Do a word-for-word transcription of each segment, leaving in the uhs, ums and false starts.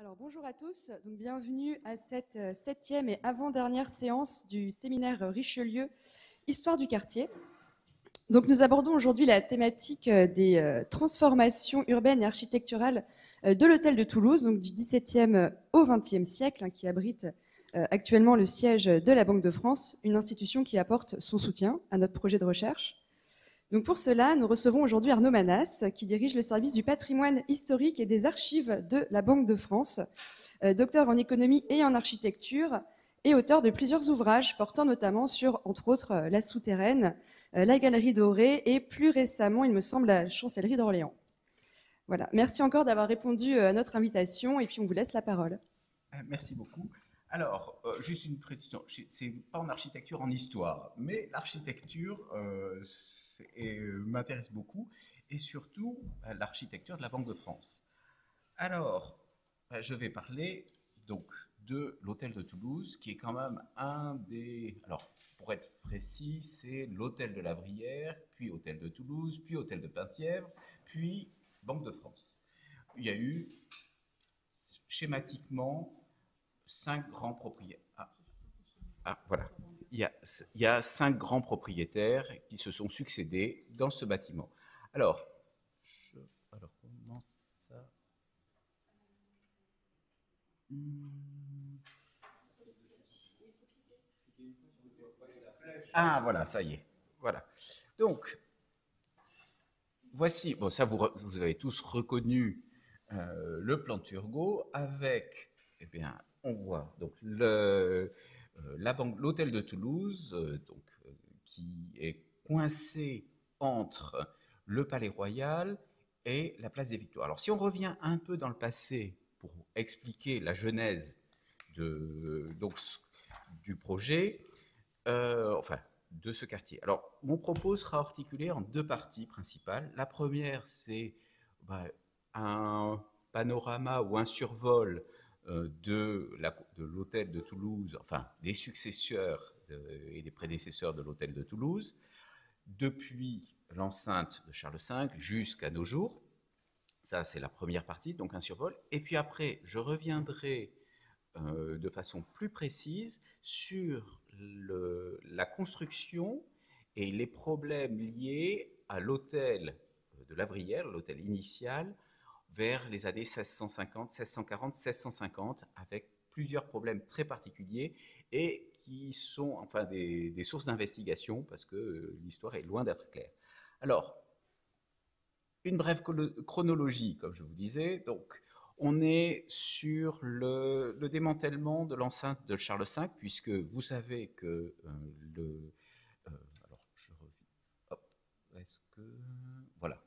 Alors bonjour à tous, donc bienvenue à cette euh, septième et avant-dernière séance du séminaire Richelieu, Histoire du quartier. Donc nous abordons aujourd'hui la thématique euh, des euh, transformations urbaines et architecturales euh, de l'hôtel de Toulouse, donc du dix-septième au vingtième siècle, hein, qui abrite euh, actuellement le siège de la Banque de France, une institution qui apporte son soutien à notre projet de recherche. Donc pour cela, nous recevons aujourd'hui Arnaud Manas, qui dirige le service du patrimoine historique et des archives de la Banque de France, euh, docteur en économie et en architecture, et auteur de plusieurs ouvrages portant notamment sur, entre autres, euh, la souterraine, euh, la galerie dorée et plus récemment, il me semble, la chancellerie d'Orléans. Voilà. Merci encore d'avoir répondu à notre invitation et puis on vous laisse la parole. Merci beaucoup. Alors, euh, juste une précision, c'est pas en architecture, en histoire, mais l'architecture euh, euh, m'intéresse beaucoup, et surtout euh, l'architecture de la Banque de France. Alors, euh, je vais parler donc de l'hôtel de Toulouse, qui est quand même un des... Alors, pour être précis, c'est l'hôtel de la Vrière, puis hôtel de Toulouse, puis hôtel de Penthièvre, puis Banque de France. Il y a eu, schématiquement, cinq grands propriétaires. Ah. Ah, voilà. Il y, a, il y a cinq grands propriétaires qui se sont succédés dans ce bâtiment. Alors, je, alors comment ça hmm. Ah, voilà, ça y est. Voilà. Donc, voici, bon, ça vous, vous avez tous reconnu euh, le plan Turgot avec, eh bien, on voit donc le, euh, la banque, l'hôtel de Toulouse, euh, donc, euh, qui est coincé entre le Palais Royal et la place des Victoires. Alors, si on revient un peu dans le passé pour expliquer la genèse de, donc, du projet, euh, enfin, de ce quartier. Alors, mon propos sera articulé en deux parties principales. La première, c'est bah, un panorama ou un survol euh, de, la, de l'hôtel de Toulouse, enfin, des successeurs de, et des prédécesseurs de l'hôtel de Toulouse, depuis l'enceinte de Charles cinq jusqu'à nos jours. Ça, c'est la première partie, donc un survol. Et puis après, je reviendrai euh, de façon plus précise sur le, la construction et les problèmes liés à l'hôtel de la Vrière, l'hôtel initial, vers les années seize cent cinquante, seize cent quarante, seize cent cinquante, avec plusieurs problèmes très particuliers et qui sont enfin des, des sources d'investigation parce que euh, l'histoire est loin d'être claire. Alors, une brève chronologie, comme je vous disais. Donc, on est sur le, le démantèlement de l'enceinte de Charles cinq, puisque vous savez que euh, le... Euh, alors, je reviens... Hop, est-ce que... Voilà.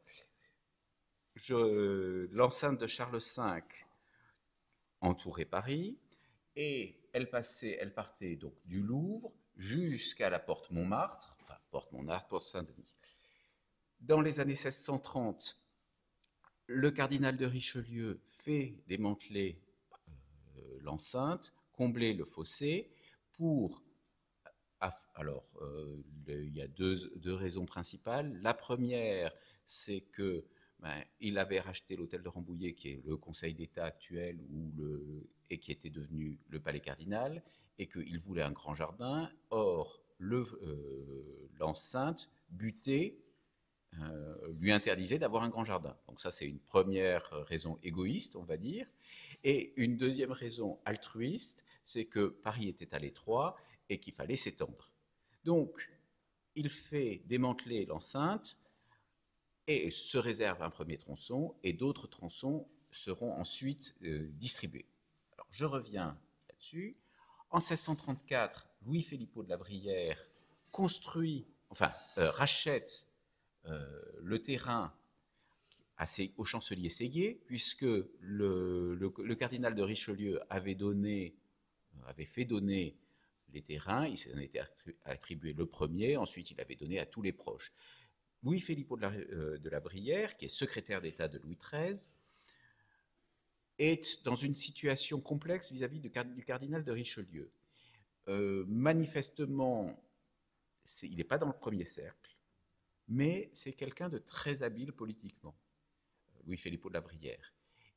Je, l'enceinte de Charles cinq entourait Paris, et elle passait, elle partait donc du Louvre jusqu'à la porte Montmartre, enfin, porte Montmartre, porte Saint-Denis. Dans les années seize cent trente, le cardinal de Richelieu fait démanteler euh, l'enceinte, combler le fossé pour... Alors, euh, le, il y a deux, deux raisons principales. La première, c'est que ben, il avait racheté l'hôtel de Rambouillet, qui est le Conseil d'État actuel, où le, et qui était devenu le Palais Cardinal, et qu'il voulait un grand jardin. Or, le, euh, l'enceinte butée Euh, lui interdisait d'avoir un grand jardin. Donc ça, c'est une première raison égoïste, on va dire. Et une deuxième raison altruiste, c'est que Paris était à l'étroit et qu'il fallait s'étendre. Donc, il fait démanteler l'enceinte et se réserve un premier tronçon, et d'autres tronçons seront ensuite euh, distribués. Alors, je reviens là-dessus. En seize cent trente-quatre, Louis Philippot de la Vrière construit, enfin, euh, rachète Euh, le terrain au chancelier Séguier, puisque le, le, le cardinal de Richelieu avait, donné, avait fait donner les terrains, il s'en était attribué le premier, ensuite il avait donné à tous les proches. Louis Philippot de la, euh, de la Vrière, qui est secrétaire d'État de Louis treize, est dans une situation complexe vis-à-vis du, du cardinal de Richelieu. Euh, manifestement, il n'est pas dans le premier cercle, mais c'est quelqu'un de très habile politiquement, Louis Philippot de la Vrière.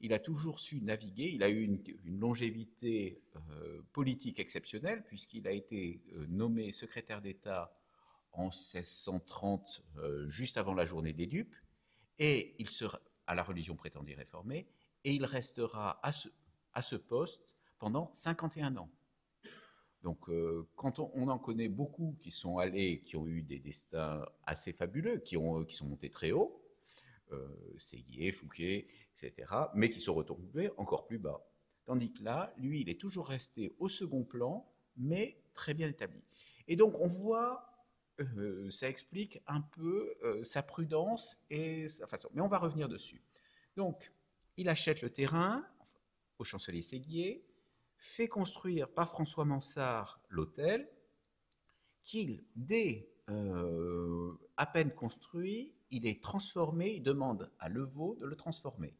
il a toujours su naviguer, il a eu une, une longévité euh, politique exceptionnelle, puisqu'il a été euh, nommé secrétaire d'État en seize cent trente, euh, juste avant la journée des dupes, et il sera à la religion prétendue réformée, et il restera à ce, à ce poste pendant cinquante et un ans. Donc, euh, quand on, on en connaît beaucoup qui sont allés, qui ont eu des destins assez fabuleux, qui, ont, qui sont montés très haut, euh, Séguier, Fouquet, et cetera, mais qui sont retombés encore plus bas. Tandis que là, lui, il est toujours resté au second plan, mais très bien établi. Et donc, on voit, euh, ça explique un peu euh, sa prudence et sa façon. Mais on va revenir dessus. Donc, il achète le terrain au chancelier Séguier, fait construire par François Mansart l'hôtel, qu'il, dès euh, à peine construit, il est transformé, il demande à Levaux de le transformer.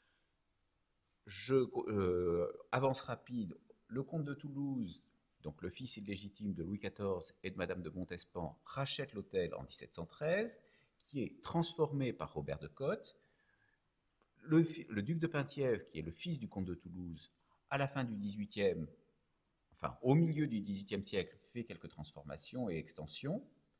Je, euh, avance rapide, le comte de Toulouse, donc le fils illégitime de Louis quatorze et de Madame de Montespan, rachète l'hôtel en dix-sept cent treize, qui est transformé par Robert de Cotte. Le, le duc de Penthièvre, qui est le fils du comte de Toulouse, à la fin du dix-huitième, enfin au milieu du dix-huitième siècle, fait quelques transformations et extensions.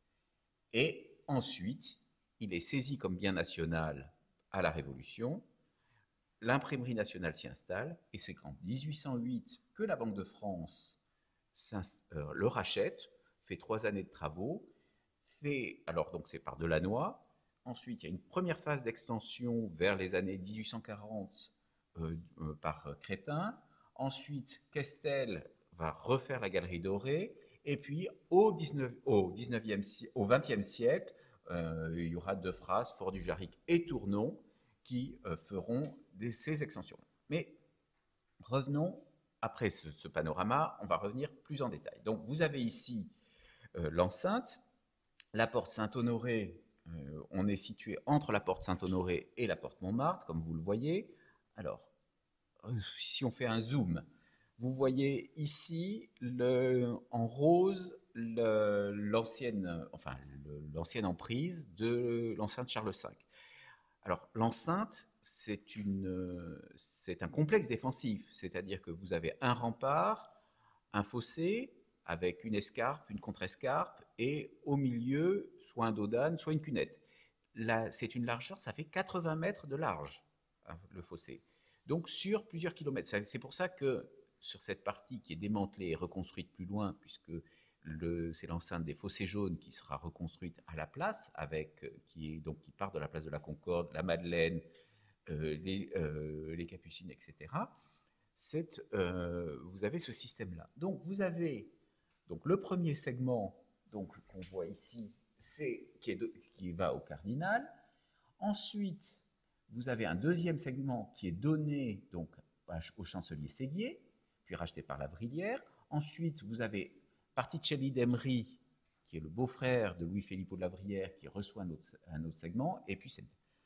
Et ensuite, il est saisi comme bien national à la Révolution. L'imprimerie nationale s'y installe, et c'est qu'en dix-huit cent huit que la Banque de France euh, le rachète, fait trois années de travaux, fait, alors donc c'est par Delannoy. Ensuite, il y a une première phase d'extension vers les années dix-huit cent quarante euh, euh, par Crétin. Ensuite, Questel va refaire la Galerie Dorée. Et puis, au, dix-neuf, au, dix-neuvième, au vingtième siècle, euh, il y aura Defras, Fort-du-Jarric et Tournon qui euh, feront des, ces extensions. Mais revenons, après ce, ce panorama, on va revenir plus en détail. Donc, vous avez ici euh, l'enceinte, la porte Saint-Honoré. Euh, on est situé entre la porte Saint-Honoré et la porte Montmartre, comme vous le voyez. Alors, euh, si on fait un zoom, vous voyez ici, le, en rose, l'ancienne enfin, l'ancienne emprise de l'enceinte Charles cinq. Alors, l'enceinte, c'est un complexe défensif, c'est-à-dire que vous avez un rempart, un fossé, avec une escarpe, une contre-escarpe, et au milieu, soit un dodane, soit une cunette. Là, c'est une largeur, ça fait quatre-vingts mètres de large, le fossé. Donc, sur plusieurs kilomètres. C'est pour ça que, sur cette partie qui est démantelée et reconstruite plus loin, puisque c'est l'enceinte des Fossés Jaunes qui sera reconstruite à la place, avec, qui, est, donc, qui part de la place de la Concorde, la Madeleine, euh, les, euh, les Capucines, et cetera. Euh, vous avez ce système-là. Donc, vous avez donc, le premier segment qu'on voit ici, c'est qui, est de, qui va au cardinal. Ensuite, vous avez un deuxième segment qui est donné donc, au chancelier Séguier, puis racheté par la Vrillière. Ensuite, vous avez Particelli d'Emery, qui est le beau-frère de Louis-Philippe de la Vrillière, qui reçoit un autre, un autre segment. Et puis,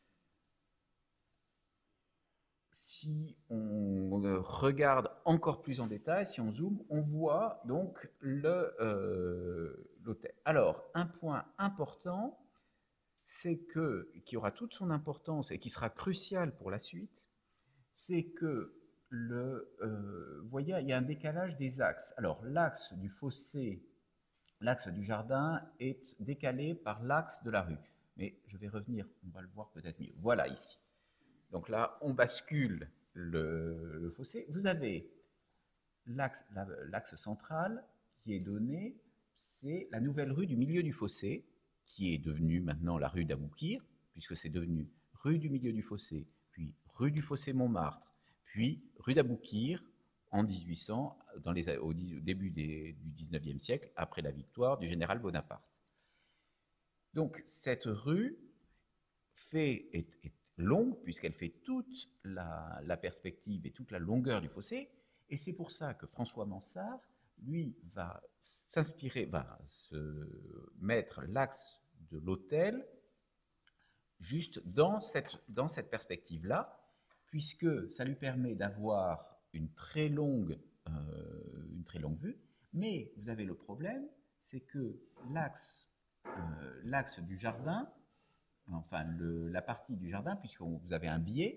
si on regarde encore plus en détail, si on zoome, on voit donc l'hôtel. Euh, Alors, un point important, c'est que, qui aura toute son importance et qui sera crucial pour la suite, c'est que, le, euh, vous voyez, il y a un décalage des axes. Alors, l'axe du fossé, l'axe du jardin est décalé par l'axe de la rue. Mais je vais revenir, on va le voir peut-être mieux. Voilà ici. Donc là, on bascule le, le fossé. Vous avez l'axe central qui est donné, c'est la nouvelle rue du milieu du fossé, qui est devenue maintenant la rue d'Aboukir, puisque c'est devenu rue du milieu du fossé, puis rue du fossé Montmartre, puis rue d'Aboukir en mille huit cents, dans les, au début des, du dix-neuvième siècle, après la victoire du général Bonaparte. Donc cette rue fait, est, est longue, puisqu'elle fait toute la, la perspective et toute la longueur du fossé, et c'est pour ça que François Mansart, lui, va s'inspirer, va se mettre l'axe de l'hôtel juste dans cette, dans cette perspective-là, puisque ça lui permet d'avoir une très longue, euh, une très longue vue, mais vous avez le problème, c'est que l'axe, euh, l'axe du jardin, enfin le, la partie du jardin, puisque vous avez un biais,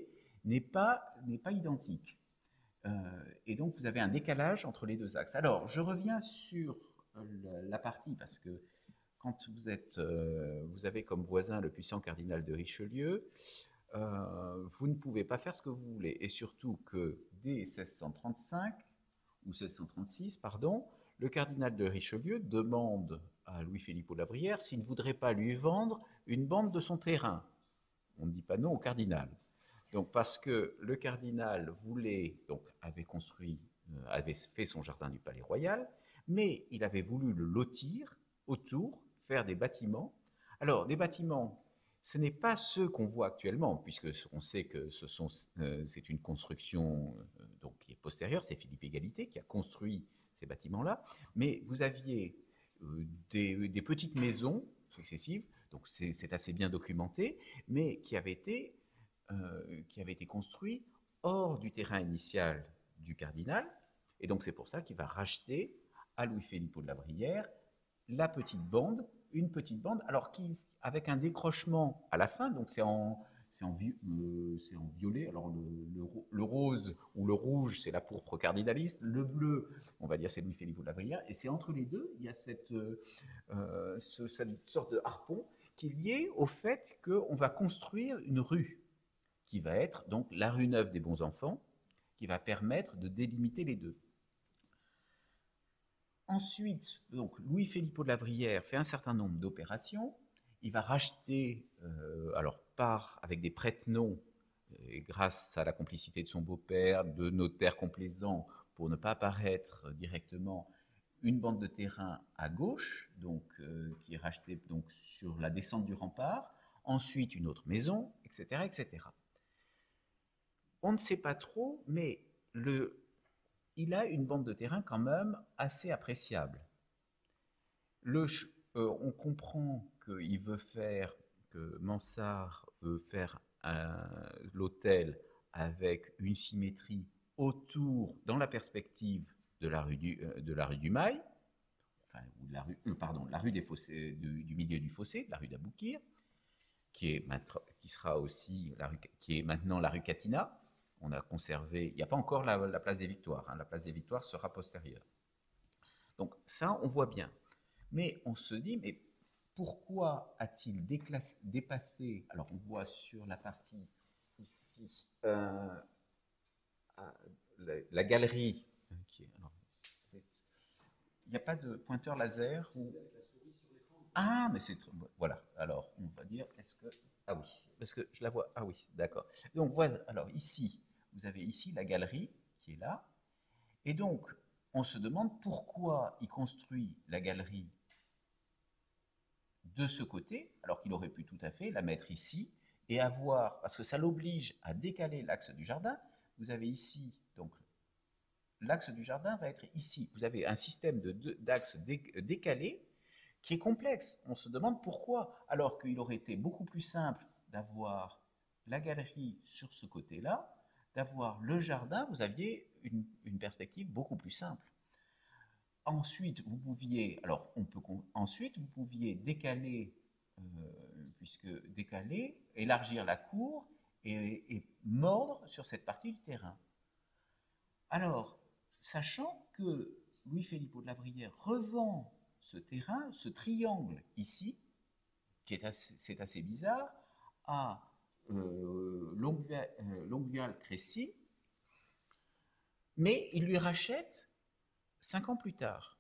n'est pas, n'est pas identique. Euh, et donc, vous avez un décalage entre les deux axes. Alors, je reviens sur la, la partie, parce que quand vous, êtes, euh, vous avez comme voisin le puissant cardinal de Richelieu, euh, vous ne pouvez pas faire ce que vous voulez. Et surtout que dès seize cent trente-cinq, ou seize cent trente-six, pardon, le cardinal de Richelieu demande à Louis-Philippe de la Brière s'il ne voudrait pas lui vendre une bande de son terrain. On ne dit pas non au cardinal. Donc, parce que le cardinal voulait, donc, avait construit, euh, avait fait son jardin du Palais Royal, mais il avait voulu le lotir autour, faire des bâtiments. Alors, des bâtiments, ce n'est pas ceux qu'on voit actuellement, puisque on sait que ce sont, euh, c'est une construction euh, donc, qui est postérieure, c'est Philippe Égalité qui a construit ces bâtiments-là, mais vous aviez euh, des, des petites maisons successives, donc c'est assez bien documenté, mais qui avaient été Euh, qui avait été construit hors du terrain initial du cardinal. Et donc c'est pour ça qu'il va racheter à Louis-Philippe de la Brière la petite bande, une petite bande, alors qui, avec un décrochement à la fin, donc c'est en, c'est en, euh, c'est en violet, alors le, le, le rose ou le rouge, c'est la pourpre cardinaliste, le bleu, on va dire, c'est Louis-Philippe de la Brière, et c'est entre les deux, il y a cette, euh, ce, cette sorte de harpon qui est lié au fait qu'on va construire une rue, qui va être donc la rue Neuve des Bons Enfants, qui va permettre de délimiter les deux. Ensuite, donc Louis-Philippe de la Brière fait un certain nombre d'opérations. Il va racheter, euh, alors par avec des prête-noms, et grâce à la complicité de son beau-père, de notaires complaisants, pour ne pas apparaître directement, une bande de terrain à gauche, donc euh, qui est rachetée donc sur la descente du rempart. Ensuite, une autre maison, et cetera, et cetera. On ne sait pas trop, mais le, il a une bande de terrain quand même assez appréciable. Le, euh, on comprend qu'il veut faire, que Mansart veut faire l'hôtel avec une symétrie autour, dans la perspective de la rue du, euh, de la rue du Mail, enfin, ou de la rue, euh, pardon, la rue des fossés, du, du milieu du fossé, la rue d'Aboukir, qui, est, qui sera aussi la rue, qui est maintenant la rue Catinat. On a conservé, il n'y a pas encore la, la place des Victoires, hein, la place des Victoires sera postérieure. Donc ça, on voit bien. Mais on se dit, mais pourquoi a-t-il dépassé, alors on voit sur la partie ici, euh, la, la galerie, qui est, alors, il n'y a pas de pointeur laser ou... Ah, mais c'est... Voilà, alors on va dire, est-ce que... Ah oui, parce que je la vois, ah oui, d'accord. Donc voilà, alors ici, vous avez ici la galerie qui est là. Et donc, on se demande pourquoi il construit la galerie de ce côté, alors qu'il aurait pu tout à fait la mettre ici et avoir, parce que ça l'oblige à décaler l'axe du jardin. Vous avez ici, donc, l'axe du jardin va être ici. Vous avez un système d'axes décalés qui est complexe. On se demande pourquoi, alors qu'il aurait été beaucoup plus simple d'avoir la galerie sur ce côté-là, d'avoir le jardin, vous aviez une, une perspective beaucoup plus simple. Ensuite, vous pouviez, alors on peut, ensuite vous pouviez décaler, euh, puisque décaler, élargir la cour et, et mordre sur cette partie du terrain. Alors, sachant que Louis-Philippe de la Brière revend ce terrain, ce triangle ici, qui est assez, c'est assez bizarre, à euh, Longuevial-Crécy, mais il lui rachète cinq ans plus tard.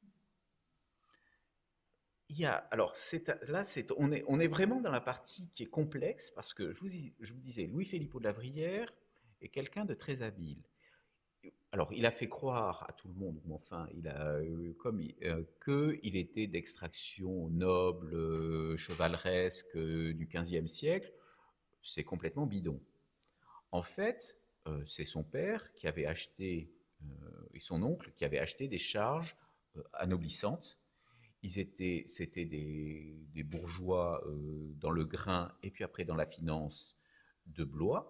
Il y a, alors c'est, là, c'est, on, est, on est vraiment dans la partie qui est complexe, parce que je vous, je vous disais, Louis-Philippe de la Brière est quelqu'un de très habile. Alors, il a fait croire à tout le monde, mais enfin, il a, euh, comme euh, qu'il était d'extraction noble, euh, chevaleresque euh, du quinzième siècle. C'est complètement bidon. En fait, euh, c'est son père qui avait acheté, euh, et son oncle qui avait acheté des charges euh, annoblissantes. Ils étaient, c'était des, des bourgeois euh, dans le grain et puis après dans la finance de Blois.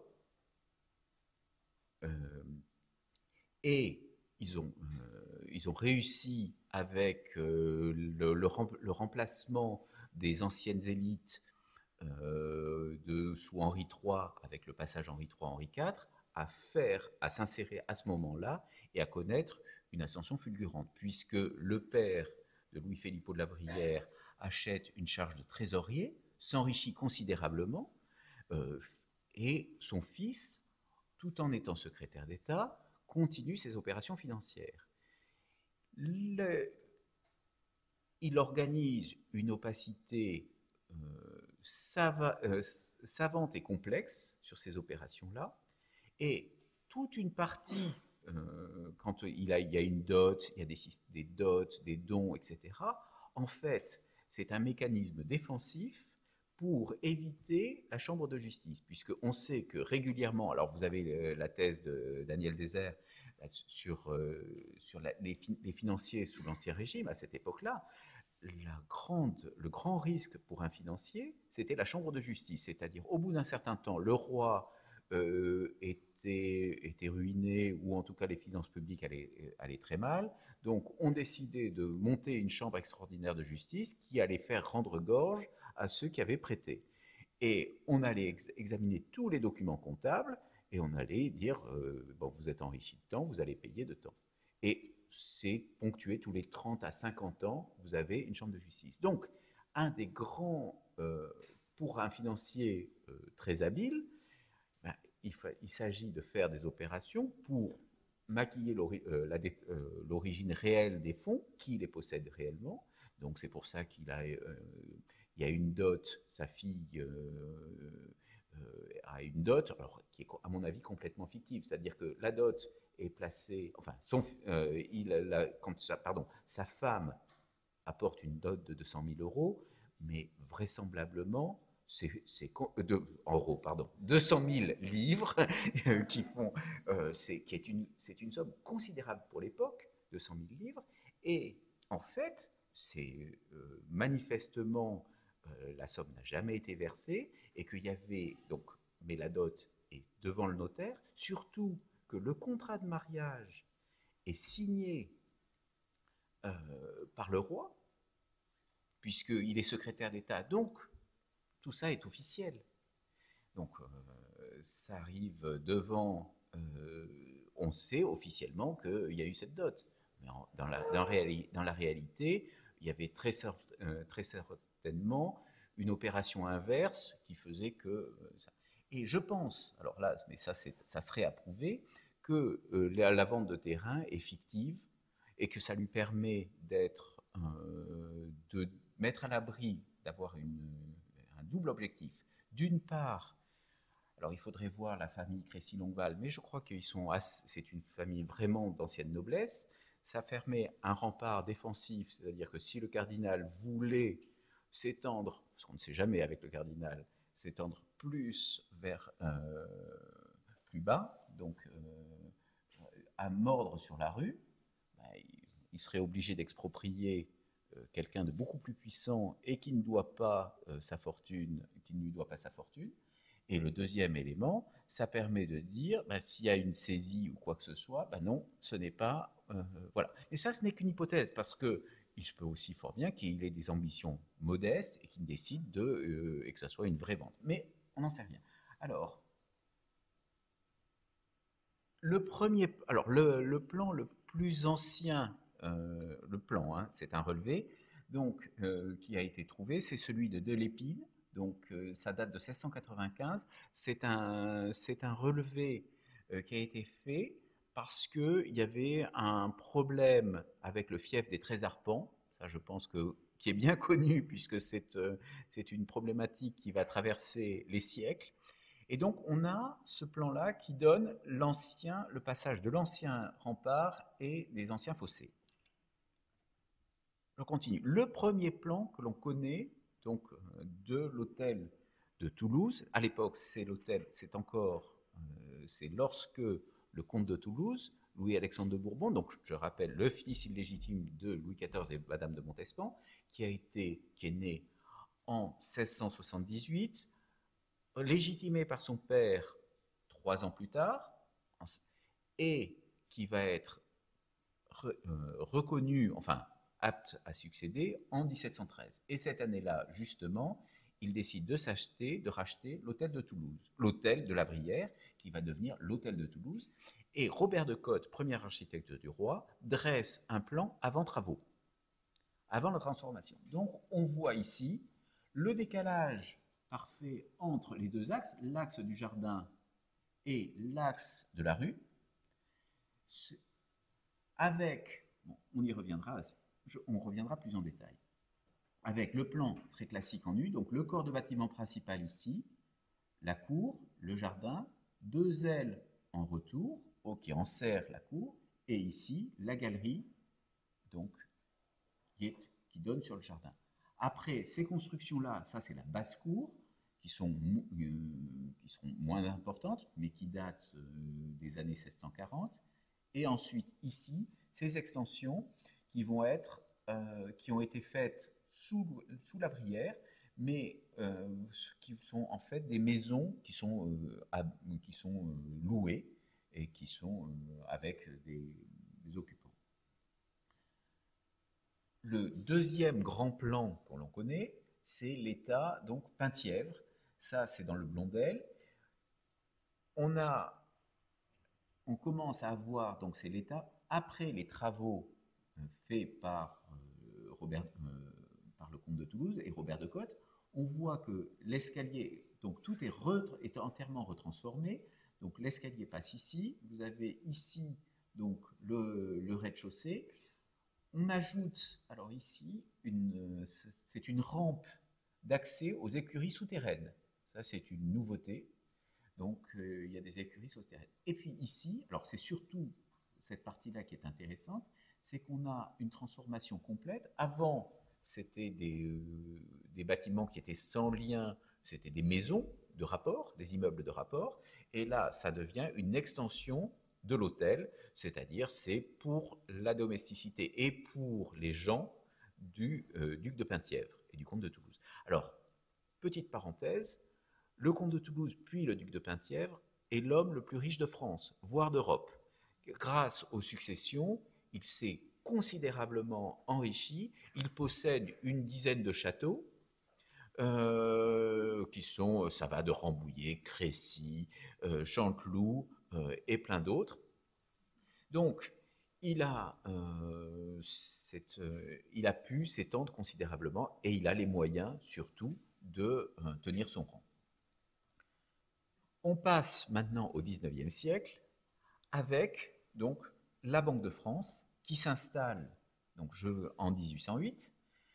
Euh, Et ils ont, euh, ils ont réussi avec euh, le, le, rem, le remplacement des anciennes élites euh, de, sous Henri trois, avec le passage Henri trois, Henri quatre, à faire, à s'insérer à ce moment-là et à connaître une ascension fulgurante, puisque le père de Louis-Philippot de la Vrillière achète une charge de trésorier, s'enrichit considérablement, euh, et son fils, tout en étant secrétaire d'État, continue ses opérations financières. Le, il organise une opacité euh, sava, euh, savante et complexe sur ces opérations-là, et toute une partie, euh, quand il, a, il y a une dot, il y a des, des dots, des dons, et cetera, en fait, c'est un mécanisme défensif pour éviter la chambre de justice, puisqu'on sait que régulièrement, alors vous avez la thèse de Daniel Désert sur, euh, sur la, les, les financiers sous l'Ancien Régime, à cette époque-là, la grande, le grand risque pour un financier, c'était la chambre de justice, c'est-à-dire au bout d'un certain temps, le roi euh, était, était ruiné, ou en tout cas les finances publiques allaient, allaient très mal, donc on décidait de monter une chambre extraordinaire de justice qui allait faire rendre gorge à ceux qui avaient prêté. Et on allait ex examiner tous les documents comptables, et on allait dire, euh, bon, vous êtes enrichi de temps, vous allez payer de temps. Et c'est ponctué tous les trente à cinquante ans, vous avez une chambre de justice. Donc, un des grands, euh, pour un financier euh, très habile, ben, il, il s'agit de faire des opérations pour maquiller l'origine euh, euh, réelle des fonds, qui les possède réellement. Donc, c'est pour ça qu'il a, euh, il y a une dot, sa fille euh, euh, a une dot, alors, qui est à mon avis complètement fictive, c'est-à-dire que la dot est placée, enfin, son, euh, il, la, quand sa, pardon, sa femme apporte une dot de deux cent mille euros, mais vraisemblablement, c'est, euh, en euros, pardon, deux cent mille livres, qui font, euh, c'est, qui est une, c'est une somme considérable pour l'époque, deux cent mille livres, et en fait, c'est euh, manifestement, euh, la somme n'a jamais été versée, et qu'il y avait, donc, mais la dot est devant le notaire, surtout que le contrat de mariage est signé euh, par le roi, puisqu'il est secrétaire d'État, donc tout ça est officiel. Donc euh, ça arrive devant, euh, on sait officiellement qu'il y a eu cette dot, mais en, dans, la, dans, réali dans la réalité, il y avait très, euh, très certainement une opération inverse qui faisait que euh, ça. Et je pense, alors là, mais ça, ça serait à prouver, que euh, la, la vente de terrain est fictive et que ça lui permet d'être, euh, de mettre à l'abri, d'avoir un double objectif. D'une part, alors il faudrait voir la famille Crécy-Longueval, mais je crois qu'ils sont, c'est une famille vraiment d'ancienne noblesse. Ça permet un rempart défensif, c'est-à-dire que si le cardinal voulait s'étendre, parce qu'on ne sait jamais avec le cardinal, s'étendre plus vers euh, plus bas, donc euh, à mordre sur la rue, ben, il serait obligé d'exproprier euh, quelqu'un de beaucoup plus puissant et qui ne doit pas euh, sa fortune, qui ne lui doit pas sa fortune. Et le deuxième élément, ça permet de dire, ben, s'il y a une saisie ou quoi que ce soit, ben non, ce n'est pas... Euh, voilà. Et ça, ce n'est qu'une hypothèse, parce que il se peut aussi fort bien qu'il ait des ambitions modestes et qu'il décide de, euh, et que ça soit une vraie vente. Mais on n'en sait rien. Alors, le premier... Alors, le, le plan le plus ancien, euh, le plan, hein, c'est un relevé, donc, euh, qui a été trouvé, c'est celui de Delépine. Donc, euh, ça date de seize cent quatre-vingt-quinze. C'est un, c'est un relevé euh, qui a été fait parce qu'il y avait un problème avec le fief des treize arpents. Ça, je pense que qui est bien connu puisque c'est euh, c'est une problématique qui va traverser les siècles. Et donc, on a ce plan-là qui donne l'ancien, le passage de l'ancien rempart et des anciens fossés. Je continue. Le premier plan que l'on connaît, donc de l'hôtel de Toulouse, à l'époque, c'est l'hôtel, c'est encore, euh, c'est lorsque le comte de Toulouse, Louis-Alexandre de Bourbon, donc je rappelle le fils illégitime de Louis quatorze et Madame de Montespan, qui a été, qui est né en seize cent soixante-dix-huit, légitimé par son père trois ans plus tard, et qui va être re, euh, reconnu, enfin apte à succéder en mille sept cent treize. Et cette année-là, justement, il décide de s'acheter, de racheter l'hôtel de Toulouse, l'hôtel de la Brière, qui va devenir l'hôtel de Toulouse. Et Robert de Cotte, premier architecte du roi, dresse un plan avant travaux, avant la transformation. Donc on voit ici le décalage parfait entre les deux axes, l'axe du jardin et l'axe de la rue, avec, bon, on y reviendra, je, on reviendra plus en détail, avec le plan très classique en U, donc le corps de bâtiment principal ici, la cour, le jardin, deux ailes en retour, qui enserrent la cour, et ici la galerie, donc qui, est, qui donne sur le jardin. Après ces constructions-là, ça c'est la basse-cour, qui sont, euh, qui sont moins importantes, mais qui datent euh, des années seize cent quarante. Et ensuite, ici, ces extensions qui vont être, euh, qui ont été faites sous, sous la Brière, mais euh, qui sont en fait des maisons qui sont, euh, à, qui sont euh, louées et qui sont euh, avec des, des occupants. Le deuxième grand plan qu'on l'on connaît, c'est l'état donc Penthièvre. Ça, c'est dans le Blondel. On a, on commence à avoir donc c'est l'état après les travaux euh, faits par euh, Robert, euh, par le comte de Toulouse et Robert de Cotte. On voit que l'escalier, donc tout est, re, est entièrement retransformé. Donc l'escalier passe ici. Vous avez ici donc le, le rez-de-chaussée. On ajoute, alors ici, une, c'est une rampe d'accès aux écuries souterraines. Ça, c'est une nouveauté. Donc, euh, il y a des écuries souterraines. Et puis ici, alors c'est surtout cette partie-là qui est intéressante, c'est qu'on a une transformation complète. Avant, c'était des, euh, des bâtiments qui étaient sans lien, c'était des maisons de rapport, des immeubles de rapport. Et là, ça devient une extension de l'hôtel, c'est-à-dire c'est pour la domesticité et pour les gens du euh, duc de Penthièvre et du comte de Toulouse. Alors, petite parenthèse, le comte de Toulouse puis le duc de Penthièvre est l'homme le plus riche de France, voire d'Europe. Grâce aux successions, il s'est considérablement enrichi, il possède une dizaine de châteaux, euh, qui sont, ça va de Rambouillet, Crécy, euh, Chanteloup, et plein d'autres. Donc, il a, euh, cette, euh, il a pu s'étendre considérablement et il a les moyens, surtout, de euh, tenir son rang. On passe maintenant au dix-neuvième siècle avec donc la Banque de France qui s'installe donc, je, en mille huit cent huit.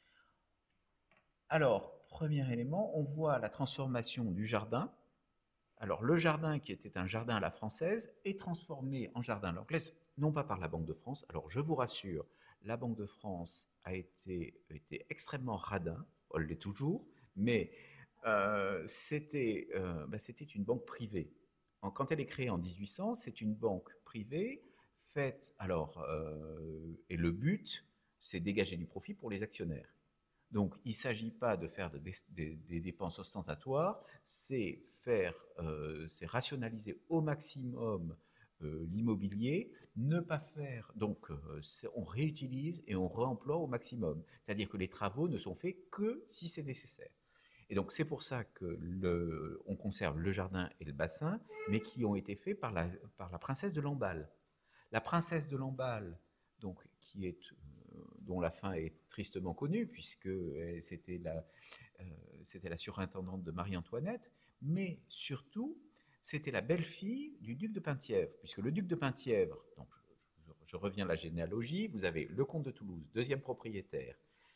Alors, premier élément, on voit la transformation du jardin. Alors, le jardin, qui était un jardin à la française, est transformé en jardin à l'anglaise, non pas par la Banque de France. Alors, je vous rassure, la Banque de France a été, été extrêmement radin, elle l'est toujours, mais euh, c'était euh, bah, c'était une banque privée. Quand elle est créée en mille huit cents, c'est une banque privée faite, alors, euh, et le but, c'est dégager du profit pour les actionnaire. Donc, il ne s'agit pas de faire de, de, de, des dépenses ostentatoires, c'est faire, euh, c'est rationaliser au maximum euh, l'immobilier, ne pas faire, donc euh, on réutilise et on réemploie au maximum. C'est-à-dire que les travaux ne sont faits que si c'est nécessaire. Et donc, c'est pour ça qu'on conserve le jardin et le bassin, mais qui ont été faits par la, par la princesse de Lamballe. La princesse de Lamballe, donc, qui est... dont la fin est tristement connue, puisque c'était la, euh, c'était la surintendante de Marie-Antoinette, mais surtout, c'était la belle-fille du duc de Penthièvre, puisque le duc de Penthièvre, donc je, je reviens à la généalogie, vous avez le comte de Toulouse, deuxième propriétaire,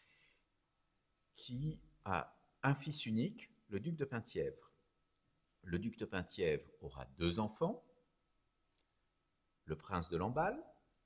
qui a un fils unique, le duc de Penthièvre. Le duc de Penthièvre aura deux enfants, le prince de Lamballe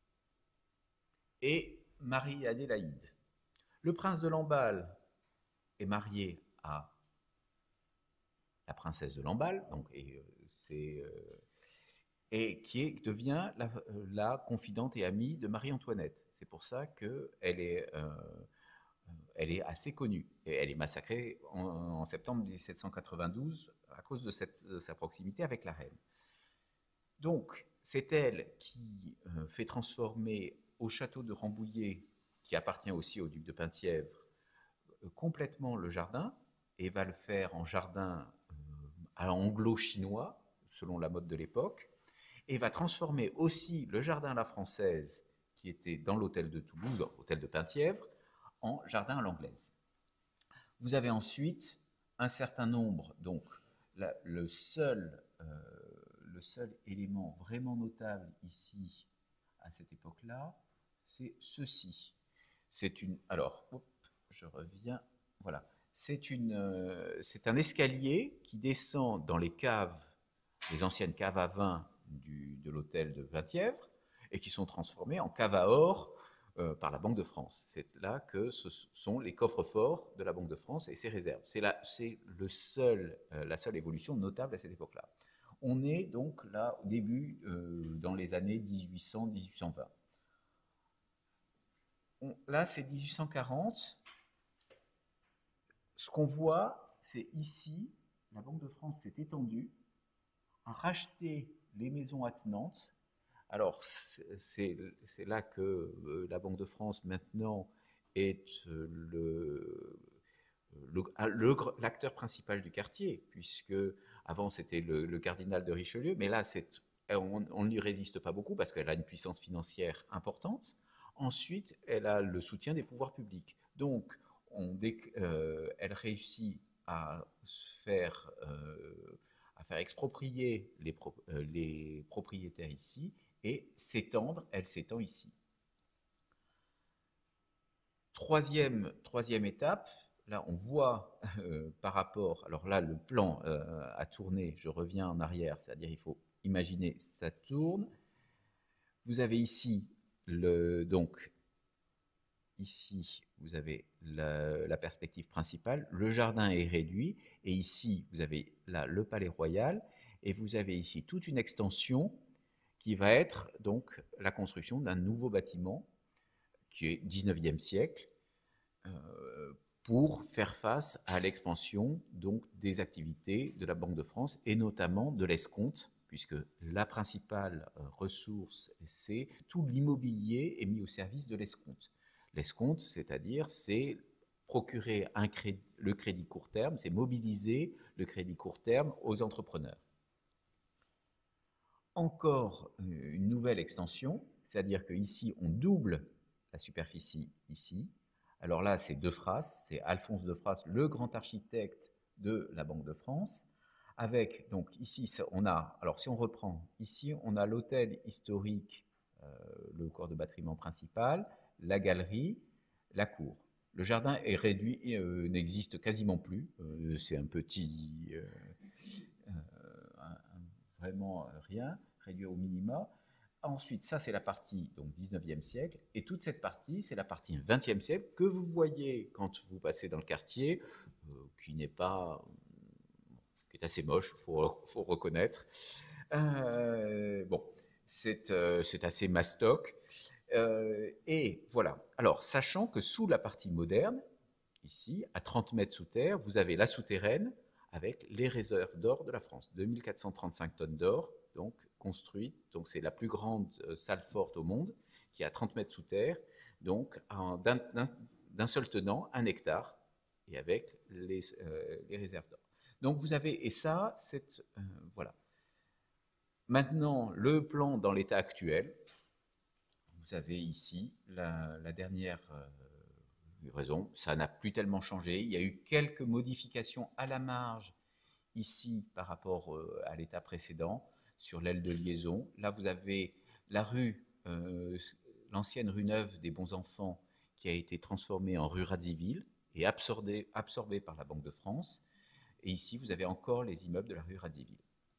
et Marie-Adélaïde. Le prince de Lamballe est marié à la princesse de Lamballe, donc, et, euh, c'est, euh, et qui est, devient la, la confidente et amie de Marie-Antoinette. C'est pour ça qu'elle est, euh, elle est assez connue. Et elle est massacrée en, en septembre mille sept cent quatre-vingt-douze à cause de, cette, de sa proximité avec la reine. Donc, c'est elle qui euh, fait transformer au château de Rambouillet, qui appartient aussi au duc de Penthièvre, euh, complètement le jardin, et va le faire en jardin euh, à anglo-chinois, selon la mode de l'époque, et va transformer aussi le jardin à la française, qui était dans l'hôtel de Toulouse, hôtel de Penthièvre, en jardin à l'anglaise. Vous avez ensuite un certain nombre, donc la, le, seul, euh, le seul élément vraiment notable ici, à cette époque-là, c'est ceci. C'est une, alors, hop, je reviens, voilà. C'est une, euh, c'est un escalier qui descend dans les caves, les anciennes caves à vin du, de l'hôtel de Penthièvre, et qui sont transformées en caves à or euh, par la Banque de France. C'est là que ce sont les coffres-forts de la Banque de France et ses réserves. C'est la, c'est le seul, euh, la seule évolution notable à cette époque-là. On est donc là au début, euh, dans les années dix-huit cents à dix-huit cent vingt. On, là, c'est dix-huit cent quarante. Ce qu'on voit, c'est ici, la Banque de France s'est étendue, a racheté les maisons attenantes. Alors, c'est là que euh, la Banque de France, maintenant, est euh, le, le, l'acteur principal du quartier, puisque avant, c'était le, le cardinal de Richelieu, mais là, on, on ne lui résiste pas beaucoup parce qu'elle a une puissance financière importante. Ensuite, elle a le soutien des pouvoirs publics. Donc, on, euh, elle réussit à faire, euh, à faire exproprier les, pro, euh, les propriétaires ici et s'étendre, elle s'étend ici. Troisième, troisième étape, là on voit euh, par rapport, alors là le plan euh, a tourné, je reviens en arrière, c'est-à-dire il faut imaginer ça tourne. Vous avez ici, le, donc ici vous avez la, la perspective principale, le jardin est réduit, et ici vous avez là le palais royal, et vous avez ici toute une extension qui va être donc la construction d'un nouveau bâtiment qui est dix-neuvième siècle euh, pour faire face à l'expansion donc des activités de la Banque de France et notamment de l'escompte, puisque la principale ressource, c'est tout l'immobilier est mis au service de l'escompte. L'escompte, c'est-à-dire, c'est procurer un crédit, le crédit court terme, c'est mobiliser le crédit court terme aux entrepreneurs. Encore une nouvelle extension, c'est-à-dire qu'ici, on double la superficie ici. Alors là, c'est Defrasse, c'est Alphonse Defrasse, le grand architecte de la Banque de France. Avec, donc ici, on a, alors si on reprend, ici, on a l'hôtel historique, euh, le corps de bâtiment principal, la galerie, la cour. Le jardin est réduit, euh, n'existe quasiment plus. Euh, c'est un petit, euh, euh, un, un, vraiment rien, réduit au minima. Ensuite, ça c'est la partie donc dix-neuvième siècle, et toute cette partie, c'est la partie vingtième siècle que vous voyez quand vous passez dans le quartier, euh, qui n'est pas, qui est assez moche, il faut, faut reconnaître. Euh, bon, c'est euh, assez mastoc. Euh, et voilà. Alors, sachant que sous la partie moderne, ici, à trente mètres sous terre, vous avez la souterraine avec les réserves d'or de la France, deux mille quatre cent trente-cinq tonnes d'or, donc construite. Donc, c'est la plus grande euh, salle forte au monde, qui est à trente mètres sous terre, donc d'un seul tenant, un hectare, et avec les, euh, les réserves d'or. Donc, vous avez, et ça, c'est, euh, voilà. Maintenant, le plan dans l'état actuel. Vous avez ici la, la dernière euh, raison, ça n'a plus tellement changé. Il y a eu quelques modifications à la marge ici par rapport euh, à l'état précédent sur l'aile de liaison. Là, vous avez la rue, euh, l'ancienne rue Neuve des Bons Enfants qui a été transformée en rue Radziwiłł et absorbée, absorbée par la Banque de France. Et ici, vous avez encore les immeubles de la rue Radziwiłł.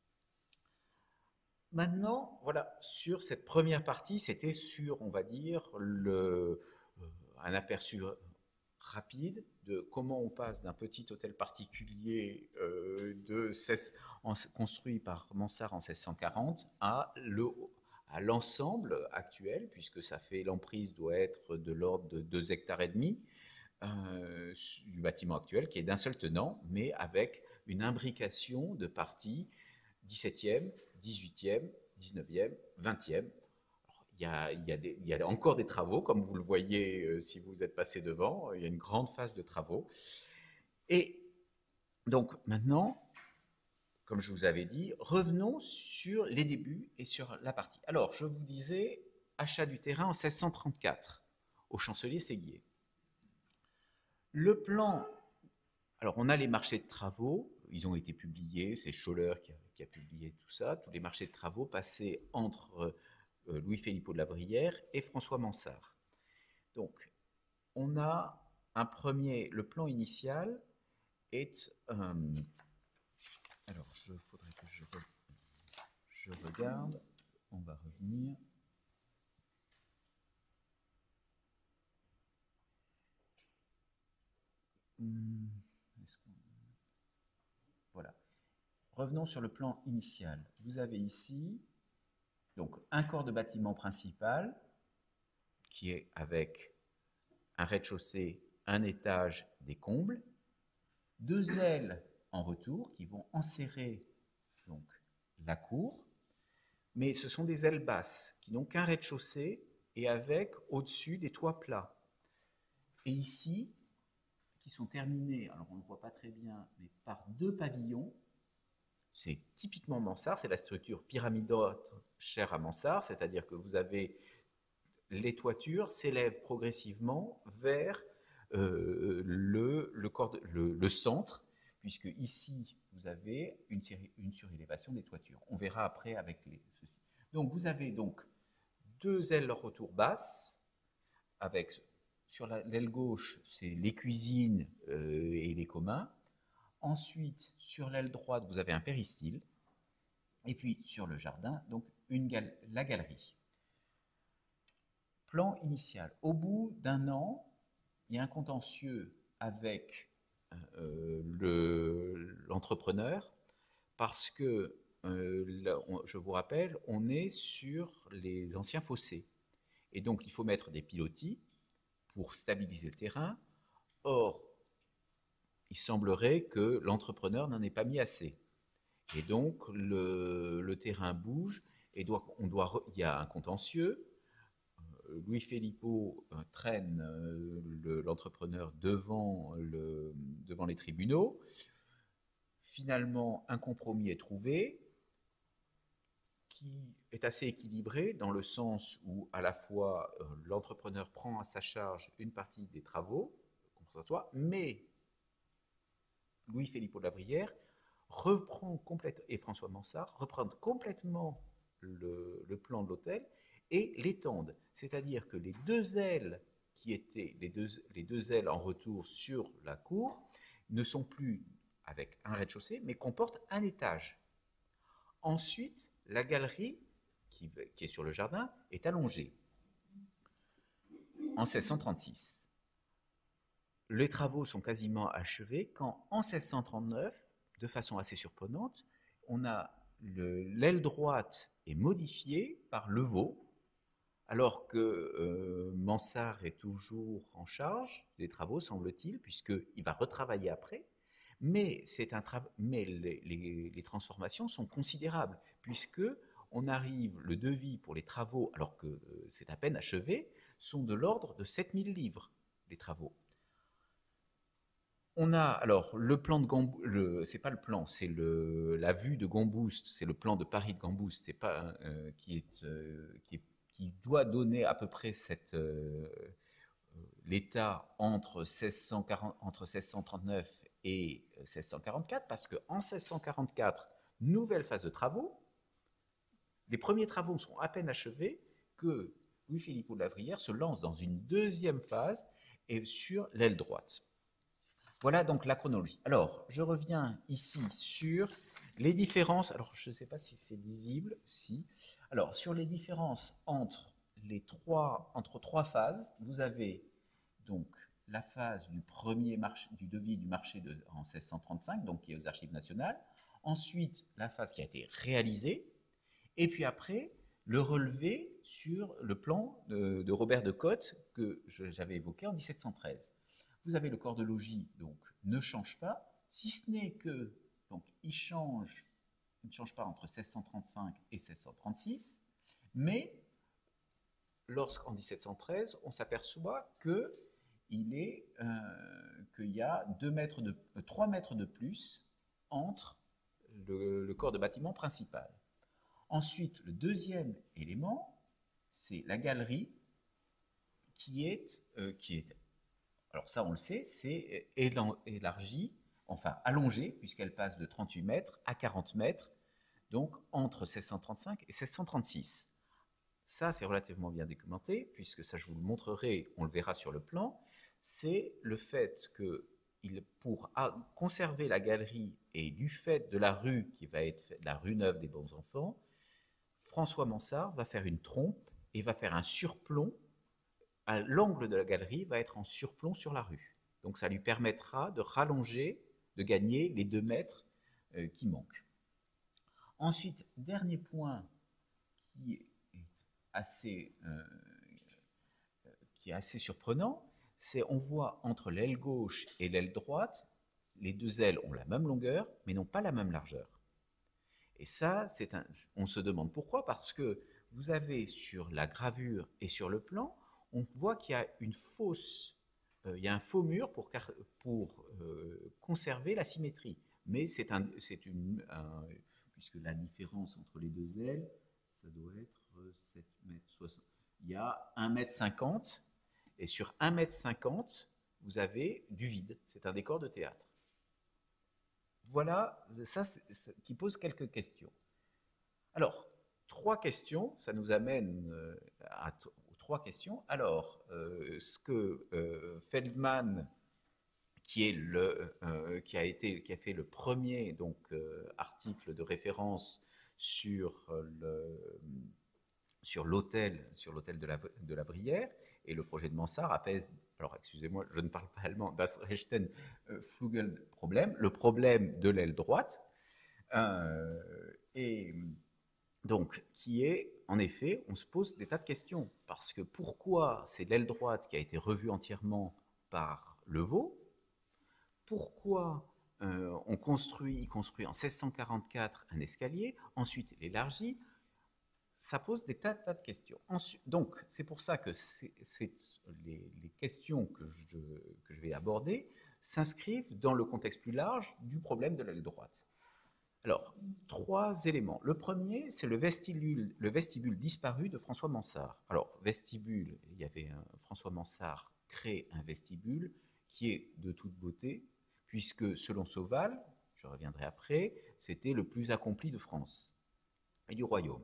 Maintenant, voilà, sur cette première partie, c'était sur, on va dire, le, euh, un aperçu rapide de comment on passe d'un petit hôtel particulier euh, de seize, en, construit par Mansart en seize cent quarante à le, à l'ensemble actuel, puisque ça fait, l'emprise doit être de l'ordre de deux hectares et demi euh, du bâtiment actuel, qui est d'un seul tenant, mais avec une imbrication de parties dix-septième, dix-huitième, dix-neuvième, vingtième. Il y, a, il, y a des, il y a encore des travaux, comme vous le voyez euh, si vous êtes passé devant. Il y a une grande phase de travaux. Et Donc maintenant, comme je vous avais dit, revenons sur les débuts et sur la partie. Alors, je vous disais, achat du terrain en seize cent trente-quatre, au chancelier Séguier. Le plan, alors on a les marchés de travaux, ils ont été publiés, c'est Scholler qui a, qui a publié tout ça, tous les marchés de travaux passés entre euh, Louis-Philippot de la Vrillière et François Mansart. Donc, on a un premier, le plan initial est... Euh, alors, il faudrait que je, je regarde, on va revenir. Hum, voilà. Revenons sur le plan initial. Vous avez ici donc, un corps de bâtiment principal qui est avec un rez-de-chaussée, un étage, des combles, deux ailes en retour qui vont enserrer donc, la cour, mais ce sont des ailes basses qui n'ont qu'un rez-de-chaussée et avec au-dessus des toits plats. Et ici, qui sont terminés, alors on ne le voit pas très bien, mais par deux pavillons. C'est typiquement Mansart, c'est la structure pyramidale chère à Mansart, c'est-à-dire que vous avez les toitures s'élèvent progressivement vers euh, le, le, corps de, le, le centre, puisque ici vous avez une, une surélévation des toitures. On verra après avec les, ceci. Donc vous avez donc deux ailes retour basses, avec sur l'aile gauche, c'est les cuisines euh, et les communs. Ensuite, sur l'aile droite, vous avez un péristyle. Et puis, sur le jardin, donc une gal la galerie. Plan initial. Au bout d'un an, il y a un contentieux avec euh, l'entrepreneur parce que, euh, là, on, je vous rappelle, on est sur les anciens fossés. Et donc, il faut mettre des pilotis pour stabiliser le terrain. Or, il semblerait que l'entrepreneur n'en ait pas mis assez. Et donc, le, le terrain bouge, et doit, on doit, il y a un contentieux. Euh, Louis Philippot euh, traîne euh, l'entrepreneur devant, le, devant les tribunaux. Finalement, un compromis est trouvé qui est assez équilibré dans le sens où, à la fois, euh, l'entrepreneur prend à sa charge une partie des travaux compensatoires, mais Louis Philippot de la Vrillière reprend complètement, et François Mansart reprennent complètement le, le plan de l'hôtel et l'étendent. C'est-à-dire que les deux ailes qui étaient, les deux, les deux ailes en retour sur la cour, ne sont plus avec un rez-de-chaussée, mais comportent un étage. Ensuite, la galerie, qui, qui est sur le jardin, est allongée. En seize cent trente-six, les travaux sont quasiment achevés quand, en seize cent trente-neuf, de façon assez surprenante, on a l'aile droite est modifiée par Levaux, alors que euh, Mansart est toujours en charge des travaux, semble-t-il, puisqu'il va retravailler après. Mais, un mais les, les, les transformations sont considérables, puisque on arrive, le devis pour les travaux, alors que euh, c'est à peine achevé, sont de l'ordre de sept mille livres, les travaux. On a alors le plan de Gambouste, c'est pas le plan, c'est la vue de Gambouste, c'est le plan de Paris de Gambouste, c'est pas euh, qui est euh, qui est qui doit donner à peu près cette euh, l'état entre seize cent quarante, entre seize cent trente-neuf et seize cent quarante-quatre, parce que en seize cent quarante-quatre, nouvelle phase de travaux, les premiers travaux seront à peine achevés que Louis Philippot de la Vrillière se lance dans une deuxième phase et sur l'aile droite. Voilà donc la chronologie. Alors, je reviens ici sur les différences. Alors, je ne sais pas si c'est lisible. Si. Alors, sur les différences entre les trois, entre trois phases, vous avez donc la phase du premier marché, du devis du marché de, en seize cent trente-cinq, donc qui est aux Archives nationales. Ensuite, la phase qui a été réalisée. Et puis après, le relevé sur le plan de, de Robert de Cotte que j'avais évoqué en dix-sept cent treize. Vous avez le corps de logis, donc ne change pas, si ce n'est que, donc il change, il ne change pas entre seize cent trente-cinq et seize cent trente-six, mais lorsqu'en dix-sept cent treize, on s'aperçoit que il est, euh, qu'il y a deux mètres de, trois mètres de plus entre le, le corps de bâtiment principal. Ensuite, le deuxième élément, c'est la galerie qui est, euh, qui est, alors ça on le sait, c'est élargie, enfin allongée, puisqu'elle passe de trente-huit mètres à quarante mètres, donc entre seize cent trente-cinq et seize cent trente-six. Ça, c'est relativement bien documenté, puisque ça, je vous le montrerai, on le verra sur le plan, c'est le fait que il, pour conserver la galerie et du fait de la rue qui va être la rue Neuve des Bons Enfants, François Mansart va faire une trompe et va faire un surplomb. L'angle de la galerie va être en surplomb sur la rue. Donc ça lui permettra de rallonger, de gagner les deux mètres euh, qui manquent. Ensuite, dernier point qui est assez, euh, qui est assez surprenant, c'est on voit entre l'aile gauche et l'aile droite, les deux ailes ont la même longueur, mais n'ont pas la même largeur. Et ça, c'est un, on se demande pourquoi, parce que vous avez sur la gravure et sur le plan, on voit qu'il y a une fausse, euh, il y a un faux mur pour, pour euh, conserver la symétrie. Mais c'est un, c'est une, un, puisque la différence entre les deux ailes, ça doit être sept mètres soixante. Il y a un mètre cinquante, et sur un mètre cinquante, vous avez du vide. C'est un décor de théâtre. Voilà, ça, ça qui pose quelques questions. Alors, trois questions, ça nous amène à trois questions. Alors, euh, ce que euh, Feldman, qui, est le, euh, qui, a été, qui a fait le premier donc, euh, article de référence sur le, sur l'hôtel, sur l'hôtel de la, de la Brière, et le projet de Mansart appelle, alors excusez-moi, je ne parle pas allemand, das rechten euh, Flügelproblem, le problème de l'aile droite, euh, et donc qui est, en effet, on se pose des tas de questions, parce que pourquoi c'est l'aile droite qui a été revue entièrement par Levaux, pourquoi euh, on construit, il construit en seize cent quarante-quatre un escalier, ensuite il élargit, ça pose des tas, tas de questions. Ensuite, donc, c'est pour ça que c'est, c'est les, les questions que je, que je vais aborder s'inscrivent dans le contexte plus large du problème de l'aile droite. Alors, trois éléments. Le premier, c'est le vestibule, le vestibule disparu de François Mansart. Alors, vestibule, il y avait un, François Mansart crée un vestibule qui est de toute beauté, puisque selon Sauval, je reviendrai après, c'était le plus accompli de France et du royaume.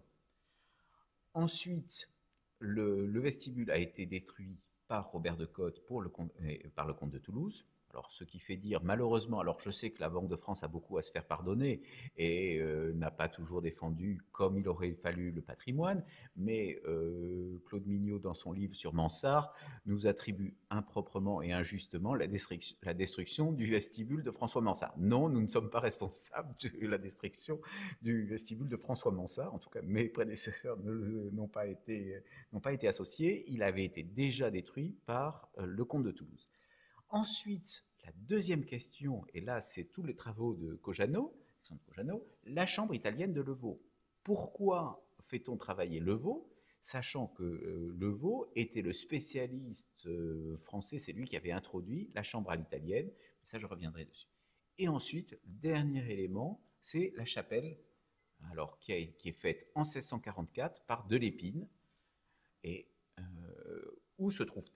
Ensuite, le, le vestibule a été détruit par Robert de Cotte pour le, par le comte de Toulouse. Alors, ce qui fait dire, malheureusement, alors je sais que la Banque de France a beaucoup à se faire pardonner et euh, n'a pas toujours défendu comme il aurait fallu le patrimoine, mais euh, Claude Mignot, dans son livre sur Mansart, nous attribue improprement et injustement la destruction, la destruction du vestibule de François Mansart. Non, nous ne sommes pas responsables de la destruction du vestibule de François Mansart, en tout cas mes prédécesseurs n'ont pas été, n'ont pas été associés, il avait été déjà détruit par euh, le comte de Toulouse. Ensuite, la deuxième question, et là c'est tous les travaux de Cojano, Cojano, la chambre italienne de Levaux. Pourquoi fait-on travailler Levaux, sachant que euh, Levaux était le spécialiste euh, français, c'est lui qui avait introduit la chambre à l'italienne, ça je reviendrai dessus. Et ensuite, le dernier élément, c'est la chapelle, alors, qui, a, qui est faite en seize cent quarante-quatre par Delépine. Et euh, où se trouve-t-elle ?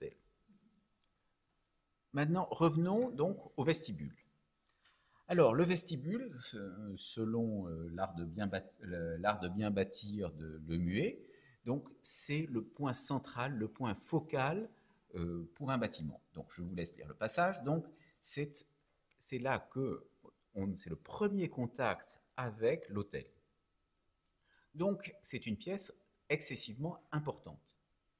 Maintenant, revenons donc au vestibule. Alors, le vestibule, selon l'art de bien bâtir, l'art de, bien bâtir de Lemué, donc c'est le point central, le point focal euh, pour un bâtiment. Donc, je vous laisse lire le passage. Donc, c'est, c'est là que on, c'est le premier contact avec l'autel. Donc, c'est une pièce excessivement importante.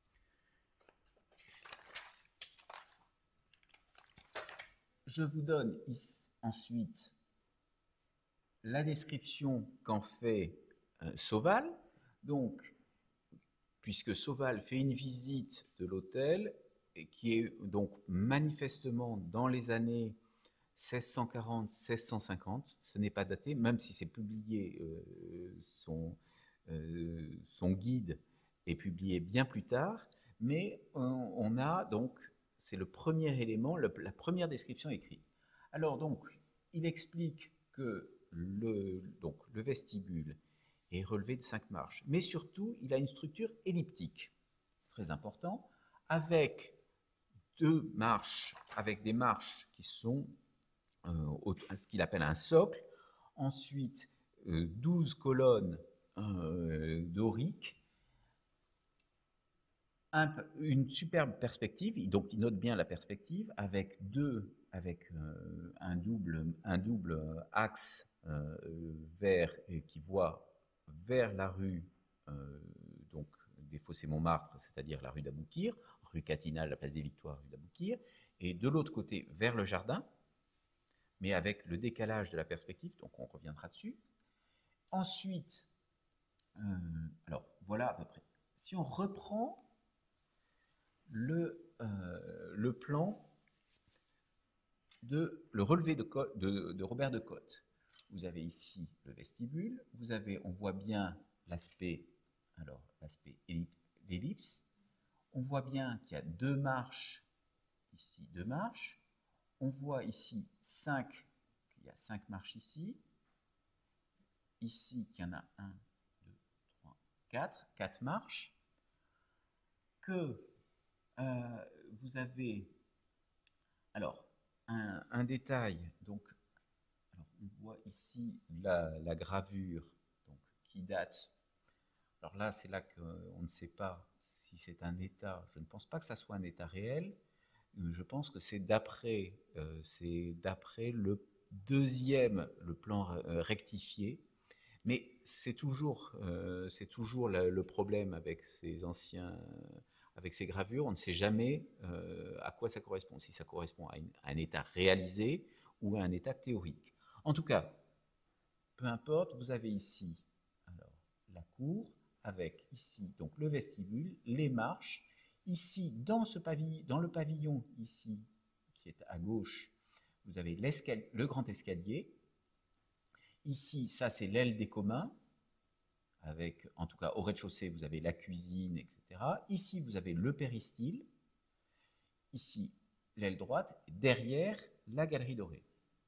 Je vous donne ici, ensuite la description qu'en fait euh, Sauval. Donc, puisque Sauval fait une visite de l'hôtel, et qui est donc manifestement dans les années seize cent quarante seize cent cinquante, ce n'est pas daté, même si c'est publié, euh, son, euh, son guide est publié bien plus tard, mais on, on a donc c'est le premier élément, le, la première description écrite. Alors donc, il explique que le, donc, le vestibule est relevé de cinq marches, mais surtout, il a une structure elliptique, très important, avec deux marches, avec des marches qui sont euh, ce qu'il appelle un socle, ensuite euh, douze colonnes euh, doriques, un, une superbe perspective, donc il note bien la perspective, avec deux, avec euh, un, double, un double axe euh, vers, qui voit vers la rue euh, donc, des Fossés-Montmartre, c'est-à-dire la rue d'Aboukir, rue Catinal, la place des Victoires, rue d'Aboukir, et de l'autre côté vers le jardin, mais avec le décalage de la perspective, donc on reviendra dessus. Ensuite, euh, alors voilà à peu près. Si on reprend le, euh, le plan de le relevé de, de, de Robert de Cotte, vous avez ici le vestibule, vous avez, on voit bien l'aspect, alors l'aspect d'ellipse, on voit bien qu'il y a deux marches, ici deux marches, on voit ici cinq, il y a cinq marches ici, ici qu'il y en a un, deux, trois, quatre, quatre marches, que euh, vous avez, alors, un, un détail, donc, alors, on voit ici la, la gravure donc, qui date, alors là c'est là qu'on ne sait pas si c'est un état, je ne pense pas que ça soit un état réel, je pense que c'est d'après euh, c'est d'après le deuxième, le plan rectifié, mais c'est toujours, euh, c'est toujours le, le problème avec ces anciens, avec ces gravures, on ne sait jamais euh, à quoi ça correspond, si ça correspond à, une, à un état réalisé ou à un état théorique. En tout cas, peu importe, vous avez ici alors, la cour, avec ici donc le vestibule, les marches. Ici, dans, ce pavillon, dans le pavillon, ici, qui est à gauche, vous avez le grand escalier. Ici, ça c'est l'aile des communs, avec, en tout cas au rez-de-chaussée, vous avez la cuisine, et cetera. Ici, vous avez le péristyle. Ici, l'aile droite. Derrière, la galerie dorée.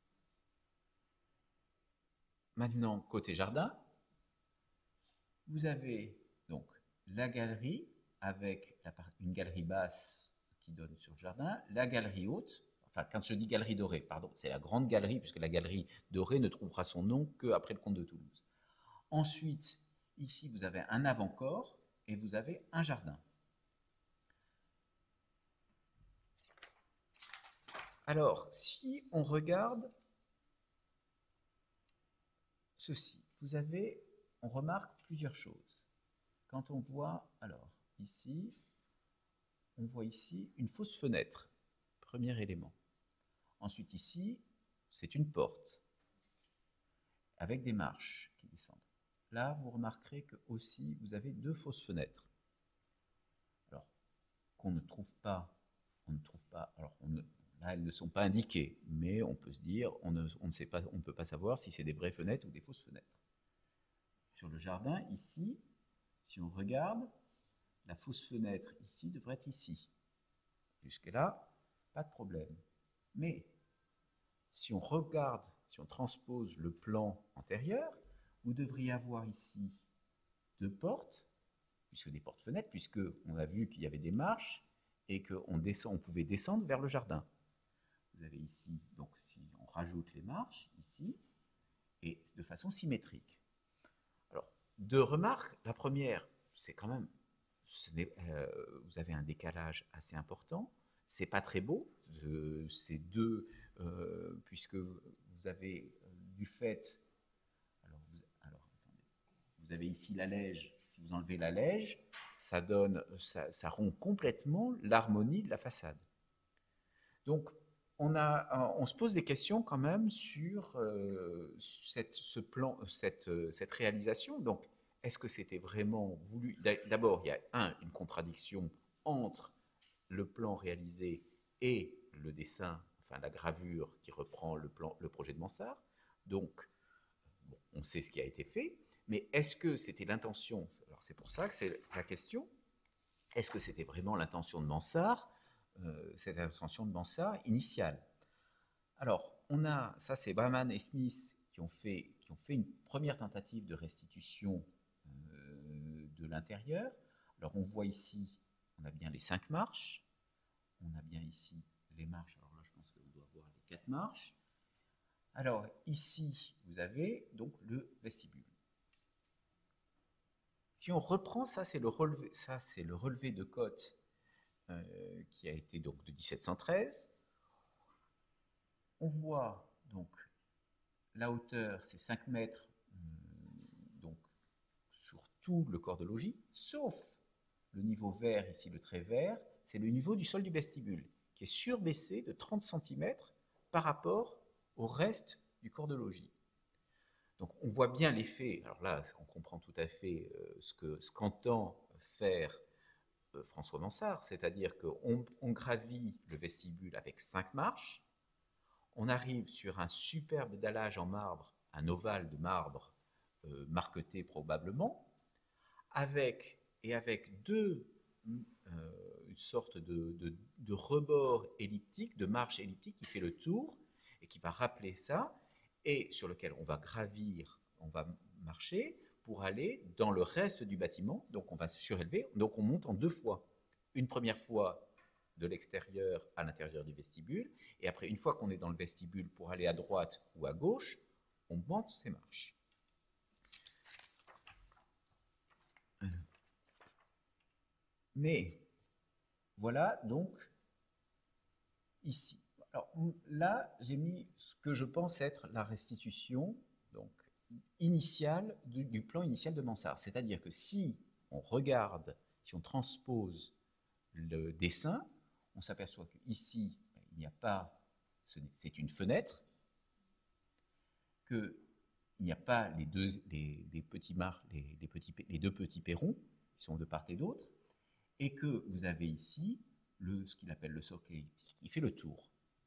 Maintenant, côté jardin, vous avez donc la galerie, avec la, une galerie basse qui donne sur le jardin, la galerie haute, enfin quand je dis galerie dorée, pardon, c'est la grande galerie, puisque la galerie dorée ne trouvera son nom qu'après le comte de Toulouse. Ensuite, ici vous avez un avant-corps et vous avez un jardin. Alors, si on regarde ceci, vous avez, on remarque plusieurs choses. Quand on voit, alors, ici, on voit ici une fausse fenêtre, premier élément. Ensuite, ici, c'est une porte, avec des marches qui descendent. Là, vous remarquerez que aussi, vous avez deux fausses fenêtres. Alors, qu'on ne trouve pas, on ne trouve pas, alors, on ne, là, elles ne sont pas indiquées, mais on peut se dire, on ne, on ne sait pas, on ne peut pas savoir si c'est des vraies fenêtres ou des fausses fenêtres. Sur le jardin, ici, si on regarde, la fausse fenêtre ici devrait être ici. Jusque-là, pas de problème. Mais si on regarde, si on transpose le plan antérieur, vous devriez avoir ici deux portes, puisque des portes-fenêtres, puisque on a vu qu'il y avait des marches et qu'on descend, on pouvait descendre vers le jardin. Vous avez ici, donc si on rajoute les marches, ici, et de façon symétrique. Alors, deux remarques. La première, c'est quand même, ce n'est, euh, vous avez un décalage assez important. C'est pas très beau, euh, ces deux, euh, puisque vous avez euh, du fait, alors vous, alors, attendez, vous avez ici la lège, si vous enlevez la lège, ça donne, ça, ça rompt complètement l'harmonie de la façade. Donc, on, a, on se pose des questions quand même sur euh, cette, ce plan, cette, cette réalisation. Donc, est-ce que c'était vraiment voulu? D'abord, il y a un, une contradiction entre le plan réalisé et le dessin, enfin la gravure qui reprend le, plan, le projet de Mansart. Donc, bon, on sait ce qui a été fait, mais est-ce que c'était l'intention? Alors c'est pour ça que c'est la question. Est-ce que c'était vraiment l'intention de Mansart euh, cette intervention de Mansart initiale. Alors, on a, ça c'est Brahman et Smith qui ont fait, qui ont fait une première tentative de restitution euh, de l'intérieur. Alors, on voit ici, on a bien les cinq marches, on a bien ici les marches, alors là je pense qu'on doit voir les quatre marches. Alors, ici, vous avez donc le vestibule. Si on reprend, ça c'est le relevé, ça c'est le relevé de côte euh, qui a été donc de mille sept cent treize. On voit donc la hauteur, c'est cinq mètres euh, donc, sur tout le corps de logis, sauf le niveau vert, ici le trait vert, c'est le niveau du sol du vestibule, qui est surbaissé de trente centimètres par rapport au reste du corps de logis. Donc on voit bien l'effet, alors là on comprend tout à fait euh, ce que ce qu'entend faire euh, François Mansart, c'est-à-dire qu'on on gravit le vestibule avec cinq marches, on arrive sur un superbe dallage en marbre, un ovale de marbre euh, marqueté probablement, avec, et avec deux, euh, une sorte de, de, de rebord elliptique, de marche elliptique qui fait le tour et qui va rappeler ça, et sur lequel on va gravir, on va marcher pour aller dans le reste du bâtiment, donc on va se surélever, donc on monte en deux fois. Une première fois de l'extérieur à l'intérieur du vestibule, et après, une fois qu'on est dans le vestibule pour aller à droite ou à gauche, on monte ces marches. Mais voilà donc ici. Alors là, j'ai mis ce que je pense être la restitution donc, initiale du, du plan initial de Mansart. C'est-à-dire que si on regarde, si on transpose le dessin, on s'aperçoit qu'ici, il n'y a pas, c'est une fenêtre, qu'il n'y a pas les deux, les, les petits mar, les, les, petits, les deux petits perrons qui sont de part et d'autre, et que vous avez ici le, ce qu'il appelle le socle elliptique, qui fait le tour.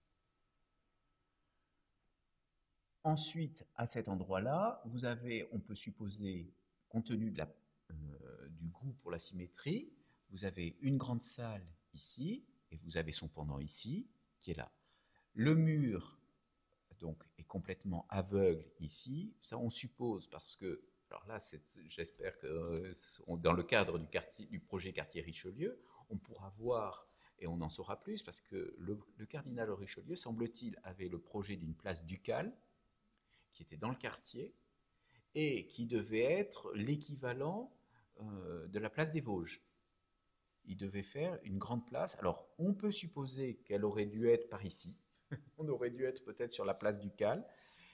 Ensuite, à cet endroit-là, vous avez, on peut supposer, compte tenu de la, euh, du goût pour la symétrie, vous avez une grande salle ici, et vous avez son pendant ici, qui est là. Le mur donc, est complètement aveugle ici. Ça, on suppose, parce que, alors là, j'espère que euh, dans le cadre du, quartier, du projet quartier Richelieu, on pourra voir, et on en saura plus, parce que le, le cardinal Richelieu, semble-t-il, avait le projet d'une place ducale, qui était dans le quartier, et qui devait être l'équivalent euh, de la place des Vosges. Il devait faire une grande place. Alors, on peut supposer qu'elle aurait dû être par ici. On aurait dû être peut-être sur la place ducale,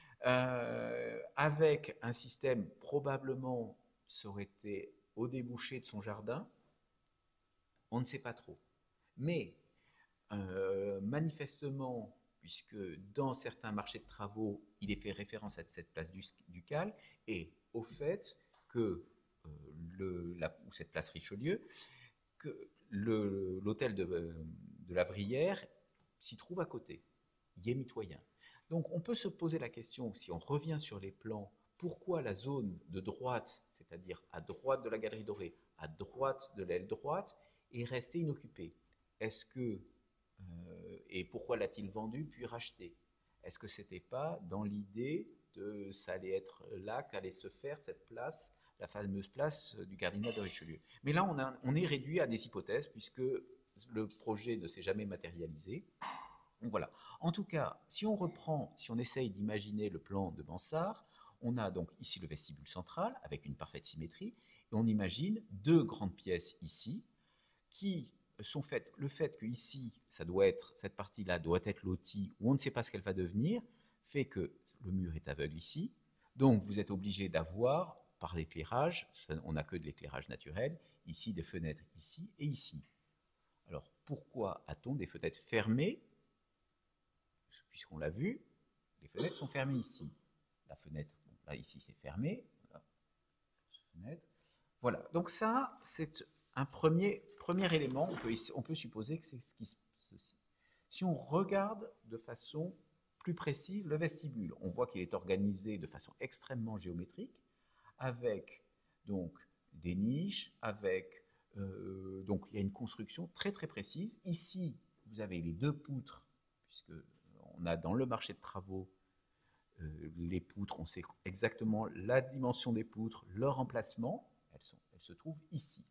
euh, avec un système, probablement, ça aurait été au débouché de son jardin. On ne sait pas trop. Mais, euh, manifestement, puisque dans certains marchés de travaux, il est fait référence à cette place ducale, et au fait que euh, le, la, ou cette place Richelieu, que l'hôtel de, de la Vrière s'y trouve à côté, y est mitoyen. Donc on peut se poser la question, si on revient sur les plans, pourquoi la zone de droite, c'est-à-dire à droite de la Galerie Dorée, à droite de l'aile droite, est restée inoccupée? Est-ce que Euh, et pourquoi l'a-t-il vendu puis racheté? Est-ce que c'était pas dans l'idée de ça allait être là qu'allait se faire cette place, la fameuse place du cardinal de Richelieu? Mais là, on, a, on est réduit à des hypothèses puisque le projet ne s'est jamais matérialisé. Donc voilà. En tout cas, si on reprend, si on essaye d'imaginer le plan de Mansart, on a donc ici le vestibule central avec une parfaite symétrie, et on imagine deux grandes pièces ici qui sont faites, le fait que ici, ça doit être, cette partie-là doit être lotie, où on ne sait pas ce qu'elle va devenir, fait que le mur est aveugle ici, donc vous êtes obligé d'avoir, par l'éclairage, on n'a que de l'éclairage naturel, ici des fenêtres ici et ici. Alors pourquoi a-t-on des fenêtres fermées? Puisqu'on l'a vu, les fenêtres sont fermées ici. La fenêtre, bon, là ici c'est fermé, voilà. Fenêtre. Voilà, donc ça c'est un premier, premier élément, on peut, on peut supposer que c'est ce qui se passe. Si on regarde de façon plus précise le vestibule, on voit qu'il est organisé de façon extrêmement géométrique, avec donc des niches, avec euh, donc il y a une construction très très précise. Ici, vous avez les deux poutres, puisque on a dans le marché de travaux euh, les poutres, on sait exactement la dimension des poutres, leur emplacement, elles, sont, elles se trouvent ici.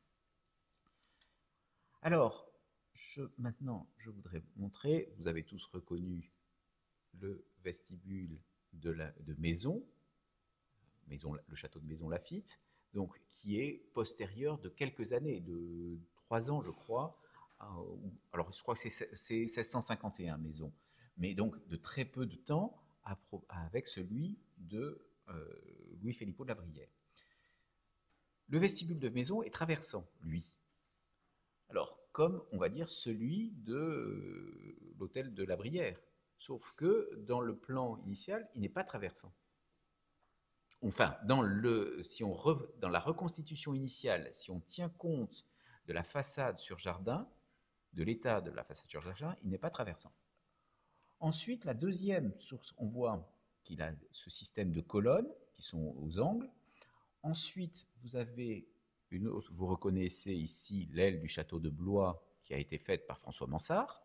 Alors, je, maintenant, je voudrais vous montrer, vous avez tous reconnu le vestibule de, la, de Maison, Maison, le château de Maison Lafitte, donc qui est postérieur de quelques années, de trois ans je crois. Alors je crois que c'est seize cent cinquante et un Maison, mais donc de très peu de temps avec celui de euh, Louis Philippot de la Brière. Le vestibule de Maison est traversant, lui. Alors comme on va dire celui de euh, l'hôtel de la Brière, sauf que dans le plan initial, il n'est pas traversant. Enfin, dans, le, si on re, dans la reconstitution initiale, si on tient compte de la façade sur jardin, de l'état de la façade sur jardin, il n'est pas traversant. Ensuite, la deuxième source, on voit qu'il a ce système de colonnes qui sont aux angles. Ensuite, vous avez une autre, vous reconnaissez ici l'aile du château de Blois qui a été faite par François Mansart,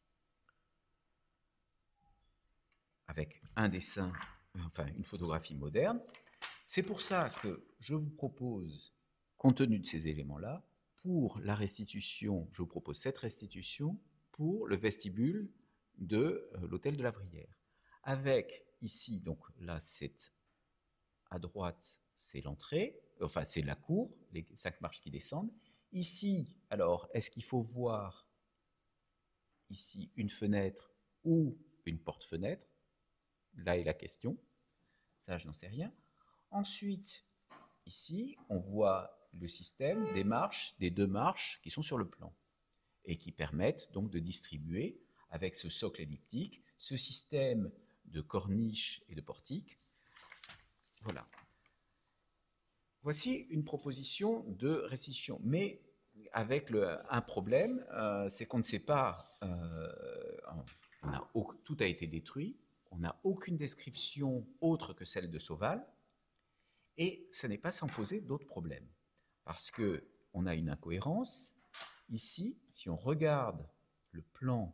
avec un dessin, enfin une photographie moderne. C'est pour ça que je vous propose, compte tenu de ces éléments-là, pour la restitution, je vous propose cette restitution pour le vestibule de euh, l'hôtel de la Brière. Avec ici, donc là c'est à droite, c'est l'entrée, enfin c'est la cour, les cinq marches qui descendent. Ici, alors, est-ce qu'il faut voir ici une fenêtre ou une porte-fenêtre? Là est la question, ça je n'en sais rien. Ensuite, ici, on voit le système des marches, des deux marches qui sont sur le plan et qui permettent donc de distribuer, avec ce socle elliptique, ce système de corniche et de portique. Voilà. Voici une proposition de restitution, mais avec le, un problème, euh, c'est qu'on ne sait pas, euh, on a, tout a été détruit, on n'a aucune description autre que celle de Sauval. Et ça n'est pas sans poser d'autres problèmes, parce qu'on a une incohérence. Ici, si on regarde le plan,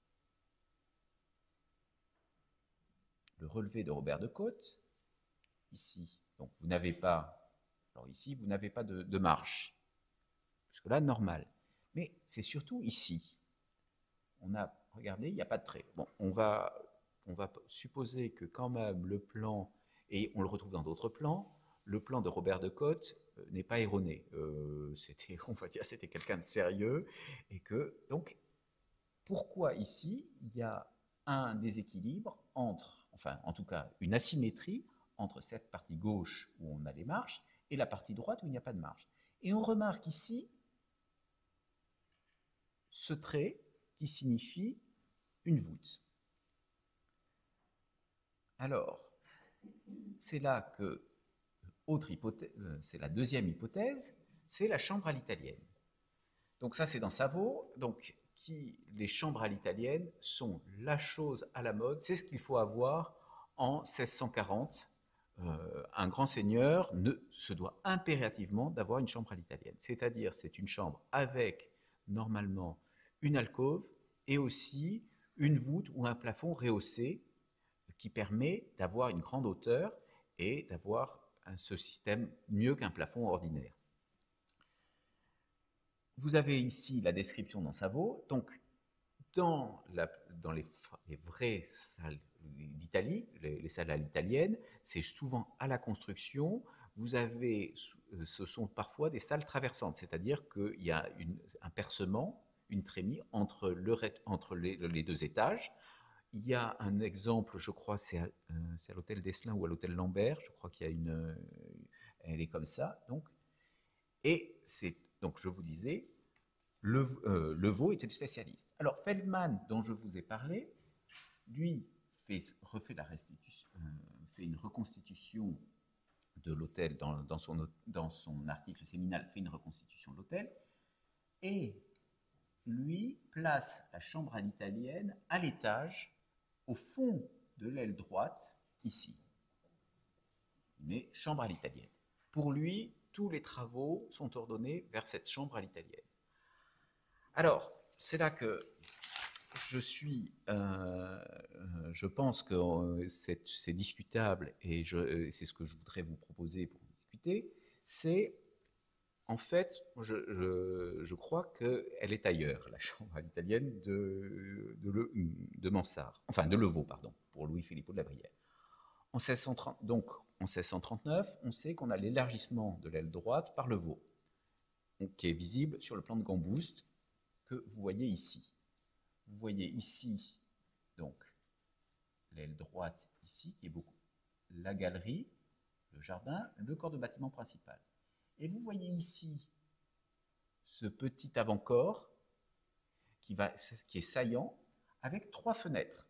le relevé de Robert de Côte, ici, donc vous n'avez pas, alors ici, vous n'avez pas de, de marche, jusque-là, normal. Mais c'est surtout ici. On a, regardez, il n'y a pas de trait. Bon, on va, on va supposer que quand même le plan, et on le retrouve dans d'autres plans, le plan de Robert de Côte euh, n'est pas erroné. Euh, c'était, on va dire, c'était quelqu'un de sérieux, et que donc, pourquoi ici il y a un déséquilibre entre, enfin, en tout cas, une asymétrie entre cette partie gauche où on a les marches et la partie droite où il n'y a pas de marche. Et on remarque ici ce trait qui signifie une voûte. Alors, c'est là que autre hypothèse, c'est la deuxième hypothèse, c'est la chambre à l'italienne. Donc ça, c'est dans Savot. Donc, qui, les chambres à l'italienne sont la chose à la mode. C'est ce qu'il faut avoir en seize cent quarante. Euh, un grand seigneur ne, se doit impérativement d'avoir une chambre à l'italienne. C'est-à-dire, c'est une chambre avec, normalement, une alcôve et aussi une voûte ou un plafond rehaussé qui permet d'avoir une grande hauteur et d'avoir ce système mieux qu'un plafond ordinaire. Vous avez ici la description dans Savot. Donc, dans, la, dans les, les vraies salles d'Italie, les, les salles à l'italienne, c'est souvent à la construction. Vous avez, ce sont parfois des salles traversantes, c'est-à-dire qu'il y a une, un percement, une trémie entre, le, entre les, les deux étages. Il y a un exemple, je crois, c'est à, euh, à l'hôtel d'Esselin ou à l'hôtel Lambert, je crois qu'il y a une... Euh, elle est comme ça, donc. Et c'est, donc je vous disais, le, euh, Levaux était le spécialiste. Alors Feldman, dont je vous ai parlé, lui fait, refait la restitution, euh, fait une reconstitution de l'hôtel, dans, dans, son, dans son article séminal, fait une reconstitution de l'hôtel, et lui place la chambre à l'italienne à l'étage, au fond de l'aile droite, ici. Mais chambre à l'italienne. Pour lui, tous les travaux sont ordonnés vers cette chambre à l'italienne. Alors, c'est là que je suis, euh, je pense que euh, c'est, c'est discutable et je, euh, c'est ce que je voudrais vous proposer pour discuter, c'est en fait, je, je, je crois qu'elle est ailleurs, la chambre à l'italienne de, de, Le- de Mansart, enfin de Levaux, pardon, pour Louis-Philippot de la Brière. En seize cent trente, donc en seize cent trente-neuf, on sait qu'on a l'élargissement de l'aile droite par Levaux, donc, qui est visible sur le plan de Gambouste que vous voyez ici. Vous voyez ici, donc, l'aile droite ici, qui est beaucoup, la galerie, le jardin, le corps de bâtiment principal. Et vous voyez ici ce petit avant-corps qui, va, qui est saillant avec trois fenêtres.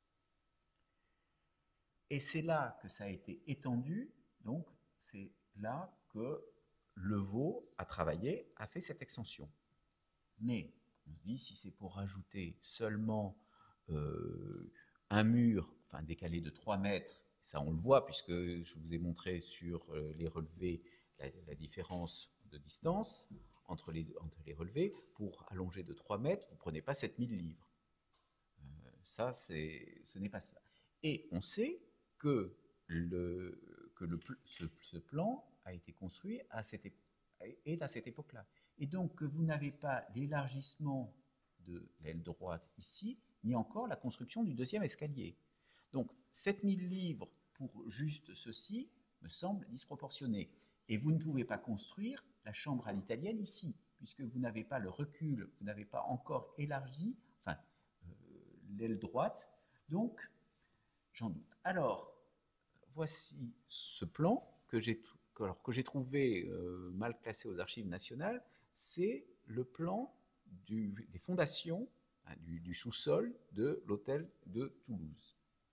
Et c'est là que ça a été étendu, donc c'est là que Levaux a travaillé, a fait cette extension. Mais on se dit, si c'est pour rajouter seulement euh, un mur, enfin décalé de trois mètres, ça on le voit puisque je vous ai montré sur euh, les relevés la, la différence de distance entre les, entre les relevés, pour allonger de trois mètres, vous ne prenez pas sept mille livres. Euh, ça, c'est, ce n'est pas ça. Et on sait que, le, que le, ce, ce plan a été construit à cette, est à cette époque-là. Et donc que vous n'avez pas l'élargissement de l'aile droite ici, ni encore la construction du deuxième escalier. Donc sept mille livres pour juste ceci me semble disproportionné. Et vous ne pouvez pas construire la chambre à l'italienne ici, puisque vous n'avez pas le recul, vous n'avez pas encore élargi, enfin, euh, l'aile droite. Donc, j'en doute. Alors, voici ce plan que j'ai alors, que j'ai trouvé euh, mal classé aux archives nationales. C'est le plan du, des fondations, hein, du, du sous-sol de l'hôtel de Toulouse.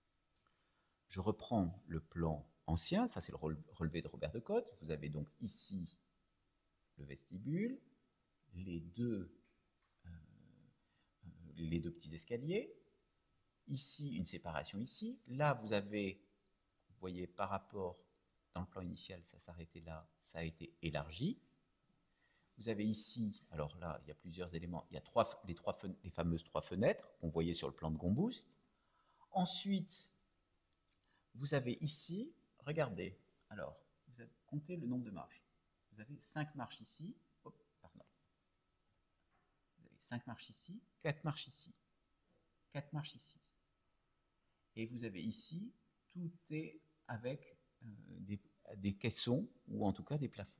Je reprends le plan ancien, ça c'est le relevé de Robert de Cotte. Vous avez donc ici le vestibule, les deux, euh, les deux petits escaliers, ici une séparation ici, là vous avez, vous voyez par rapport, dans le plan initial ça s'arrêtait là, ça a été élargi. Vous avez ici, alors là il y a plusieurs éléments, il y a trois, les, trois, les fameuses trois fenêtres qu'on voyait sur le plan de Gambouste. Ensuite, vous avez ici, regardez, alors, vous avez compté le nombre de marches. Vous avez cinq marches ici, hop, pardon. Vous avez cinq marches ici, quatre marches ici, quatre marches ici. Et vous avez ici, tout est avec euh, des, des caissons, ou en tout cas des plafonds.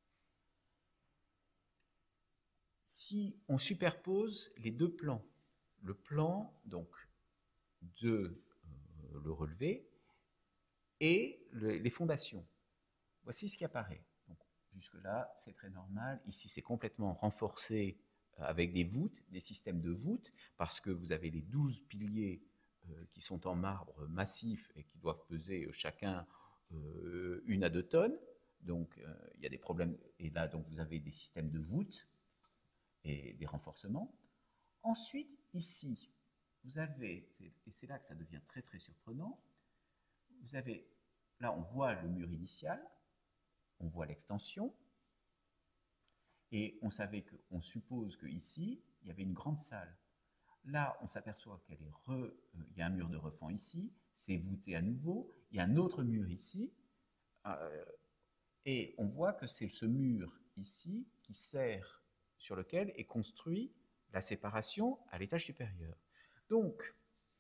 Si on superpose les deux plans, le plan donc de euh, le relevé, et le, les fondations. Voici ce qui apparaît. Donc, jusque-là, c'est très normal. Ici, c'est complètement renforcé avec des voûtes, des systèmes de voûtes, parce que vous avez les douze piliers euh, qui sont en marbre massif et qui doivent peser chacun euh, une à deux tonnes. Donc, euh, il y a des problèmes. Et là, donc, vous avez des systèmes de voûtes et des renforcements. Ensuite, ici, vous avez, et c'est là que ça devient très très surprenant, vous avez, là on voit le mur initial, on voit l'extension, et on savait que, on suppose qu'ici, il y avait une grande salle. Là, on s'aperçoit qu'il euh, y a un mur de refend ici, c'est voûté à nouveau, il y a un autre mur ici, euh, et on voit que c'est ce mur ici qui sert, sur lequel est construit la séparation à l'étage supérieur. Donc,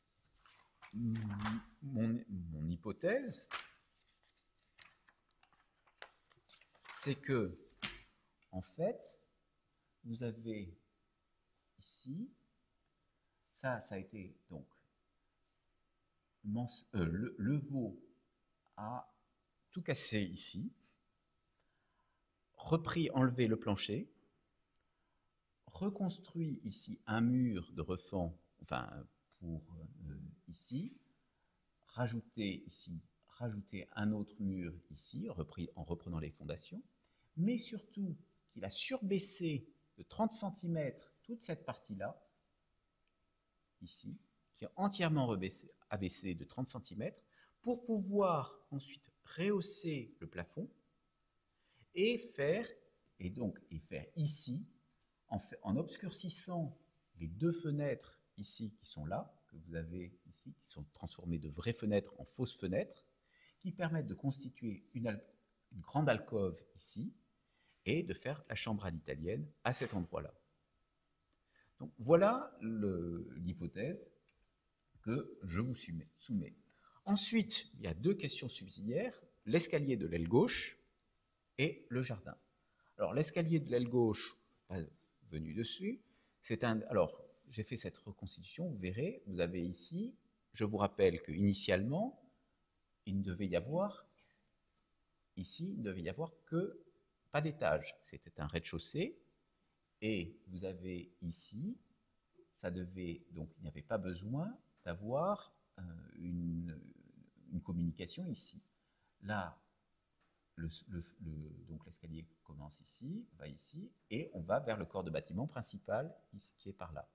mon, mon hypothèse, c'est que, en fait, vous avez ici, ça, ça a été, donc, euh, le, Levaux a tout cassé ici, repris, enlevé le plancher, reconstruit ici un mur de refend, enfin, pour euh, ici, rajouter ici, rajouter un autre mur ici, repris, en reprenant les fondations, mais surtout qu'il a surbaissé de trente centimètres toute cette partie-là, ici, qui est entièrement rebaissé, abaissé de trente centimètres, pour pouvoir ensuite rehausser le plafond et faire, et donc, et faire ici, en, fait, en obscurcissant les deux fenêtres ici qui sont là, que vous avez ici, qui sont transformées de vraies fenêtres en fausses fenêtres, qui permettent de constituer une, une grande alcôve ici et de faire la chambre à l'italienne à cet endroit-là. Donc voilà l'hypothèse que je vous soumets. Ensuite, il y a deux questions subsidiaires, l'escalier de l'aile gauche et le jardin. Alors l'escalier de l'aile gauche, pas venu dessus, c'est un... Alors, j'ai fait cette reconstitution, vous verrez, vous avez ici, je vous rappelle qu'initialement, il ne devait y avoir, ici, il ne devait y avoir que, pas d'étage, c'était un rez-de-chaussée, et vous avez ici, ça devait, donc il n'y avait pas besoin d'avoir euh, une, une communication ici. Là, le, le, le, donc l'escalier commence ici, va ici, et on va vers le corps de bâtiment principal, ici, qui est par là.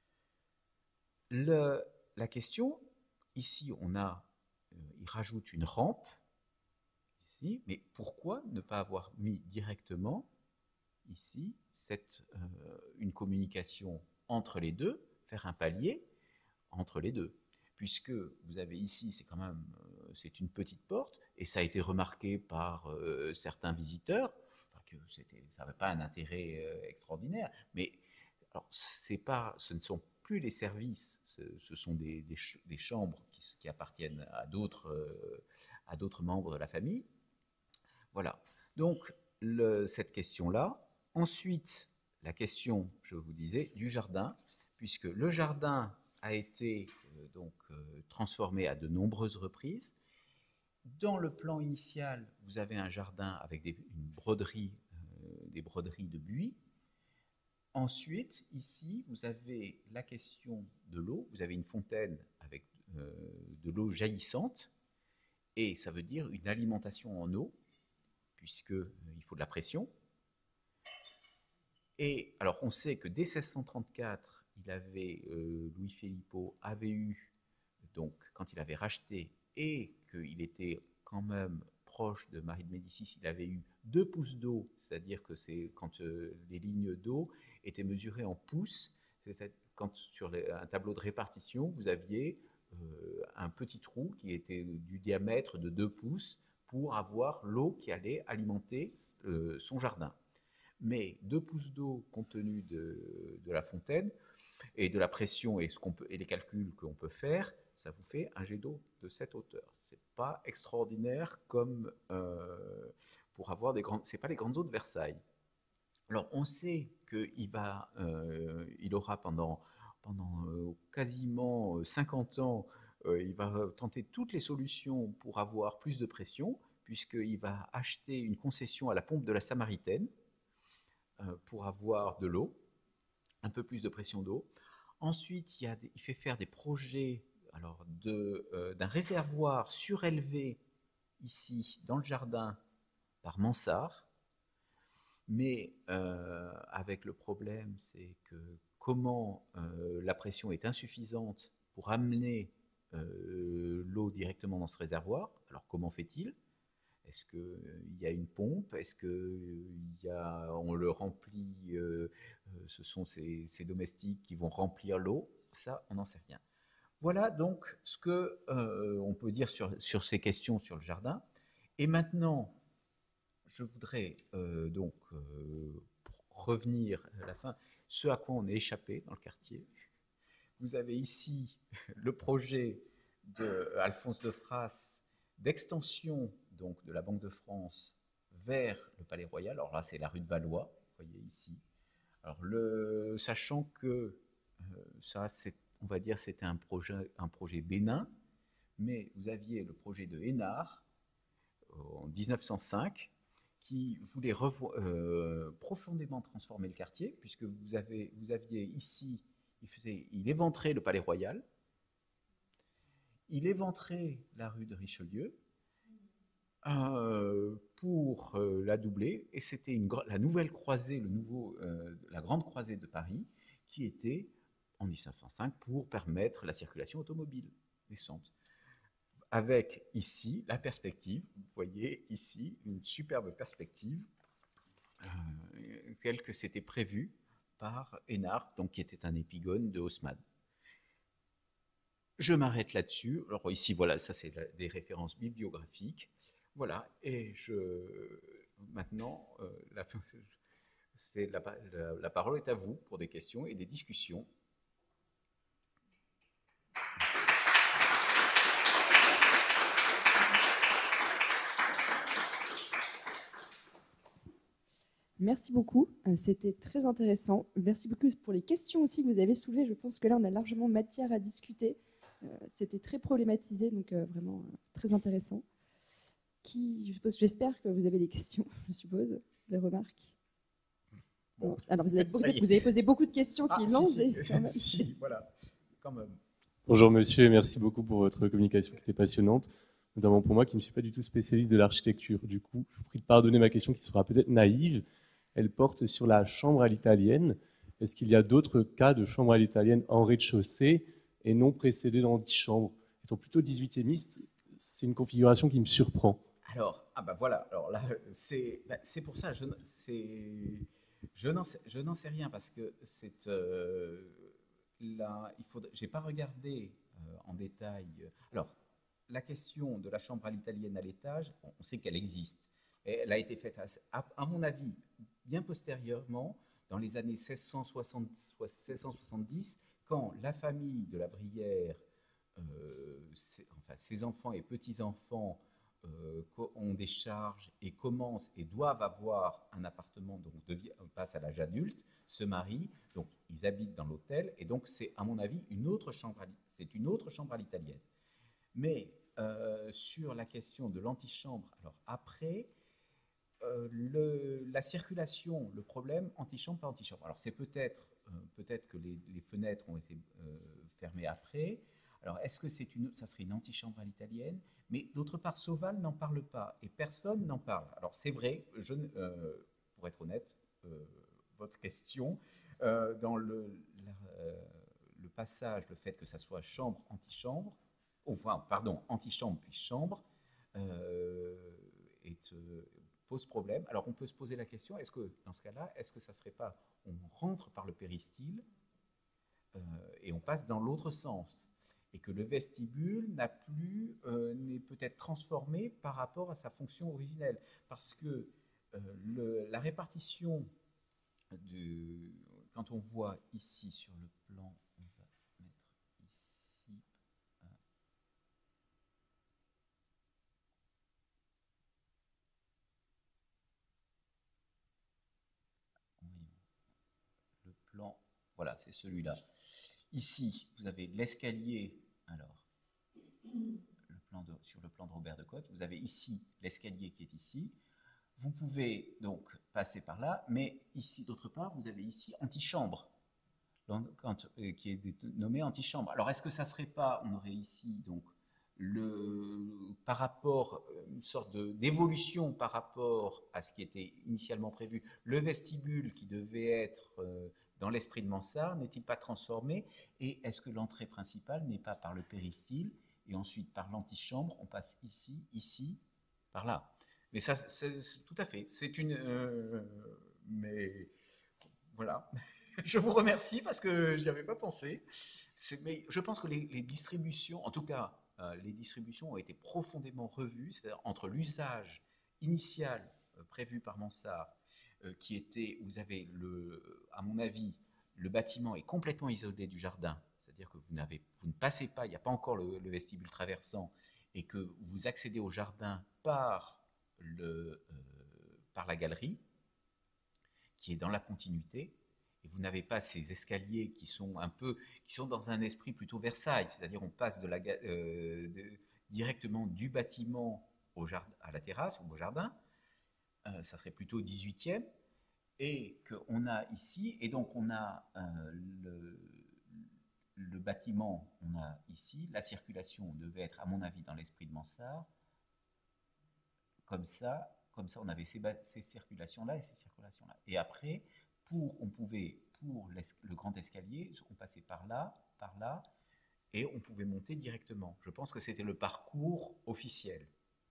Le, la question, ici, on a, euh, il rajoute une rampe, ici, mais pourquoi ne pas avoir mis directement, ici, cette, euh, une communication entre les deux, faire un palier entre les deux, puisque vous avez ici, c'est quand même, euh, c'est une petite porte, et ça a été remarqué par euh, certains visiteurs, enfin, que ça n'avait pas un intérêt euh, extraordinaire, mais alors, c'est pas, ce ne sont plus les services, ce, ce sont des, des, ch des chambres qui, qui appartiennent à d'autres euh, à d'autres membres de la famille. Voilà. Donc, le, cette question-là. Ensuite, la question, je vous disais, du jardin, puisque le jardin a été euh, donc euh, transformé à de nombreuses reprises. Dans le plan initial, vous avez un jardin avec des, une broderie, euh, des broderies de buis. Ensuite, ici, vous avez la question de l'eau. Vous avez une fontaine avec euh, de l'eau jaillissante, et ça veut dire une alimentation en eau, puisqu'il euh, faut de la pression. Et alors, on sait que dès seize cent trente-quatre, il avait, euh, Louis Filippo avait eu, donc quand il avait racheté, et qu'il était quand même proche de Marie de Médicis, il avait eu deux pouces d'eau, c'est-à-dire que c'est quand euh, les lignes d'eau étaient mesurées en pouces, c'est-à-dire quand sur les, un tableau de répartition, vous aviez euh, un petit trou qui était du diamètre de deux pouces pour avoir l'eau qui allait alimenter euh, son jardin. Mais deux pouces d'eau compte tenu de, de la fontaine et de la pression et, ce qu'on peut, et les calculs qu'on peut faire, ça vous fait un jet d'eau de cette hauteur. C'est pas extraordinaire comme euh, pour avoir des grandes. C'est pas les grandes eaux de Versailles. Alors on sait qu'il va, euh, il aura pendant pendant euh, quasiment cinquante ans, euh, il va tenter toutes les solutions pour avoir plus de pression, puisqu'il va acheter une concession à la pompe de la Samaritaine euh, pour avoir de l'eau, un peu plus de pression d'eau. Ensuite, il, y a des, il fait faire des projets alors de, euh, d'un réservoir surélevé ici dans le jardin par Mansart, mais euh, avec le problème, c'est que comment euh, la pression est insuffisante pour amener euh, l'eau directement dans ce réservoir. Alors comment fait-il? Est-ce qu'il euh, y a une pompe? Est-ce qu'on le remplit? euh, Ce sont ces, ces domestiques qui vont remplir l'eau? Ça, on n'en sait rien. Voilà donc ce qu'on euh, peut dire sur, sur ces questions sur le jardin. Et maintenant, je voudrais euh, donc, euh, pour revenir à la fin, ce à quoi on est échappé dans le quartier. Vous avez ici le projet d'Alphonse de Frasse d'extension donc de la Banque de France vers le Palais Royal. Alors là, c'est la rue de Valois, vous voyez ici. Alors, le, sachant que euh, ça, c'est, on va dire, c'était un projet, un projet bénin, mais vous aviez le projet de Hénard en mille neuf cent cinq qui voulait euh, profondément transformer le quartier, puisque vous, avez, vous aviez ici, il, faisait, il éventrait le Palais Royal, il éventrait la rue de Richelieu euh, pour euh, la doubler, et c'était une, la nouvelle croisée, le nouveau, euh, la grande croisée de Paris, qui était en mille neuf cent cinq pour permettre la circulation automobile décente. Avec ici la perspective, vous voyez ici une superbe perspective, euh, telle que c'était prévu par Hénard, donc qui était un épigone de Haussmann. Je m'arrête là-dessus. Alors ici, voilà, ça c'est la- des références bibliographiques. Voilà, et je maintenant, euh, la, c'est la, la- la parole est à vous pour des questions et des discussions. Merci beaucoup, euh, c'était très intéressant. Merci beaucoup pour les questions aussi que vous avez soulevées. Je pense que là, on a largement matière à discuter. Euh, c'était très problématisé, donc euh, vraiment euh, très intéressant. Qui, je suppose, j'espère que vous avez des questions, je suppose, des remarques. Bon, Bon, alors, vous avez, ça y est. vous avez posé beaucoup de questions qui Ah, lancent. si, des- quand même. si, si, voilà, quand même. Bonjour monsieur et merci beaucoup pour votre communication qui était passionnante, notamment pour moi qui ne suis pas du tout spécialiste de l'architecture. Du coup, je vous prie de pardonner ma question qui sera peut-être naïve. Elle porte sur la chambre à l'italienne. Est-ce qu'il y a d'autres cas de chambre à l'italienne en rez-de-chaussée et non précédés d'antichambre? Étant plutôt dix-huitiémiste, c'est une configuration qui me surprend. Alors, ah bah voilà, alors là, c'est bah, c'est pour ça, je, n- c'est, je n'en sais, je n'en sais rien parce que c'est euh, là, il faut, j'ai pas regardé euh, en détail. euh, Alors, la question de la chambre à l'italienne à l'étage, on, on sait qu'elle existe. Et elle a été faite, à, à- à mon avis, bien postérieurement, dans les années mille six cent soixante, mille six cent soixante-dix, quand la famille de la Brière, euh, ses, enfin, ses enfants et petits-enfants euh, ont des charges et commencent et doivent avoir un appartement, donc devient, passent à l'âge adulte, se marient, donc ils habitent dans l'hôtel, et donc c'est à mon avis une autre chambre, c'est une autre chambre à l'italienne. Mais euh, sur la question de l'antichambre, alors après, euh, le, la circulation, le problème, antichambre, pas antichambre. Alors c'est peut-être euh, peut-être que les, les fenêtres ont été euh, fermées après. Alors est-ce que c'est une, ça serait une antichambre à l'italienne? Mais d'autre part, Sauval n'en parle pas et personne n'en parle. Alors c'est vrai, je, euh, pour être honnête, euh, votre question, euh, dans le, la, euh, le passage, le fait que ça soit chambre, antichambre, enfin pardon, antichambre puis chambre, euh, est, euh, pose problème. Alors on peut se poser la question, est-ce que dans ce cas-là, est-ce que ça ne serait pas, on rentre par le péristyle euh, et on passe dans l'autre sens et que le vestibule n'a plus, euh, n'est peut-être transformé par rapport à sa fonction originelle. Parce que euh, le, la répartition, du, quand on voit ici sur le plan, on va mettre ici, euh, oui, le plan, voilà, c'est celui-là. Ici, vous avez l'escalier, alors, le plan de, sur le plan de Robert de Cotte, vous avez ici l'escalier qui est ici. Vous pouvez donc passer par là, mais ici, d'autre part, vous avez ici antichambre, quand, euh, qui est nommé antichambre. Alors, est-ce que ça ne serait pas, on aurait ici, donc, le, par rapport, une sorte d'évolution par rapport à ce qui était initialement prévu, le vestibule qui devait être euh, dans l'esprit de Mansart, n'est-il pas transformé? Et est-ce que l'entrée principale n'est pas par le péristyle et ensuite par l'antichambre, on passe ici, ici, par là? Mais ça, c'est tout à fait. C'est une. Euh, mais voilà. Je vous remercie parce que je n'y avais pas pensé. Mais je pense que les, les distributions, en tout cas, euh, les distributions ont été profondément revues, c'est-à-dire entre l'usage initial euh, prévu par Mansart, euh, qui était, vous avez, le, à mon avis, le bâtiment est complètement isolé du jardin, c'est-à-dire que vous, n'avez, vous ne passez pas, il n'y a pas encore le, le vestibule traversant, et que vous accédez au jardin par, le, euh, par la galerie, qui est dans la continuité. Et vous n'avez pas ces escaliers qui sont un peu, qui sont dans un esprit plutôt Versailles, c'est-à-dire on passe de la, euh, de, directement du bâtiment au jardin, à la terrasse ou au jardin, euh, ça serait plutôt dix-huitième, et qu'on a ici, et donc on a euh, le, le bâtiment, on a ici, la circulation devait être, à mon avis, dans l'esprit de Mansart, comme ça, comme ça on avait ces, ces circulations-là et ces circulations-là. Et après, pour, on pouvait, pour le grand escalier, on passait par là, par là, et on pouvait monter directement. Je pense que c'était le parcours officiel.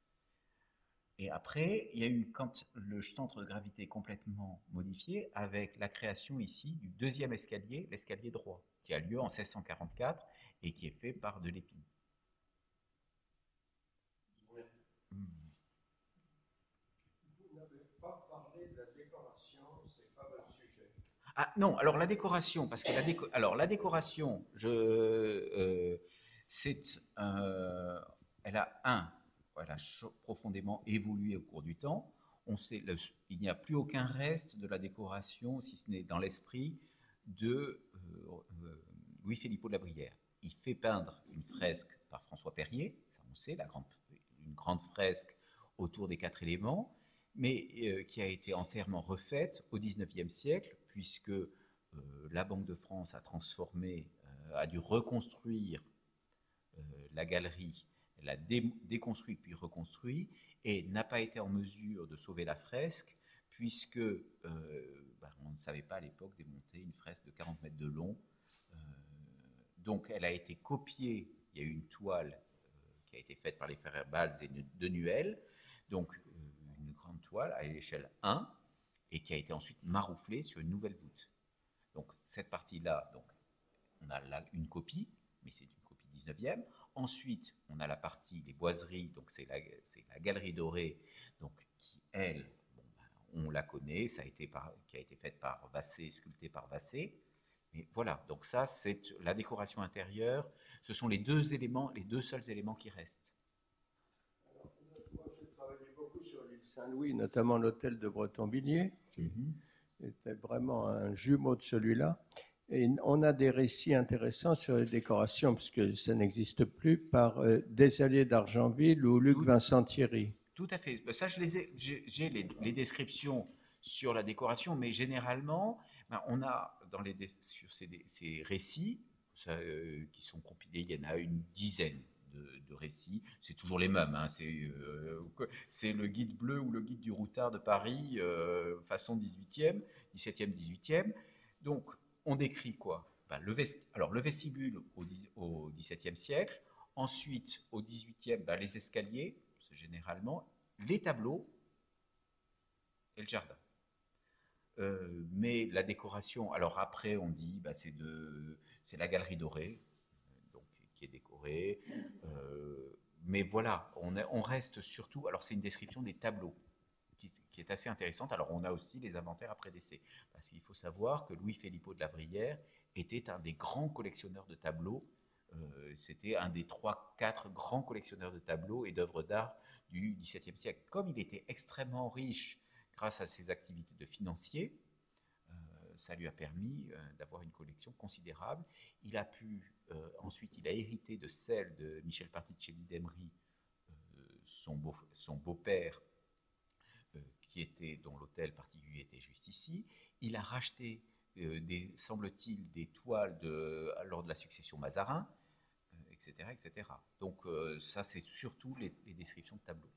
Et après, il y a eu, quand le centre de gravité est complètement modifié, avec la création ici du deuxième escalier, l'escalier droit, qui qui a lieu en seize cent quarante-quatre et qui est fait par de Lépine. Hmm. Vous n'avez pas parlé de la décoration, c'est pas votre sujet. Ah non, alors la décoration, parce que la, déco alors, la décoration, je, euh, c'est, euh, elle a un, elle a profondément évolué au cours du temps. On sait, le, il n'y a plus aucun reste de la décoration, si ce n'est dans l'esprit de euh, euh, Louis-Philippot de la Brière. Il fait peindre une fresque par François Perrier, ça on sait, la grande, une grande fresque autour des quatre éléments, mais euh, qui a été entièrement refaite au dix-neuvième siècle, puisque euh, la Banque de France a transformé, euh, a dû reconstruire euh, la galerie, elle a dé déconstruit puis reconstruit, et n'a pas été en mesure de sauver la fresque, puisque euh, bah, on ne savait pas à l'époque démonter une fresque de quarante mètres de long. Euh, donc elle a été copiée, il y a eu une toile euh, qui a été faite par les frères Balz et de Nuel, donc euh, une grande toile à l'échelle un, et qui a été ensuite marouflée sur une nouvelle voûte. Donc cette partie-là, donc, on a là une copie, mais c'est une copie dix-neuvième. Ensuite, on a la partie des boiseries, donc c'est la, la galerie dorée, donc, qui, elle, bon, ben, on la connaît, ça a été par, qui a été faite par Vassé, sculptée par Vassé. Mais voilà, donc ça, c'est la décoration intérieure. Ce sont les deux éléments, les deux seuls éléments qui restent. Alors, moi, j'ai travaillé beaucoup sur l'île Saint-Louis, notamment l'hôtel de Bretonvilliers, qui mm-hmm. était vraiment un jumeau de celui-là. Et on a des récits intéressants sur les décorations, puisque ça n'existe plus, par euh, Desalliés d'Argenville ou Luc tout, Vincent Thierry. Tout à fait. Ça, je les ai, j'ai les, les descriptions sur la décoration, mais généralement, ben, on a dans les, sur ces, ces récits ça, euh, qui sont compilés, il y en a une dizaine de, de récits. C'est toujours les mêmes. Hein. C'est euh, le guide bleu ou le guide du routard de Paris, euh, façon dix-huitième, dix-septième, dix-huitième. Donc, on décrit quoi? Ben, le vest... Alors, le vestibule au, au dix-septième siècle. Ensuite, au dix-huitième, ben, les escaliers, c'est généralement les tableaux et le jardin. Euh, mais la décoration, alors après, on dit ben, c'est de... la galerie dorée, donc, qui est décorée. Euh, mais voilà, on, est, on reste surtout... Alors, c'est une description des tableaux. Qui est assez intéressante. Alors, on a aussi les inventaires après décès. Parce qu'il faut savoir que Louis-Philippot de la Brière était un des grands collectionneurs de tableaux. Euh, C'était un des trois, quatre grands collectionneurs de tableaux et d'œuvres d'art du dix-septième siècle. Comme il était extrêmement riche grâce à ses activités de financier, euh, ça lui a permis euh, d'avoir une collection considérable. Il a pu, euh, ensuite, il a hérité de celle de Michel Particelli d'Emery, euh, son beau, son beau-père, qui était, dont l'hôtel particulier était juste ici. Il a racheté, euh, semble-t-il, des toiles de, lors de la succession Mazarin, euh, et cetera, et cetera. Donc euh, ça, c'est surtout les, les descriptions de tableaux.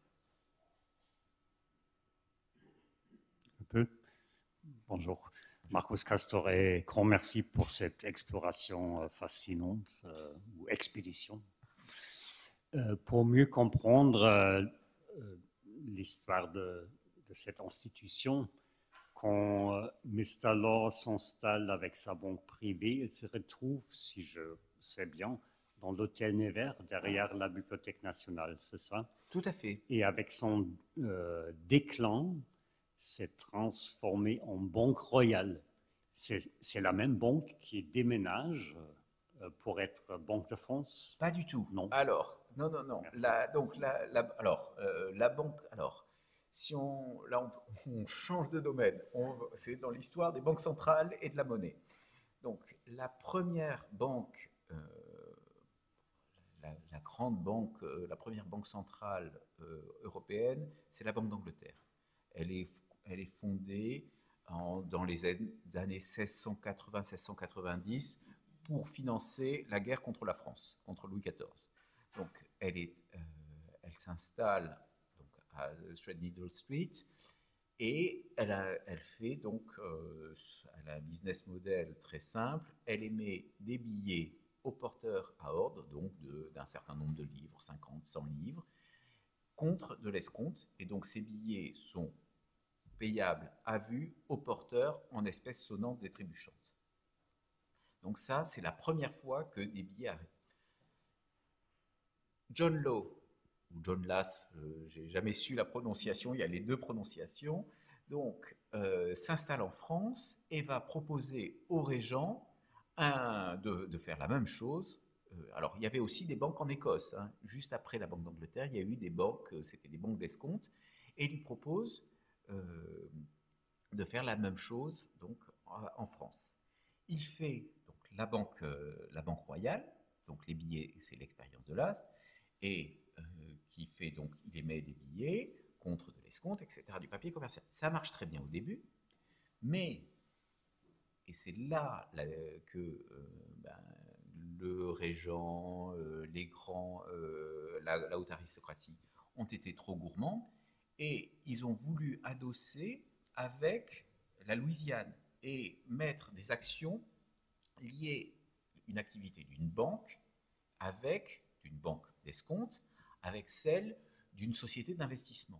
Un peu. Bonjour. Marcos Castoré, grand merci pour cette exploration fascinante, euh, ou expédition. Euh, pour mieux comprendre euh, euh, l'histoire de de cette institution, quand euh, Mistalor s'installe avec sa banque privée, il se retrouve, si je sais bien, dans l'hôtel Nevers, derrière la Bibliothèque nationale, c'est ça? Tout à fait. Et avec son euh, déclin, s'est transformé en banque royale. C'est la même banque qui déménage euh, pour être Banque de France? Pas du tout. Non. Alors, non, non, non. La, donc, la, la, alors, euh, la banque, alors, si on, là, on, on change de domaine, c'est dans l'histoire des banques centrales et de la monnaie. Donc, la première banque, euh, la, la grande banque, euh, la première banque centrale euh, européenne, c'est la Banque d'Angleterre. Elle est, elle est fondée en, dans les années seize cent quatre-vingts seize cent quatre-vingt-dix pour financer la guerre contre la France, contre Louis quatorze. Donc, elle, est, euh, elle s'installe à Threadneedle Street, et elle, a, elle fait donc, euh, elle a un business model très simple, elle émet des billets aux porteurs à ordre, donc d'un certain nombre de livres, cinquante, cent livres, contre de l'escompte, et donc ces billets sont payables à vue aux porteurs en espèces sonnantes et trébuchantes. Donc ça, c'est la première fois que des billets arrivent. John Law, ou John Lass, euh, j'ai jamais su la prononciation, il y a les deux prononciations, donc euh, s'installe en France et va proposer aux régents un, de, de faire la même chose. Euh, alors, il y avait aussi des banques en Écosse, hein. Juste après la Banque d'Angleterre, il y a eu des banques, c'était des banques d'escompte, et il lui propose euh, de faire la même chose donc, en France. Il fait donc, la, banque, euh, la Banque Royale, donc les billets, c'est l'expérience de l'As, et euh, qui fait donc, il émet des billets contre de l'escompte, et cetera, du papier commercial. Ça marche très bien au début, mais, et c'est là, là que euh, ben, le régent, euh, les grands, euh, la, la haute aristocratie ont été trop gourmands, et ils ont voulu adosser avec la Louisiane et mettre des actions liées à une activité d'une banque avec, d'une banque d'escompte, avec celle d'une société d'investissement.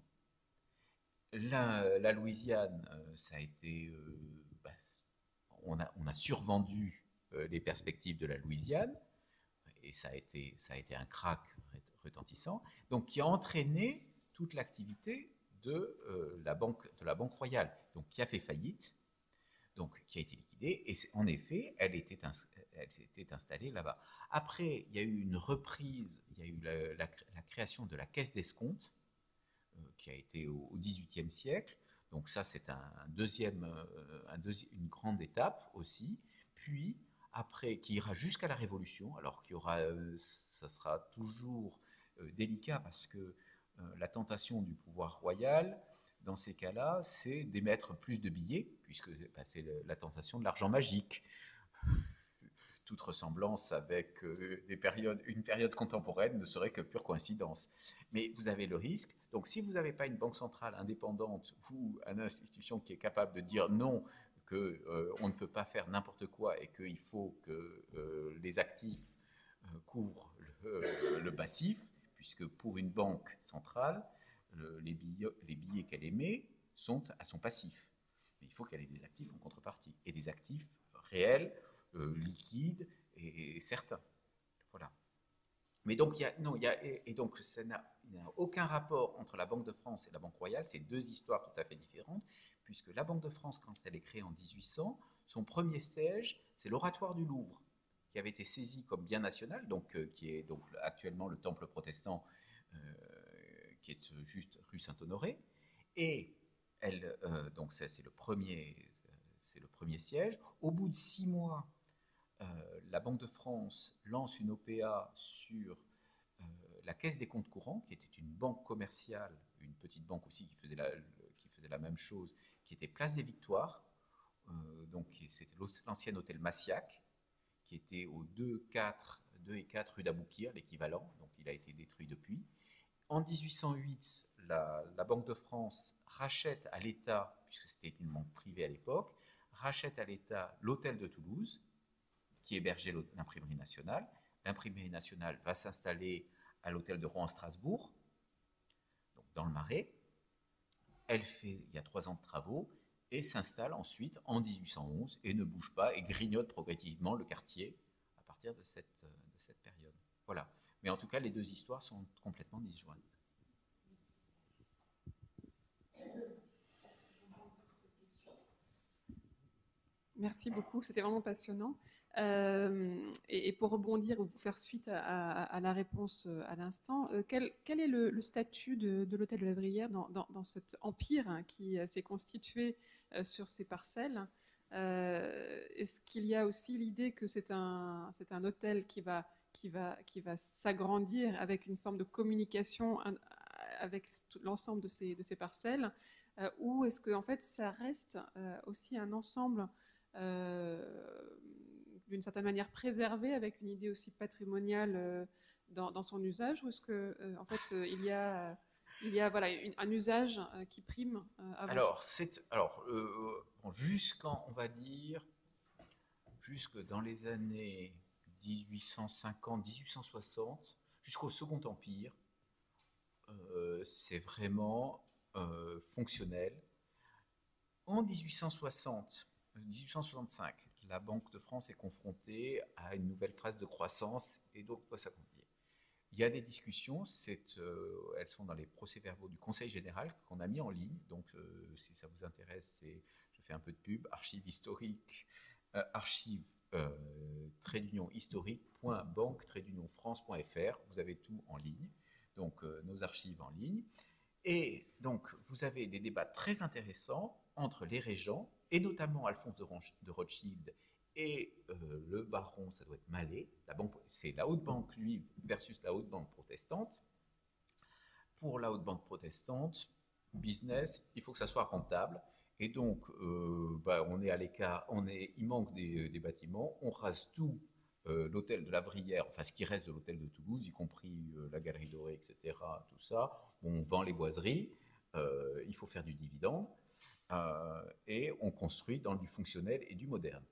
La, la Louisiane, euh, ça a été, euh, bah, on, a, on a survendu euh, les perspectives de la Louisiane, et ça a été, ça a été un krach retentissant, donc qui a entraîné toute l'activité de, euh, la banque, de la Banque Royale, donc qui a fait faillite, donc qui a été liquidée, et en effet, elle était, elle était installée là-bas. Après, il y a eu une reprise, il y a eu la, la, la création de la caisse d'escompte, euh, qui a été au dix-huitième siècle, donc ça c'est un deuxième, euh, un deuxi une grande étape aussi, puis après, qui ira jusqu'à la Révolution, alors qu'il y aura, euh, ça sera toujours euh, délicat, parce que euh, la tentation du pouvoir royal, dans ces cas-là, c'est d'émettre plus de billets, puisque bah, c'est la tentation de l'argent magique. Toute ressemblance avec euh, des périodes, une période contemporaine ne serait que pure coïncidence. Mais vous avez le risque. Donc, si vous n'avez pas une banque centrale indépendante ou une institution qui est capable de dire non, qu'on euh, ne peut pas faire n'importe quoi et qu'il faut que euh, les actifs euh, couvrent le, le passif, puisque pour une banque centrale, le, les billets, les billets qu'elle émet sont à son passif. Mais il faut qu'elle ait des actifs en contrepartie, et des actifs réels, euh, liquides et, et certains. Voilà. Mais donc, il y a, non, il y a, et, et donc, ça n'a, il n'y a aucun rapport entre la Banque de France et la Banque Royale. C'est deux histoires tout à fait différentes, puisque la Banque de France, quand elle est créée en dix-huit cents, son premier siège, c'est l'Oratoire du Louvre, qui avait été saisi comme bien national, donc, euh, qui est donc actuellement le temple protestant, euh, qui est juste rue Saint-Honoré. Et elle, euh, donc ça, c'est le premier, c'est le premier siège. Au bout de six mois, euh, la Banque de France lance une O P A sur euh, la Caisse des comptes courants, qui était une banque commerciale, une petite banque aussi qui faisait la, qui faisait la même chose, qui était Place des Victoires. Euh, donc c'était l'ancien hôtel Massiac, qui était au deux, quatre, deux et quatre rue d'Aboukir, l'équivalent. Donc il a été détruit depuis. En dix-huit cent huit, la, la Banque de France rachète à l'État, puisque c'était une banque privée à l'époque, rachète à l'État l'hôtel de Toulouse, qui hébergeait l'imprimerie nationale. L'imprimerie nationale va s'installer à l'hôtel de Rouen-Strasbourg, donc dans le Marais. Elle fait, il y a trois ans de travaux, et s'installe ensuite en dix-huit cent onze, et ne bouge pas, et grignote progressivement le quartier à partir de cette, de cette période. Voilà. Mais en tout cas, les deux histoires sont complètement disjointes. Merci beaucoup, c'était vraiment passionnant. Euh, et, et pour rebondir ou pour faire suite à, à, à la réponse à l'instant, euh, quel, quel est le, le statut de, de l'hôtel de la Vrillière dans, dans, dans cet empire hein, qui euh, s'est constitué euh, sur ces parcelles? euh, Est-ce qu'il y a aussi l'idée que c'est un, c'est un hôtel qui va, qui va, qui va s'agrandir avec une forme de communication avec l'ensemble de ces, de ces parcelles, euh, ou est-ce que en fait ça reste euh, aussi un ensemble euh, d'une certaine manière préservé avec une idée aussi patrimoniale euh, dans, dans son usage, ou est-ce que euh, en fait euh, il y a il y a voilà une, un usage euh, qui prime euh, avant alors c'est alors euh, bon, jusqu'en on va dire jusque dans les années dix-huit cent cinquante dix-huit cent soixante jusqu'au Second Empire, euh, c'est vraiment euh, fonctionnel. En dix-huit cent soixante dix-huit cent soixante-cinq, la Banque de France est confrontée à une nouvelle phase de croissance et donc doit s'accomplir. Il y a des discussions, euh, elles sont dans les procès-verbaux du Conseil général qu'on a mis en ligne. Donc, euh, si ça vous intéresse, je fais un peu de pub, archives historiques, euh, archives euh, trait d'union historique.banque trait d'union france.fr. Vous avez tout en ligne, donc euh, nos archives en ligne. Et donc, vous avez des débats très intéressants entre les régents, et notamment Alphonse de, de Rothschild et euh, le baron, ça doit être Mallet, la banque, c'est la haute banque juive versus la haute banque protestante. Pour la haute banque protestante, business, il faut que ça soit rentable. Et donc, euh, bah, on est à l'écart, on est, il manque des, des bâtiments, on rase tout euh, l'hôtel de la Vrière, enfin ce qui reste de l'hôtel de Toulouse, y compris euh, la Galerie Dorée, et cetera. Tout ça, on vend les boiseries, euh, il faut faire du dividende, euh, et on construit dans du fonctionnel et du moderne.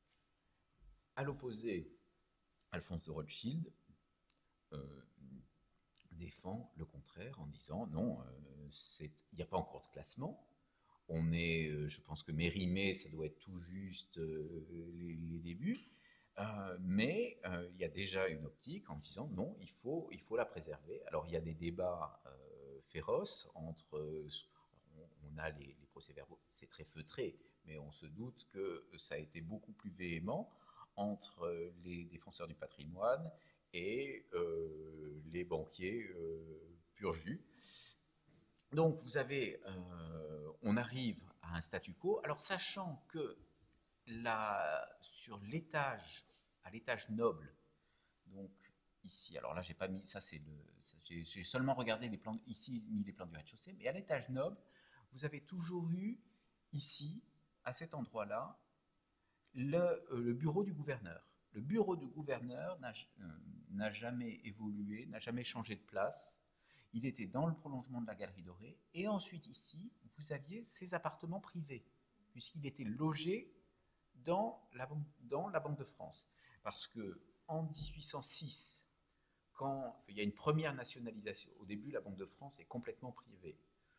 À l'opposé, Alphonse de Rothschild euh, défend le contraire en disant non, euh, il n'y a pas encore de classement. On est, euh, je pense que Mérimée, ça doit être tout juste euh, les, les débuts, euh, mais euh, il y a déjà une optique en disant non, il faut, il faut la préserver. Alors il y a des débats euh, féroces entre, euh, on, on a les, les procès-verbaux, c'est très feutré, mais on se doute que ça a été beaucoup plus véhément entre les défenseurs du patrimoine et euh, les banquiers euh, pur jus. Donc vous avez, euh, on arrive à un statu quo, alors sachant que la, sur l'étage, à l'étage noble, donc ici, alors là j'ai pas mis, ça c'est le, j'ai, j'ai seulement regardé les plans, ici mis les plans du rez-de-chaussée, mais à l'étage noble, vous avez toujours eu ici, à cet endroit-là, Le, euh, le bureau du gouverneur. Le bureau du gouverneur n'a, euh, n'a jamais évolué, n'a jamais changé de place. Il était dans le prolongement de la Galerie Dorée. Et ensuite, ici, vous aviez ses appartements privés, puisqu'il était logé dans la, dans la Banque de France. Parce qu'en dix-huit cent six, quand il y a une première nationalisation, au début, la Banque de France est complètement privée.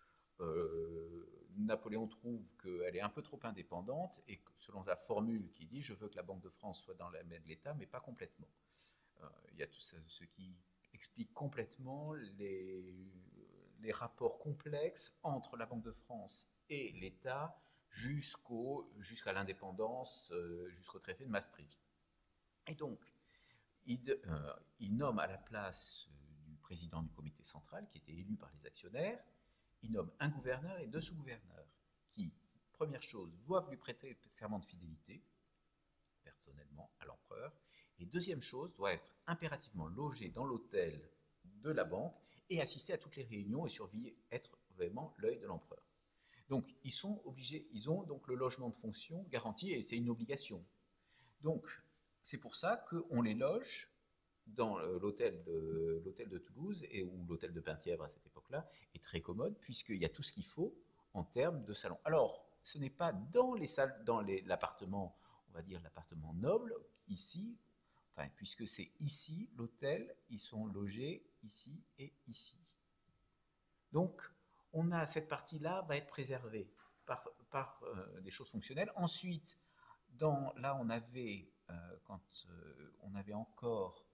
Euh, Napoléon trouve qu'elle est un peu trop indépendante et que, selon la formule qui dit « je veux que la Banque de France soit dans la main de l'État, mais pas complètement euh, ». Il y a tout ça, ce qui explique complètement les, les rapports complexes entre la Banque de France et l'État jusqu'au, jusqu'à l'indépendance, euh, jusqu'au traité de Maastricht. Et donc, il, euh, il nomme à la place du président du comité central, qui était élu par les actionnaires, il nomme un gouverneur et deux sous-gouverneurs qui, première chose, doivent lui prêter serment de fidélité, personnellement, à l'empereur, et deuxième chose, doivent être impérativement logés dans l'hôtel de la banque et assister à toutes les réunions et surveiller, être vraiment l'œil de l'empereur. Donc, ils sont obligés, ils ont donc le logement de fonction garanti et c'est une obligation. Donc, c'est pour ça qu'on les loge dans l'hôtel de, l'hôtel de Toulouse, et où l'hôtel de Penthièvre à cette époque-là est très commode, puisqu'il y a tout ce qu'il faut en termes de salon. Alors, ce n'est pas dans les salles, dans les, l'appartement, on va dire l'appartement noble, ici, enfin, puisque c'est ici, l'hôtel, ils sont logés ici et ici. Donc, on a cette partie-là va être préservée par, par euh, des choses fonctionnelles. Ensuite, dans, là, on avait, euh, quand euh, on avait encore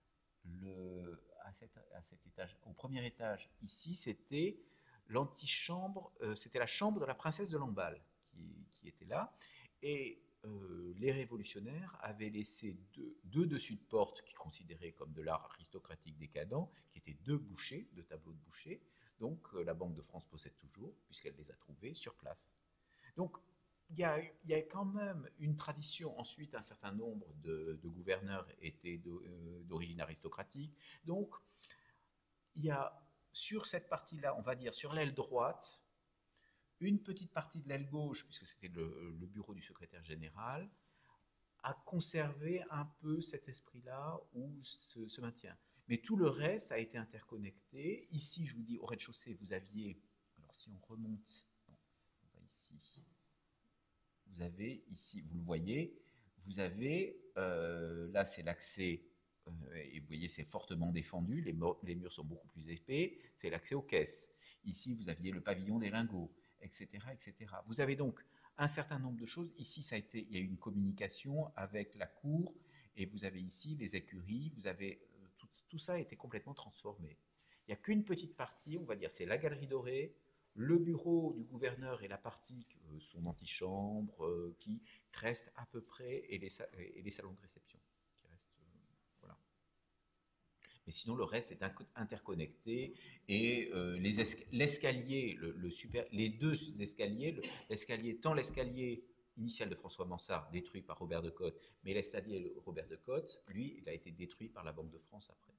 Le, à, cet, à cet étage, au premier étage, ici, c'était l'antichambre, euh, c'était la chambre de la princesse de Lamballe qui, qui était là. Et euh, les révolutionnaires avaient laissé deux, deux dessus de porte qui considéraient comme de l'art aristocratique décadent, qui étaient deux bouchers, deux tableaux de boucher. Donc euh, la Banque de France possède toujours, puisqu'elle les a trouvés sur place. Donc il y, a, il y a quand même une tradition. Ensuite, un certain nombre de, de gouverneurs étaient d'origine aristocratique. Donc, il y a sur cette partie-là, on va dire sur l'aile droite, une petite partie de l'aile gauche, puisque c'était le, le bureau du secrétaire général, a conservé un peu cet esprit-là où se, se maintient. Mais tout le reste a été interconnecté. Ici, je vous dis, au rez-de-chaussée, vous aviez, alors si on remonte, non, on va ici. Vous avez ici, vous le voyez, vous avez, euh, là c'est l'accès, euh, et vous voyez c'est fortement défendu, les, les murs sont beaucoup plus épais, c'est l'accès aux caisses. Ici vous aviez le pavillon des lingots, et cetera, et cetera. Vous avez donc un certain nombre de choses. Ici, ça a été, il y a eu une communication avec la cour, et vous avez ici les écuries, vous avez, euh, tout, tout ça a été complètement transformé. Il n'y a qu'une petite partie, on va dire, c'est la Galerie Dorée, le bureau du gouverneur et la partie, euh, son antichambre, euh, qui reste à peu près, et les, et les salons de réception. Qui restent, euh, voilà. Mais sinon, le reste est interconnecté, et euh, les esca l'escalier, le, le super, les deux escaliers, l'escalier, tant l'escalier initial de François Mansart, détruit par Robert de Cotte, mais l'escalier Robert de Cotte, lui, il a été détruit par la Banque de France après.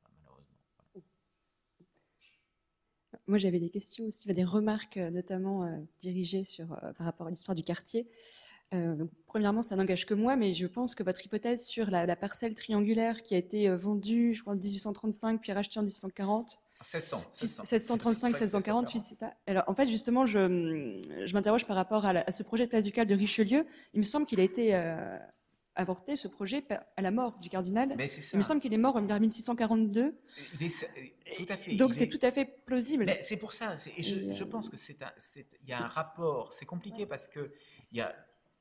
Moi, j'avais des questions aussi, des remarques notamment euh, dirigées sur, euh, par rapport à l'histoire du quartier. Euh, donc, premièrement, ça n'engage que moi, mais je pense que votre hypothèse sur la, la parcelle triangulaire qui a été euh, vendue, je crois, en mille huit cent trente-cinq, puis rachetée en mille six cent quarante. seize cents, seize cent trente-cinq, mille sept cent quarante, oui, c'est ça. Alors, en fait, justement, je, je m'interroge par rapport à, la, à ce projet de place ducale de Richelieu. Il me semble qu'il a été euh, avorté, ce projet, à la mort du cardinal. Mais c'est ça. Il me semble qu'il est mort vers mille six cent quarante-deux. Des, tout à fait. Donc, c'est est... tout à fait plausible. Mais c'est pour ça. Et je, et je pense que c'est il y a un rapport. C'est compliqué ouais. parce que il y a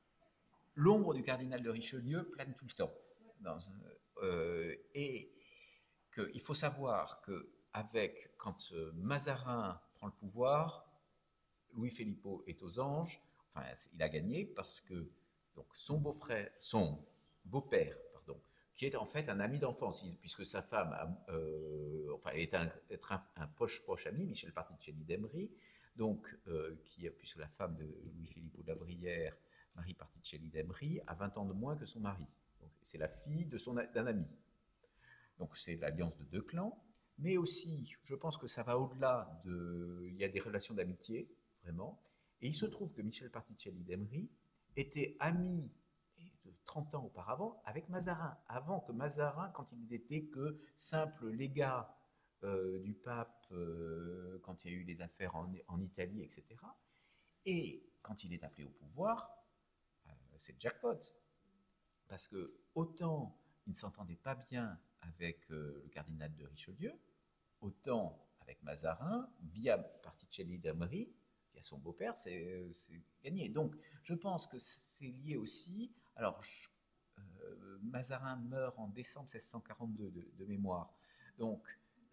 l'ombre du cardinal de Richelieu plane tout le temps. Dans, euh, et qu'il faut savoir que avec, quand euh, Mazarin prend le pouvoir, Louis Philippot est aux anges. Enfin, il a gagné parce que donc son beau-frère, son beau-père, pardon, qui est en fait un ami d'enfance, puisque sa femme a, euh, enfin, est un, être un, un proche, proche ami, Michel Particelli d'Emery, donc, euh, qui, puisque la femme de Louis Philippot de la Brière, Marie Particelli d'Emery, a vingt ans de moins que son mari. C'est la fille de son, d'un ami. Donc c'est l'alliance de deux clans, mais aussi, je pense que ça va au-delà de... Il y a des relations d'amitié, vraiment, et il se trouve que Michel Particelli d'Emery était ami de trente ans auparavant avec Mazarin, avant que Mazarin, quand il n'était que simple légat euh, du pape, euh, quand il y a eu les affaires en, en Italie, et cetera. Et quand il est appelé au pouvoir, euh, c'est jackpot. Parce que autant il ne s'entendait pas bien avec euh, le cardinal de Richelieu, autant avec Mazarin, via Particelli d'Emery, via son beau-père, c'est gagné. Donc, je pense que c'est lié aussi. Alors, je, euh, Mazarin meurt en décembre mille six cent quarante-deux de, de mémoire. Donc,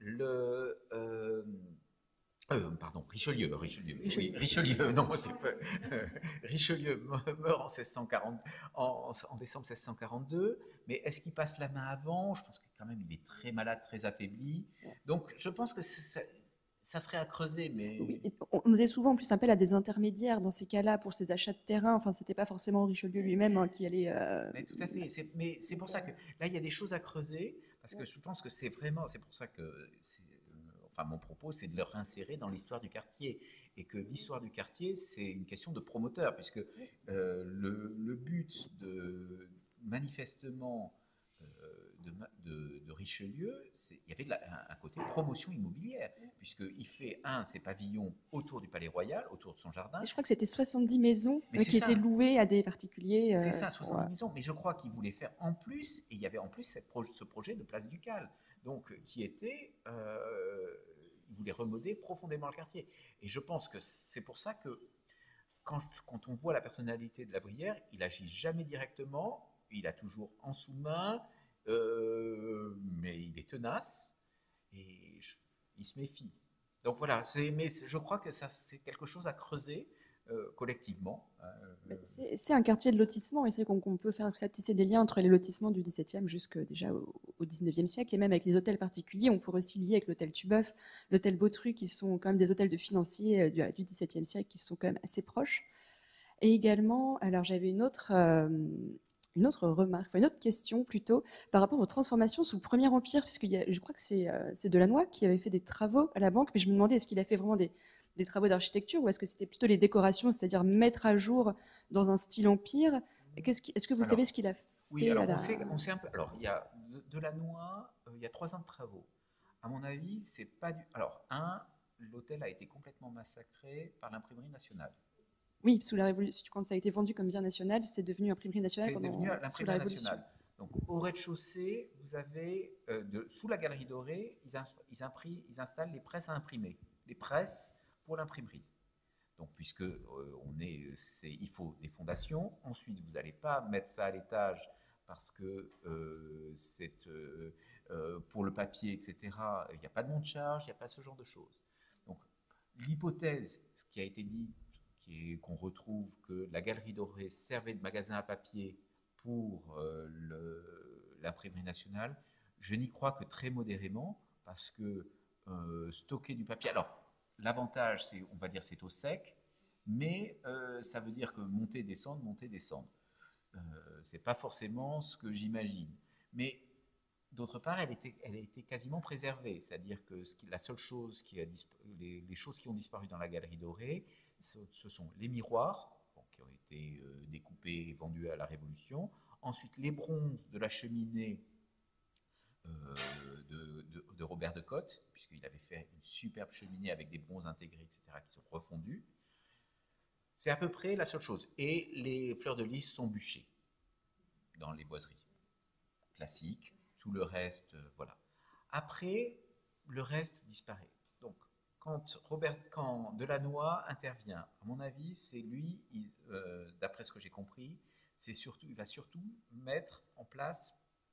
le. Euh, euh, pardon, Richelieu, Richelieu, Richelieu, oui, Richelieu, non, c'est pas, euh, Richelieu meurt en, mille six cent quarante, en, en décembre mille six cent quarante-deux, mais est-ce qu'il passe la main avant? Je pense que quand même il est très malade, très affaibli. Donc, je pense que ça, ça serait à creuser, mais... Oui, on faisait souvent en plus appel à des intermédiaires dans ces cas-là pour ces achats de terrain. Enfin, c'était pas forcément Richelieu lui-même hein, qui allait... Euh... Mais tout à fait, mais c'est pour ça que là, il y a des choses à creuser, parce que je pense que c'est vraiment, c'est pour ça que... Enfin, mon propos, c'est de le réinsérer dans l'histoire du quartier. Et que l'histoire du quartier, c'est une question de promoteur, puisque euh, le, le but de, manifestement, euh, de, de, de Richelieu, il y avait de la, un, un côté promotion immobilière, puisqu'il fait, un, ses pavillons autour du Palais Royal, autour de son jardin. Je crois que c'était soixante-dix maisons euh, qui ça. étaient louées à des particuliers. Euh, c'est ça, soixante-dix ouais. maisons. Mais je crois qu'il voulait faire en plus, et il y avait en plus cette proje ce projet de Place Ducale. Donc, qui était, euh, il voulait remodeler profondément le quartier. Et je pense que c'est pour ça que, quand, quand on voit la personnalité de la Brière, il agit jamais directement, il a toujours en sous-main, euh, mais il est tenace, et je, il se méfie. Donc voilà, mais je crois que ça, c'est quelque chose à creuser euh, collectivement. Euh, c'est un quartier de lotissement, et c'est qu'on qu peut faire ça, tisser des liens entre les lotissements du dix-septième jusqu'au déjà au, au dix-neuvième siècle, et même avec les hôtels particuliers. On pourrait aussi lier avec l'hôtel Tubeuf, l'hôtel Bautru, qui sont quand même des hôtels de financiers du, du dix-septième siècle, qui sont quand même assez proches. Et également, alors j'avais une autre... Euh, Une autre remarque, enfin une autre question plutôt, par rapport aux transformations sous le Premier Empire, puisque y a, je crois que c'est euh, Delannoy qui avait fait des travaux à la banque, mais je me demandais est-ce qu'il a fait vraiment des, des travaux d'architecture ou est-ce que c'était plutôt les décorations, c'est-à-dire mettre à jour dans un style empire. Est-ce qu est que vous alors, savez ce qu'il a fait Oui, alors à la... on, sait, on sait un peu. Alors il y a Delannoy, euh, il y a trois ans de travaux. À mon avis, c'est pas du. Alors un, l'hôtel a été complètement massacré par l'imprimerie nationale. Oui, sous la Révolution, quand ça a été vendu comme bien national, c'est devenu imprimerie nationale. C'est devenu l'imprimerie nationale. Donc, au rez-de-chaussée, vous avez, euh, de, sous la Galerie Dorée, ils, ils, ils installent les presses à imprimer, les presses pour l'imprimerie. Donc, puisque euh, on est, c'est, il faut des fondations. Ensuite, vous n'allez pas mettre ça à l'étage parce que euh, c'est euh, euh, pour le papier, et cetera. Il n'y a pas de monte-charge, il n'y a pas ce genre de choses. Donc, l'hypothèse, ce qui a été dit, qui est, qu'on retrouve que la Galerie Dorée servait de magasin à papier pour euh, le, l'imprimerie nationale, je n'y crois que très modérément, parce que euh, stocker du papier, alors l'avantage, c'est, on va dire, c'est au sec, mais euh, ça veut dire que monter, descendre, monter, descendre. Euh, c'est pas forcément ce que j'imagine. Mais d'autre part, elle, était, elle a été quasiment préservée, c'est-à-dire que ce qui, la seule chose qui a les, les choses qui ont disparu dans la Galerie Dorée, ce, ce sont les miroirs, bon, qui ont été euh, découpés et vendus à la Révolution. Ensuite, les bronzes de la cheminée euh, de, de, de Robert de Cotte, puisqu'il avait fait une superbe cheminée avec des bronzes intégrés, et cetera, qui sont refondus. C'est à peu près la seule chose. Et les fleurs de lys sont bûchées dans les boiseries classiques. Tout le reste, euh, voilà. Après, le reste disparaît. Donc, quand, Robert, quand Delannoy intervient, à mon avis, c'est lui, il, euh, d'après ce que j'ai compris, c'est surtout, il va surtout mettre en place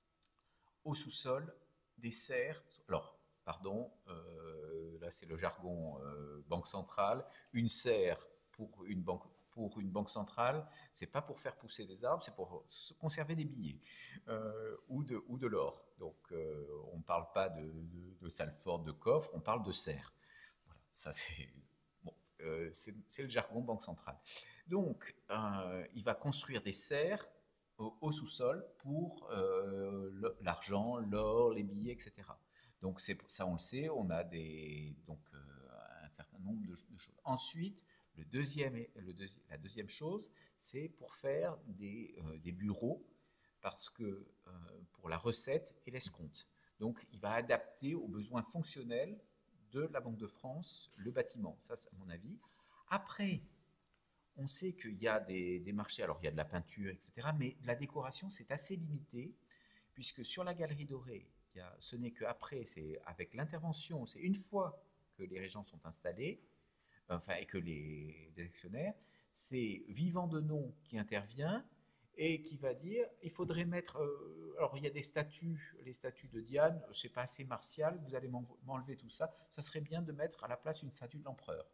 au sous-sol des serres. Alors, pardon, euh, là c'est le jargon euh, banque centrale. Une serre pour une banque, pour une banque centrale, c'est pas pour faire pousser des arbres, c'est pour conserver des billets euh, ou de, ou de l'or. Donc, euh, on ne parle pas de, de, de Salford, de coffre, on parle de serre. Voilà, ça c'est bon, euh, c'est, c'est le jargon banque centrale. Donc, euh, il va construire des serres au, au sous-sol pour euh, le, l'argent, l'or, les billets, et cetera. Donc, c'est, ça, on le sait, on a des, donc, euh, un certain nombre de, de choses. Ensuite, le deuxième, le deuxi- la deuxième chose, c'est pour faire des, euh, des bureaux, parce que euh, pour la recette et l'escompte. Donc, il va adapter aux besoins fonctionnels de la Banque de France le bâtiment. Ça, c'est à mon avis. Après, on sait qu'il y a des, des marchés, alors il y a de la peinture, et cetera, mais la décoration, c'est assez limité, puisque sur la Galerie Dorée, il y a, ce n'est qu'après, c'est avec l'intervention, c'est une fois que les régents sont installés, enfin, et que les, les actionnaires, c'est Vivant Denon qui intervient et qui va dire, il faudrait mettre, euh, alors il y a des statues, les statues de Diane, c'est pas assez martial, vous allez m'enlever tout ça, ça serait bien de mettre à la place une statue de l'empereur.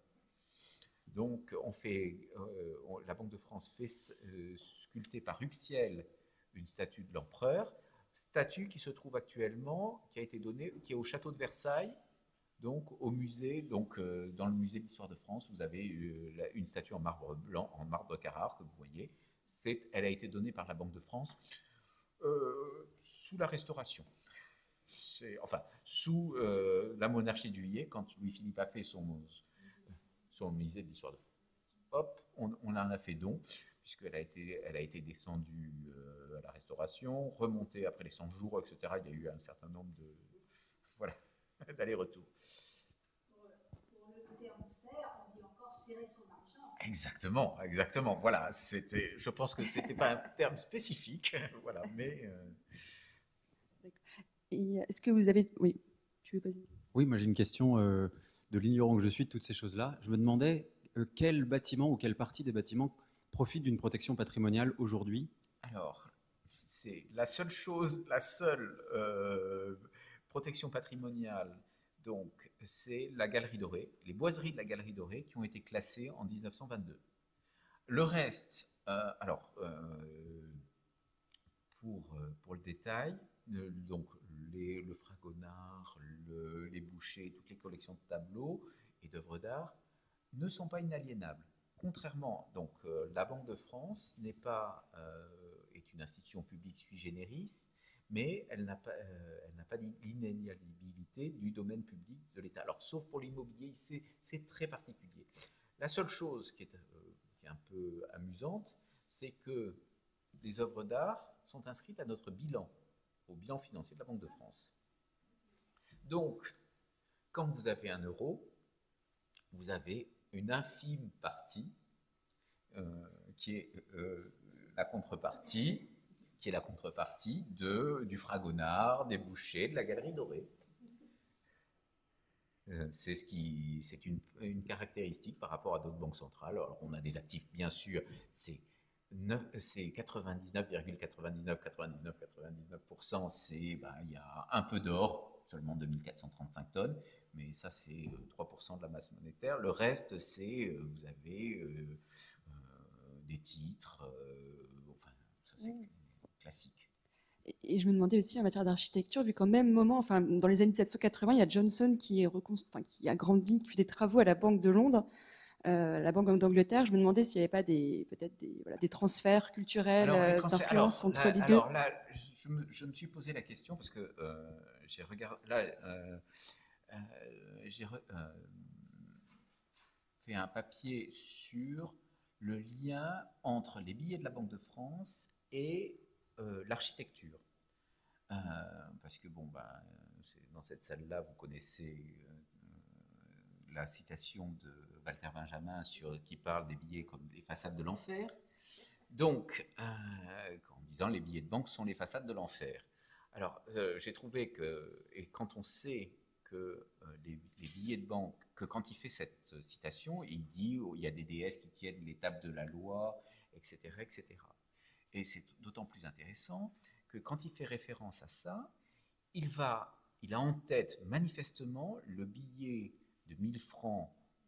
Donc, on fait, euh, on, la Banque de France fait euh, sculpter par Huxiel une statue de l'empereur, statue qui se trouve actuellement, qui a été donnée, qui est au château de Versailles, donc au musée, donc euh, dans le musée d'histoire de France, vous avez euh, une statue en marbre blanc, en marbre de Carrare que vous voyez. C'est, elle a été donnée par la Banque de France euh, sous la Restauration. C'est, enfin, sous euh, la monarchie de Juillet, quand Louis-Philippe a fait son, son musée d'histoire de France. Hop, on, on en a fait don, puisqu'elle a été, elle a été descendue euh, à la Restauration, remontée après les cent jours, et cetera. Il y a eu un certain nombre de... Voilà. D'aller-retour. Pour, pour le terme serre, on dit encore serrer son argent. Exactement, exactement. Voilà, c'était. Je pense que c'était pas un terme spécifique, voilà, mais. Euh... Et est-ce que vous avez, oui, tu veux passer? Oui, moi j'ai une question euh, de l'ignorant que je suis de toutes ces choses-là. Je me demandais euh, quel bâtiment ou quelle partie des bâtiments profite d'une protection patrimoniale aujourd'hui. Alors, c'est la seule chose, la seule. Euh, protection patrimoniale, donc c'est la Galerie Dorée, les boiseries de la Galerie Dorée qui ont été classées en dix-neuf cent vingt-deux. Le reste, euh, alors euh, pour, pour le détail, euh, donc les, le Fragonard, le, les Boucher, toutes les collections de tableaux et d'œuvres d'art ne sont pas inaliénables. Contrairement, donc euh, la Banque de France n'est pas euh, est une institution publique sui generis, mais elle n'a pas, euh, elle n'a pas l'inaliénabilité du domaine public de l'État. Alors, sauf pour l'immobilier, c'est, c'est très particulier. La seule chose qui est, euh, qui est un peu amusante, c'est que les œuvres d'art sont inscrites à notre bilan, au bilan financier de la Banque de France. Donc, quand vous avez un euro, vous avez une infime partie euh, qui est euh, la contrepartie qui est la contrepartie de, du Fragonard, des Bouchers, de la Galerie Dorée. Euh, c'est ce qui, c'est une, une caractéristique par rapport à d'autres banques centrales. Alors, on a des actifs, bien sûr, c'est c'est quatre-vingt-dix-neuf virgule quatre-vingt-dix-neuf, quatre-vingt-dix-neuf, quatre-vingt-dix-neuf pour cent, c'est, ben, il y a un peu d'or, seulement deux mille quatre cent trente-cinq tonnes, mais ça c'est euh, trois pour cent de la masse monétaire. Le reste, c'est, euh, vous avez euh, euh, des titres, euh, enfin, ça c'est classique. Et, et je me demandais aussi en matière d'architecture, vu qu'au même moment, enfin, dans les années sept cent quatre-vingts, il y a Johnson qui, est reconstru- enfin, qui a grandi, qui fait des travaux à la Banque de Londres. Euh, la Banque d'Angleterre, je me demandais s'il n'y avait pas des, peut-être des, voilà, des transferts culturels, Alors, les euh, transferts, d'influence alors, entre là, les deux. alors là, je me, je me suis posé la question parce que euh, j'ai regardé, là, euh, euh, j'ai re- euh, fait un papier sur le lien entre les billets de la Banque de France et euh, l'architecture. Euh, parce que, bon, ben, c'est- dans cette salle-là, vous connaissez euh, la citation de Walter Benjamin sur, qui parle des billets comme les façades de l'enfer. Donc, euh, en disant les billets de banque sont les façades de l'enfer. Alors, euh, j'ai trouvé que, et quand on sait que euh, les, les billets de banque, que quand il fait cette citation, il dit oh, il y a des déesses qui tiennent l'étape de la loi, et cetera, et cetera. Et c'est d'autant plus intéressant que quand il fait référence à ça, il va, il a en tête manifestement le billet de mille francs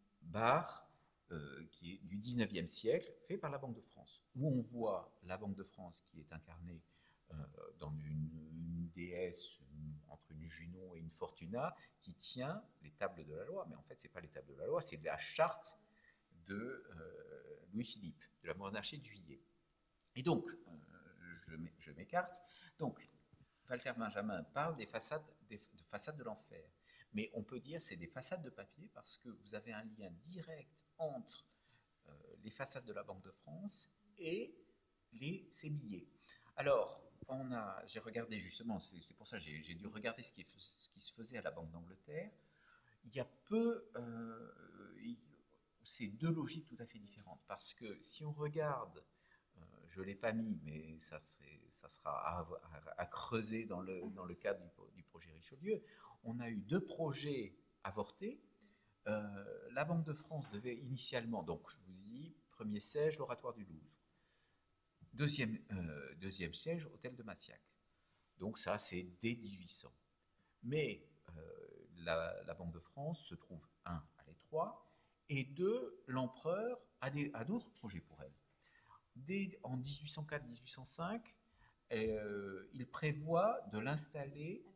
bar euh, qui est du dix-neuvième siècle, fait par la Banque de France, où on voit la Banque de France qui est incarnée euh, dans une, une déesse une, entre une Junon et une Fortuna, qui tient les tables de la loi. Mais en fait, ce n'est pas les tables de la loi, c'est la charte de euh, Louis-Philippe, de la monarchie de Juillet. Et donc, euh, je m'écarte. Donc, Walter Benjamin parle des façades, des, de façades de l'enfer. Mais on peut dire que c'est des façades de papier parce que vous avez un lien direct entre euh, les façades de la Banque de France et les, ces billets. Alors, on a, j'ai regardé justement, c'est pour ça que j'ai dû regarder ce qui, ce qui se faisait à la Banque d'Angleterre. Il y a peu, euh, c'est deux logiques tout à fait différentes. Parce que si on regarde, euh, je ne l'ai pas mis, mais ça, serait, ça sera à, à, à creuser dans le, dans le cadre du, du projet Richelieu, on a eu deux projets avortés. Euh, la Banque de France devait initialement, donc je vous dis, premier siège, l'Oratoire du Louvre. Deuxième, euh, deuxième siège, Hôtel de Massiac. Donc ça, c'est dès mille huit cents. Mais euh, la, la Banque de France se trouve, un, à l'étroit, et deux, l'empereur a d'autres projets pour elle. Dès en mille huit cent quatre mille huit cent cinq, euh, il prévoit de l'installer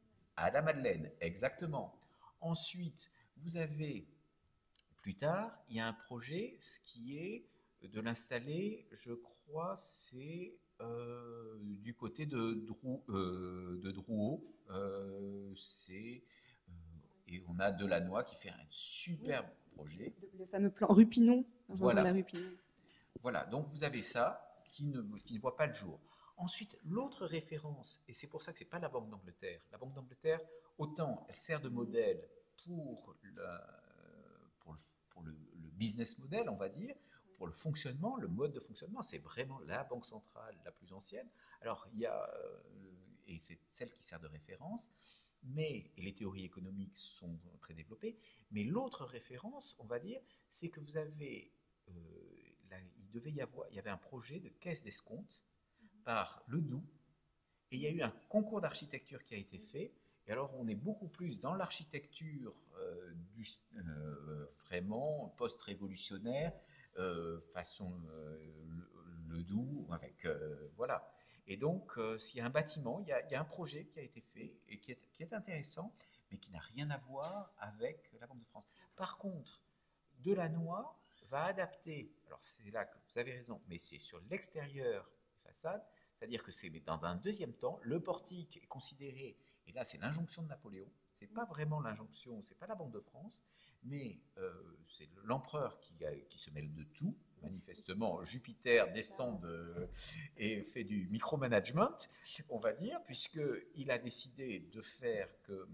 à la Madeleine, exactement. Ensuite, vous avez, plus tard, il y a un projet, ce qui est de l'installer, je crois, c'est euh, du côté de, Drou, euh, de Drouot. Euh, c'est, euh, et on a Delannoy qui fait un superbe oui. projet. Le, le fameux plan Rupinon. Voilà. La Rupinon. Voilà, donc vous avez ça qui ne, qui ne voit pas le jour. Ensuite, l'autre référence, et c'est pour ça que ce n'est pas la Banque d'Angleterre. La Banque d'Angleterre, autant elle sert de modèle pour, la, pour, le, pour le, le business model, on va dire, pour le fonctionnement, le mode de fonctionnement, c'est vraiment la banque centrale la plus ancienne. Alors, il y a, euh, et c'est celle qui sert de référence, mais, et les théories économiques sont très développées, mais l'autre référence, on va dire, c'est que vous avez, euh, là, il devait y avoir, il y avait un projet de caisse d'escompte par Ledoux, et il y a eu un concours d'architecture qui a été fait, et alors on est beaucoup plus dans l'architecture euh, du, euh, vraiment post-révolutionnaire, euh, façon euh, Ledoux, avec, euh, voilà. Et donc, euh, s'il y a un bâtiment, il y a, il y a un projet qui a été fait, et qui est, qui est intéressant, mais qui n'a rien à voir avec la Banque de France. Par contre, Delannoy va adapter, alors c'est là que vous avez raison, mais c'est sur l'extérieur des façades, c'est-à-dire que c'est dans un deuxième temps, le portique est considéré, et là c'est l'injonction de Napoléon, c'est pas vraiment l'injonction, c'est pas la Banque de France, mais euh, c'est l'empereur qui, qui se mêle de tout, manifestement Jupiter descend de, et fait du micromanagement, on va dire, puisqu'il a décidé de faire que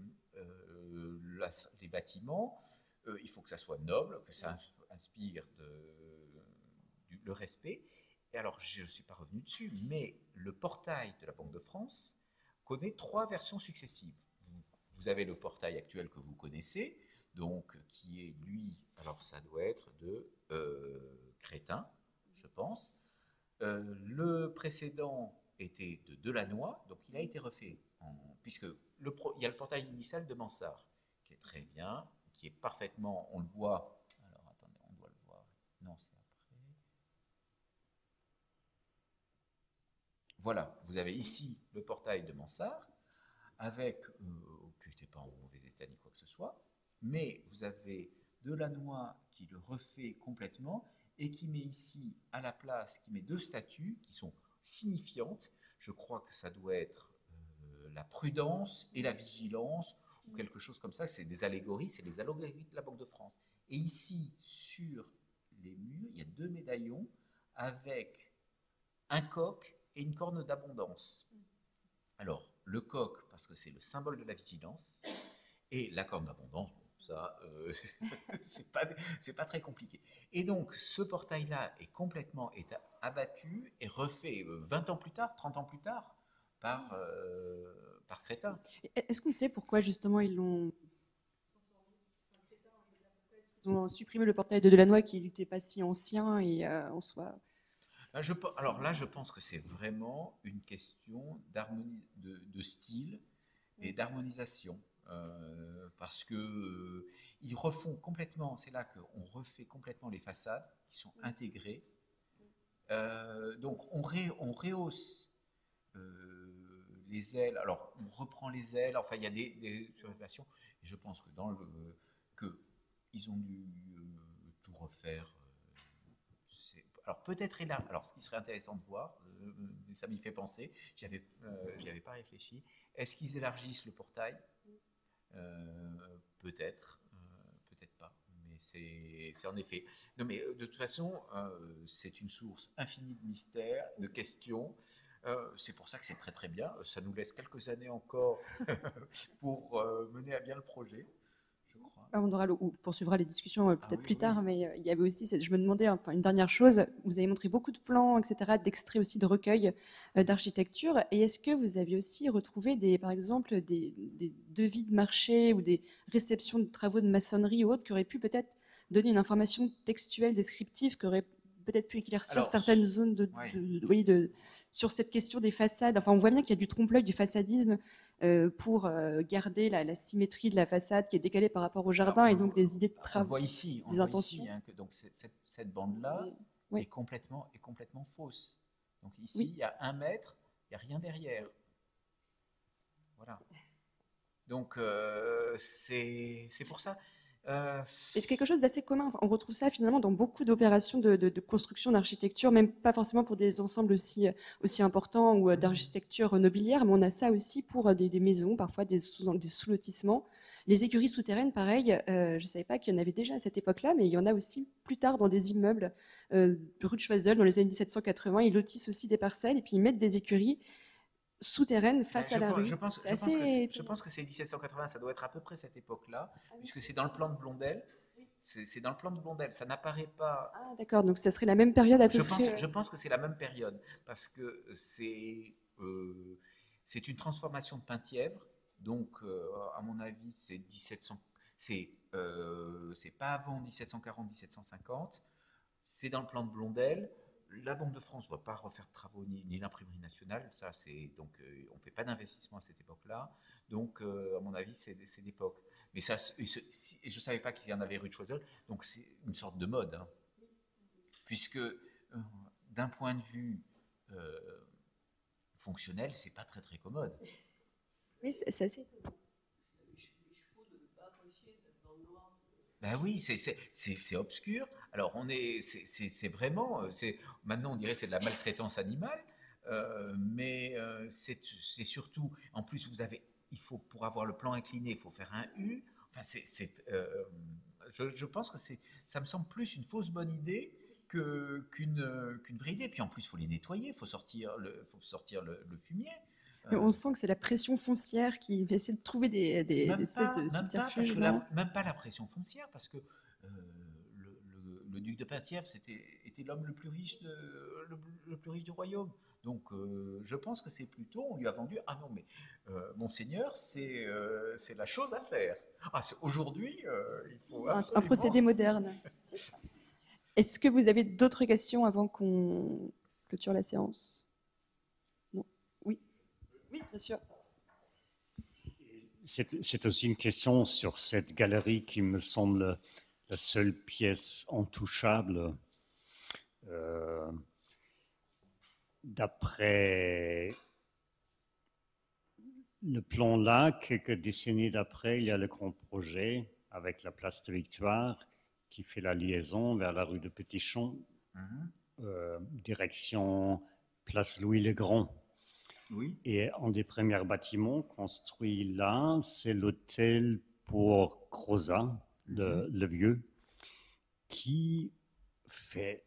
euh, la, les bâtiments, euh, il faut que ça soit noble, que ça inspire de, du, le respect. Et alors, je ne suis pas revenu dessus, mais le portail de la Banque de France connaît trois versions successives. Vous, vous avez le portail actuel que vous connaissez, donc qui est lui, alors ça doit être de euh, Crétin, je pense. Euh, le précédent était de Delannoy, donc il a été refait, en, puisque le pro, il y a le portail initial de Mansart, qui est très bien, qui est parfaitement, on le voit, alors attendez, on doit le voir, non c'est après. Voilà, vous avez ici le portail de Mansart, avec, euh, qui n'était pas en mauvais état ni quoi que ce soit, mais vous avez Delannoy qui le refait complètement, et qui met ici à la place, qui met deux statues qui sont signifiantes. Je crois que ça doit être euh, la prudence et la vigilance, ou quelque chose comme ça. C'est des allégories, c'est les allégories de la Banque de France. Et ici, sur les murs, il y a deux médaillons avec un coq et une corne d'abondance. Alors, le coq, parce que c'est le symbole de la vigilance, et la corne d'abondance, ça, euh, c'est pas, c'est pas très compliqué. Et donc, ce portail-là est complètement est abattu et refait vingt ans plus tard, trente ans plus tard, par, euh, par Crétin. Est-ce qu'on sait pourquoi, justement, ils l'ont... Ils ont supprimé le portail de Delannoy qui n'était pas si ancien et euh, en soi... Là, je, alors là, je pense que c'est vraiment une question d'harmonie, de, de style et d'harmonisation. Euh, parce que euh, ils refont complètement, c'est là qu'on refait complètement les façades qui sont intégrées. Euh, donc on, ré, on rehausse euh, les ailes, alors on reprend les ailes, enfin il y a des, des surrévélations. Et je pense que dans le que ils ont dû euh, tout refaire. Euh, alors peut-être élargir. Alors ce qui serait intéressant de voir, euh, ça m'y fait penser. J'y avais, euh, j'y avais pas réfléchi. Est-ce qu'ils élargissent le portail? Euh, peut-être, euh, peut-être pas, mais c'est, c'est en effet. Non, mais de toute façon, euh, c'est une source infinie de mystères, de questions. Euh, c'est pour ça que c'est très très bien. Ça nous laisse quelques années encore pour euh, mener à bien le projet. On aura le, on poursuivra les discussions euh, peut-être Ah oui, plus oui. tard, mais euh, il y avait aussi, je me demandais, enfin, une dernière chose, vous avez montré beaucoup de plans, et cetera, d'extraits aussi de recueils euh, d'architecture, et est-ce que vous aviez aussi retrouvé, des, par exemple, des, des devis de marché ou des réceptions de travaux de maçonnerie ou autres qui auraient pu peut-être donner une information textuelle, descriptive, qui aurait peut-être pu éclaircir Alors, certaines zones de, ouais. de, de, oui, de, sur cette question des façades. Enfin, on voit bien qu'il y a du trompe-l'œil, du façadisme, Euh, pour euh, garder la, la symétrie de la façade qui est décalée par rapport au jardin. Alors, et donc des idées de travaux. On voit ici, on des voit intentions. ici hein, que donc cette, cette, cette bande-là oui. Oui. est, complètement, est complètement fausse. Donc ici, Oui. il y a un mètre, il n'y a rien derrière. Voilà. Donc euh, c'est, c'est pour ça. Euh... Et c'est quelque chose d'assez commun. On retrouve ça finalement dans beaucoup d'opérations de, de, de construction d'architecture, même pas forcément pour des ensembles aussi, aussi importants ou d'architecture nobiliaire, mais on a ça aussi pour des, des maisons, parfois des, sous, des sous-lotissements. Les écuries souterraines, pareil, euh, je ne savais pas qu'il y en avait déjà à cette époque-là, mais il y en a aussi plus tard dans des immeubles. Euh, rue de Choiseul, dans les années dix-sept cent quatre-vingts, ils lotissent aussi des parcelles et puis ils mettent des écuries souterraines face je à la pense, rue. Je pense, je, assez... pense que je pense que c'est dix-sept cent quatre-vingts, ça doit être à peu près cette époque-là, ah, oui. Puisque c'est dans le plan de Blondel. C'est, c'est dans le plan de Blondel, ça n'apparaît pas. Ah d'accord, donc ça serait la même période à peu je près. Pense, je pense que c'est la même période, parce que c'est, euh, c'est une transformation de Penthièvre, donc euh, à mon avis c'est dix-sept cents, c'est, euh, c'est pas avant dix-sept cent quarante dix-sept cent cinquante, c'est dans le plan de Blondel. La Banque de France ne va pas refaire de travaux, ni, ni l'imprimerie nationale, ça c'est, donc euh, on ne fait pas d'investissement à cette époque-là, donc euh, à mon avis c'est, c'est d'époque. Mais ça, et je ne savais pas qu'il y en avait rue de Choiseul, donc c'est une sorte de mode, hein. Puisque euh, d'un point de vue euh, fonctionnel, c'est pas très très commode. Oui, c'est, c'est assez étonnant. Ben oui, c'est, c'est, c'est, c'est obscur. Alors on est, c'est, c'est, c'est vraiment, c'est, maintenant on dirait c'est de la maltraitance animale, euh, mais euh, c'est, c'est surtout, en plus vous avez, il faut pour avoir le plan incliné, il faut faire un U. Enfin, c'est, c'est, euh, je, je pense que c'est, ça me semble plus une fausse bonne idée que, qu'une, qu'une vraie idée. Puis en plus, il faut les nettoyer, il faut sortir le, faut sortir le, le fumier. Mais on sent que c'est la pression foncière qui essaie de trouver des, des, des espèces pas, de subterfuges. Même, la, même pas la pression foncière, parce que euh, le, le, le duc de Penthièvre c'était, était l'homme le plus riche, de, le, le plus riche du royaume. Donc, euh, je pense que c'est plutôt, on lui a vendu, ah non, mais euh, monseigneur, c'est euh, c'est la chose à faire. Ah, aujourd'hui, euh, il faut Un, absolument... un procédé moderne. Est-ce que vous avez d'autres questions avant qu'on clôture la séance? Non? Oui. Oui, bien sûr. C'est c'est aussi une question sur cette galerie qui me semble la seule pièce intouchable. Euh, D'après le plan là, quelques décennies d'après, il y a le grand projet avec la place de Victoire qui fait la liaison vers la rue de Petit-Champ, Mhm. euh, direction place Louis-le-Grand. Oui. Et un des premiers bâtiments construits là, c'est l'hôtel pour Crozat, le, le vieux, qui fait,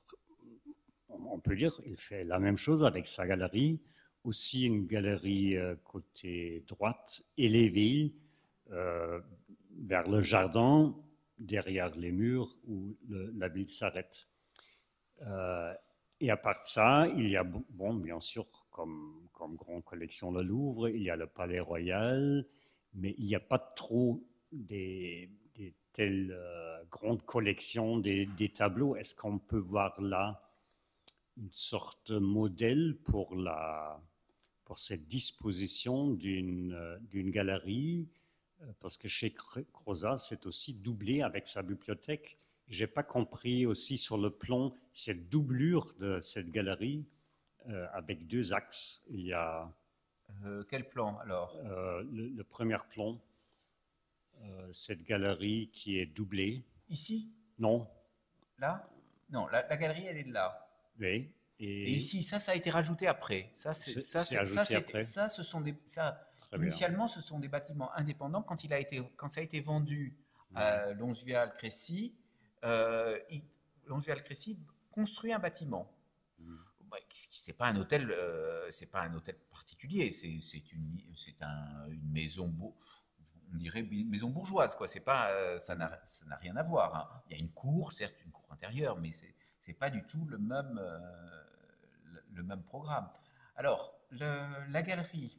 on peut dire, il fait la même chose avec sa galerie, aussi une galerie euh, côté droite, élevée euh, vers le jardin, derrière les murs où le, la ville s'arrête. Euh, et à part de ça, il y a, bon, bien sûr, comme, comme grande collection le Louvre, il y a le Palais Royal, mais il n'y a pas trop des, des telles euh, grandes collections des, des tableaux. Est-ce qu'on peut voir là une sorte de modèle pour, la, pour cette disposition d'une, euh, d'une galerie? Parce que chez Crozat, c'est aussi doublé avec sa bibliothèque. Je n'ai pas compris aussi sur le plan cette doublure de cette galerie euh, avec deux axes. Il y a Euh, quel plan alors? euh, le, le premier plan, euh, cette galerie qui est doublée. Ici? Non. Là? Non, la, la galerie, elle est là. Oui. Et, et ici, ça, ça a été rajouté après. Ça, c'est, ça, c'est, ajouté ça, après. ça, ce sont des, ça, initialement, ce sont des bâtiments indépendants. Quand il a été, quand ça a été vendu à Longeville-Crécy, euh, Longeville-Crécy construit un bâtiment. Mmh. C'est pas un hôtel, euh, c'est pas un hôtel particulier. C'est, c'est une, c'est un, une maison beau. On dirait maison bourgeoise, quoi. C'est pas, euh, ça n'a, ça n'a rien à voir. Hein. Il y a une cour, certes, une cour intérieure, mais c'est, c'est pas du tout le même, euh, le, le même programme. Alors, le, la galerie,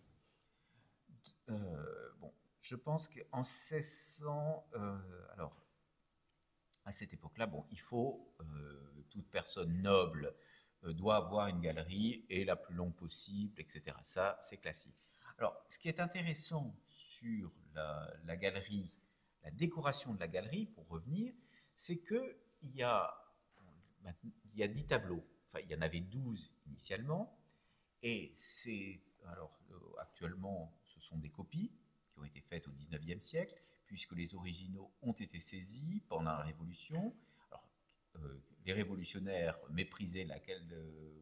euh, bon, je pense qu'en seize cents, euh, alors, à cette époque-là, bon, il faut, euh, toute personne noble euh, doit avoir une galerie et la plus longue possible, et cetera. Ça, c'est classique. Alors, ce qui est intéressant sur la, la galerie, la décoration de la galerie, pour revenir, c'est qu'il y a, il y a dix tableaux. Enfin, il y en avait douze initialement. Et c'est, alors, euh, actuellement, ce sont des copies qui ont été faites au dix-neuvième siècle, puisque les originaux ont été saisis pendant la Révolution. Alors, euh, les révolutionnaires méprisaient laquelle, euh,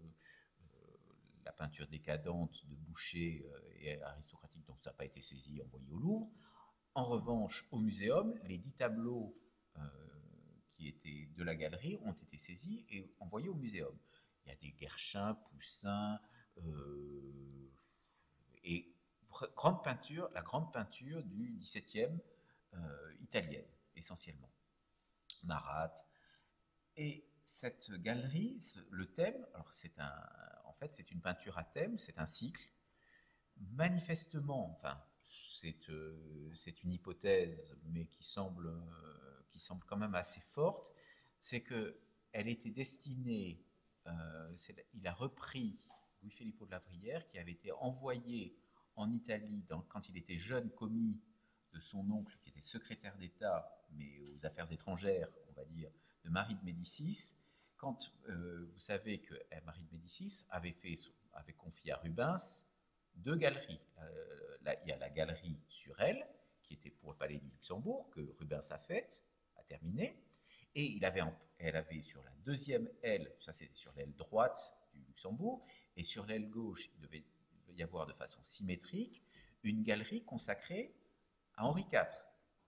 la peinture décadente de Boucher et aristocratique, donc ça n'a pas été saisi et envoyé au Louvre. En revanche, au muséum, les dix tableaux euh, qui étaient de la galerie ont été saisis et envoyés au muséum. Il y a des Guerchin, Poussin, euh, et grande peinture, la grande peinture du dix-septième euh, italienne, essentiellement. Marat. Et cette galerie, le thème, alors c'est un, en fait, c'est une peinture à thème, c'est un cycle. Manifestement, enfin, c'est, euh, c'est une hypothèse, mais qui semble, euh, qui semble quand même assez forte, c'est qu'elle était destinée, euh, c'est, il a repris Louis-Filippo de la Vrillière, qui avait été envoyé en Italie dans, quand il était jeune commis de son oncle, qui était secrétaire d'État, mais aux affaires étrangères, on va dire, de Marie de Médicis, quand euh, vous savez que Marie de Médicis avait, fait, avait confié à Rubens deux galeries. Euh, là, il y a la galerie sur elle, qui était pour le Palais du Luxembourg, que Rubens a faite, a terminée, et il avait, elle avait sur la deuxième aile, ça c'était sur l'aile droite du Luxembourg, et sur l'aile gauche, il devait y avoir de façon symétrique une galerie consacrée à Henri quatre.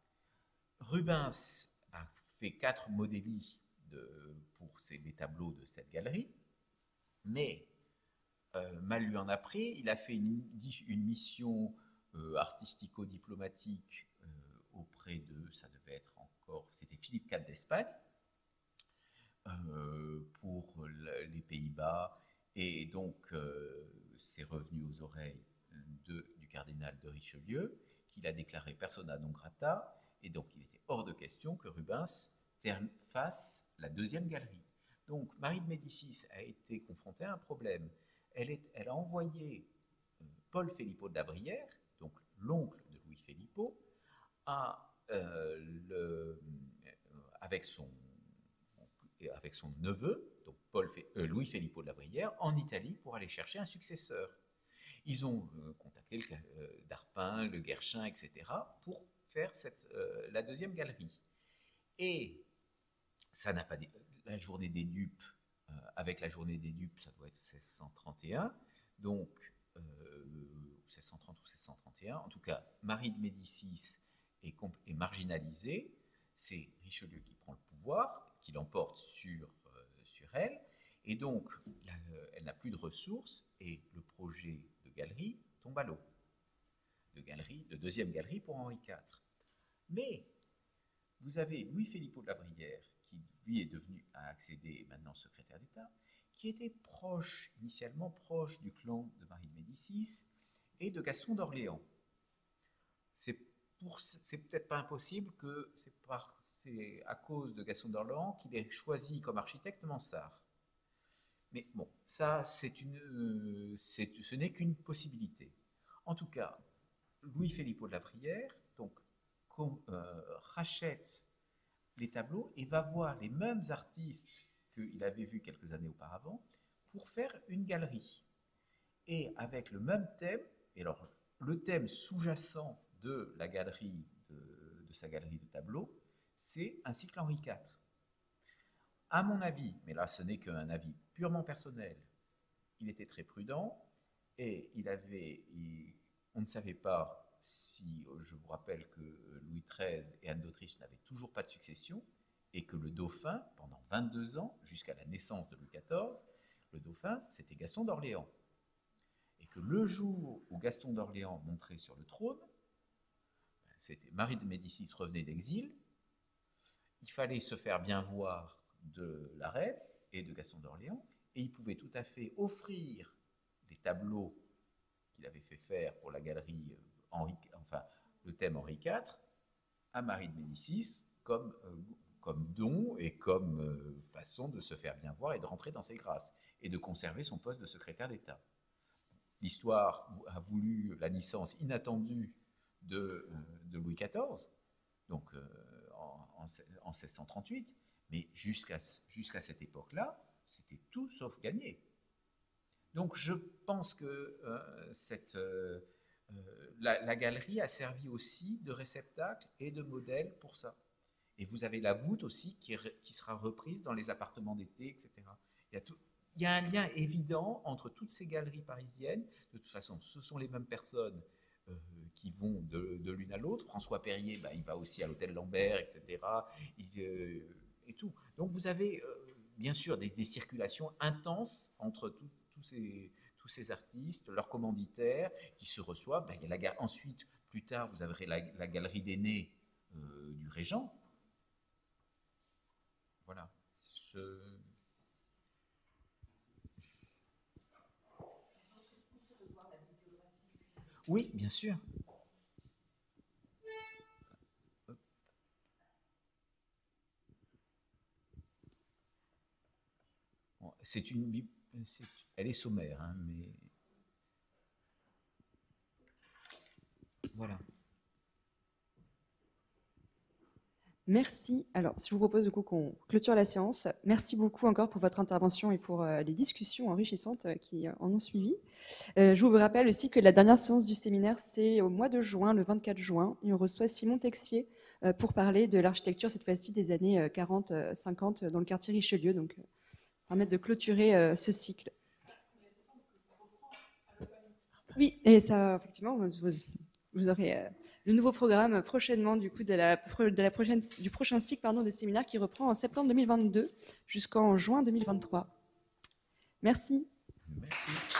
Rubens a fait quatre modélis de, pour ces, les tableaux de cette galerie, mais euh, mal lui en a pris. Il a fait une, une mission euh, artistico-diplomatique euh, auprès de, ça devait être encore, c'était Philippe quatre d'Espagne, euh, pour le, les Pays-Bas Et donc, euh, c'est revenu aux oreilles de, du cardinal de Richelieu, qu'il a déclaré persona non grata, et donc il était hors de question que Rubens fasse la deuxième galerie. Donc, Marie de Médicis a été confrontée à un problème. Elle, est, elle a envoyé euh, Paul Filippo de la Brière, donc l'oncle de Louis Filippo, à, euh, le, euh, avec, son, avec son neveu, donc Paul, euh, Louis Filippo de la Brière, en Italie pour aller chercher un successeur. Ils ont euh, contacté le euh, Darpin, le Guerchin, et cetera, pour faire cette, euh, la deuxième galerie. Et ça n'a pas... La journée des dupes, euh, avec la journée des dupes, ça doit être seize cent trente et un, donc euh, seize cent trente ou seize cent trente et un, en tout cas, Marie de Médicis est, est marginalisée, c'est Richelieu qui prend le pouvoir, qui l'emporte sur, euh, sur elle, et donc la, elle n'a plus de ressources, et le projet de galerie tombe à l'eau, de, galerie, de deuxième galerie pour Henri quatre. Mais vous avez Louis Filippo de la Brière, qui lui est devenu, a accédé maintenant secrétaire d'État, qui était proche, initialement proche du clan de Marie de Médicis et de Gaston d'Orléans. C'est peut-être pas impossible que c'est à cause de Gaston d'Orléans qu'il ait choisi comme architecte Mansart. Mais bon, ça, c'est une, euh, ce n'est qu'une possibilité. En tout cas, Louis Filippo de la Brière, donc, euh, rachète les tableaux et va voir les mêmes artistes qu'il avait vus quelques années auparavant pour faire une galerie. Et avec le même thème, et alors le thème sous-jacent de la galerie, de, de sa galerie de tableaux, c'est un cycle Henri quatre. À mon avis, mais là ce n'est qu'un avis purement personnel, il était très prudent et il avait, il, on ne savait pas si, je vous rappelle que Louis treize et Anne d'Autriche n'avaient toujours pas de succession, et que le dauphin, pendant vingt-deux ans, jusqu'à la naissance de Louis quatorze, le dauphin, c'était Gaston d'Orléans. Et que le jour où Gaston d'Orléans monterait sur le trône, c'était Marie de Médicis revenait d'exil, il fallait se faire bien voir de la reine et de Gaston d'Orléans, et il pouvait tout à fait offrir les tableaux qu'il avait fait faire pour la galerie Henri, enfin, le thème Henri quatre, à Marie de Médicis comme, euh, comme don et comme euh, façon de se faire bien voir et de rentrer dans ses grâces et de conserver son poste de secrétaire d'État. L'histoire a voulu la naissance inattendue de, euh, de Louis quatorze, donc euh, en, en, en seize cent trente-huit, mais jusqu'à jusqu'à cette époque-là, c'était tout sauf gagné. Donc je pense que euh, cette... Euh, Euh, la, la galerie a servi aussi de réceptacle et de modèle pour ça. Et vous avez la voûte aussi qui, est, qui sera reprise dans les appartements d'été, et cetera. Il y, a tout, il y a un lien évident entre toutes ces galeries parisiennes. De toute façon, ce sont les mêmes personnes euh, qui vont de, de l'une à l'autre. François Perrier, ben, il va aussi à l'hôtel Lambert, et cetera. Il, euh, et tout. Donc vous avez euh, bien sûr des, des circulations intenses entre tout, tous ces... tous ces artistes, leurs commanditaires qui se reçoivent. Ben, il y a la, ensuite, plus tard, vous avez la, la galerie d'aînés euh, du Régent. Voilà. Je... Oui, bien sûr. Bon, c'est une Bible. Est, elle est sommaire, hein, mais voilà. Merci. Alors, je vous propose du coup qu'on clôture la séance. Merci beaucoup encore pour votre intervention et pour euh, les discussions enrichissantes euh, qui euh, en ont suivi. Euh, je vous rappelle aussi que la dernière séance du séminaire, c'est au mois de juin, le vingt-quatre juin. Et on reçoit Simon Texier euh, pour parler de l'architecture, cette fois-ci des années quarante cinquante dans le quartier Richelieu. Donc, euh, permettre de clôturer euh, ce cycle. Oui, et ça, effectivement, vous, vous aurez euh, le nouveau programme prochainement du coup de la, de la prochaine, du prochain cycle pardon, de séminaire qui reprend en septembre deux mille vingt-deux jusqu'en juin deux mille vingt-trois. Merci. Merci.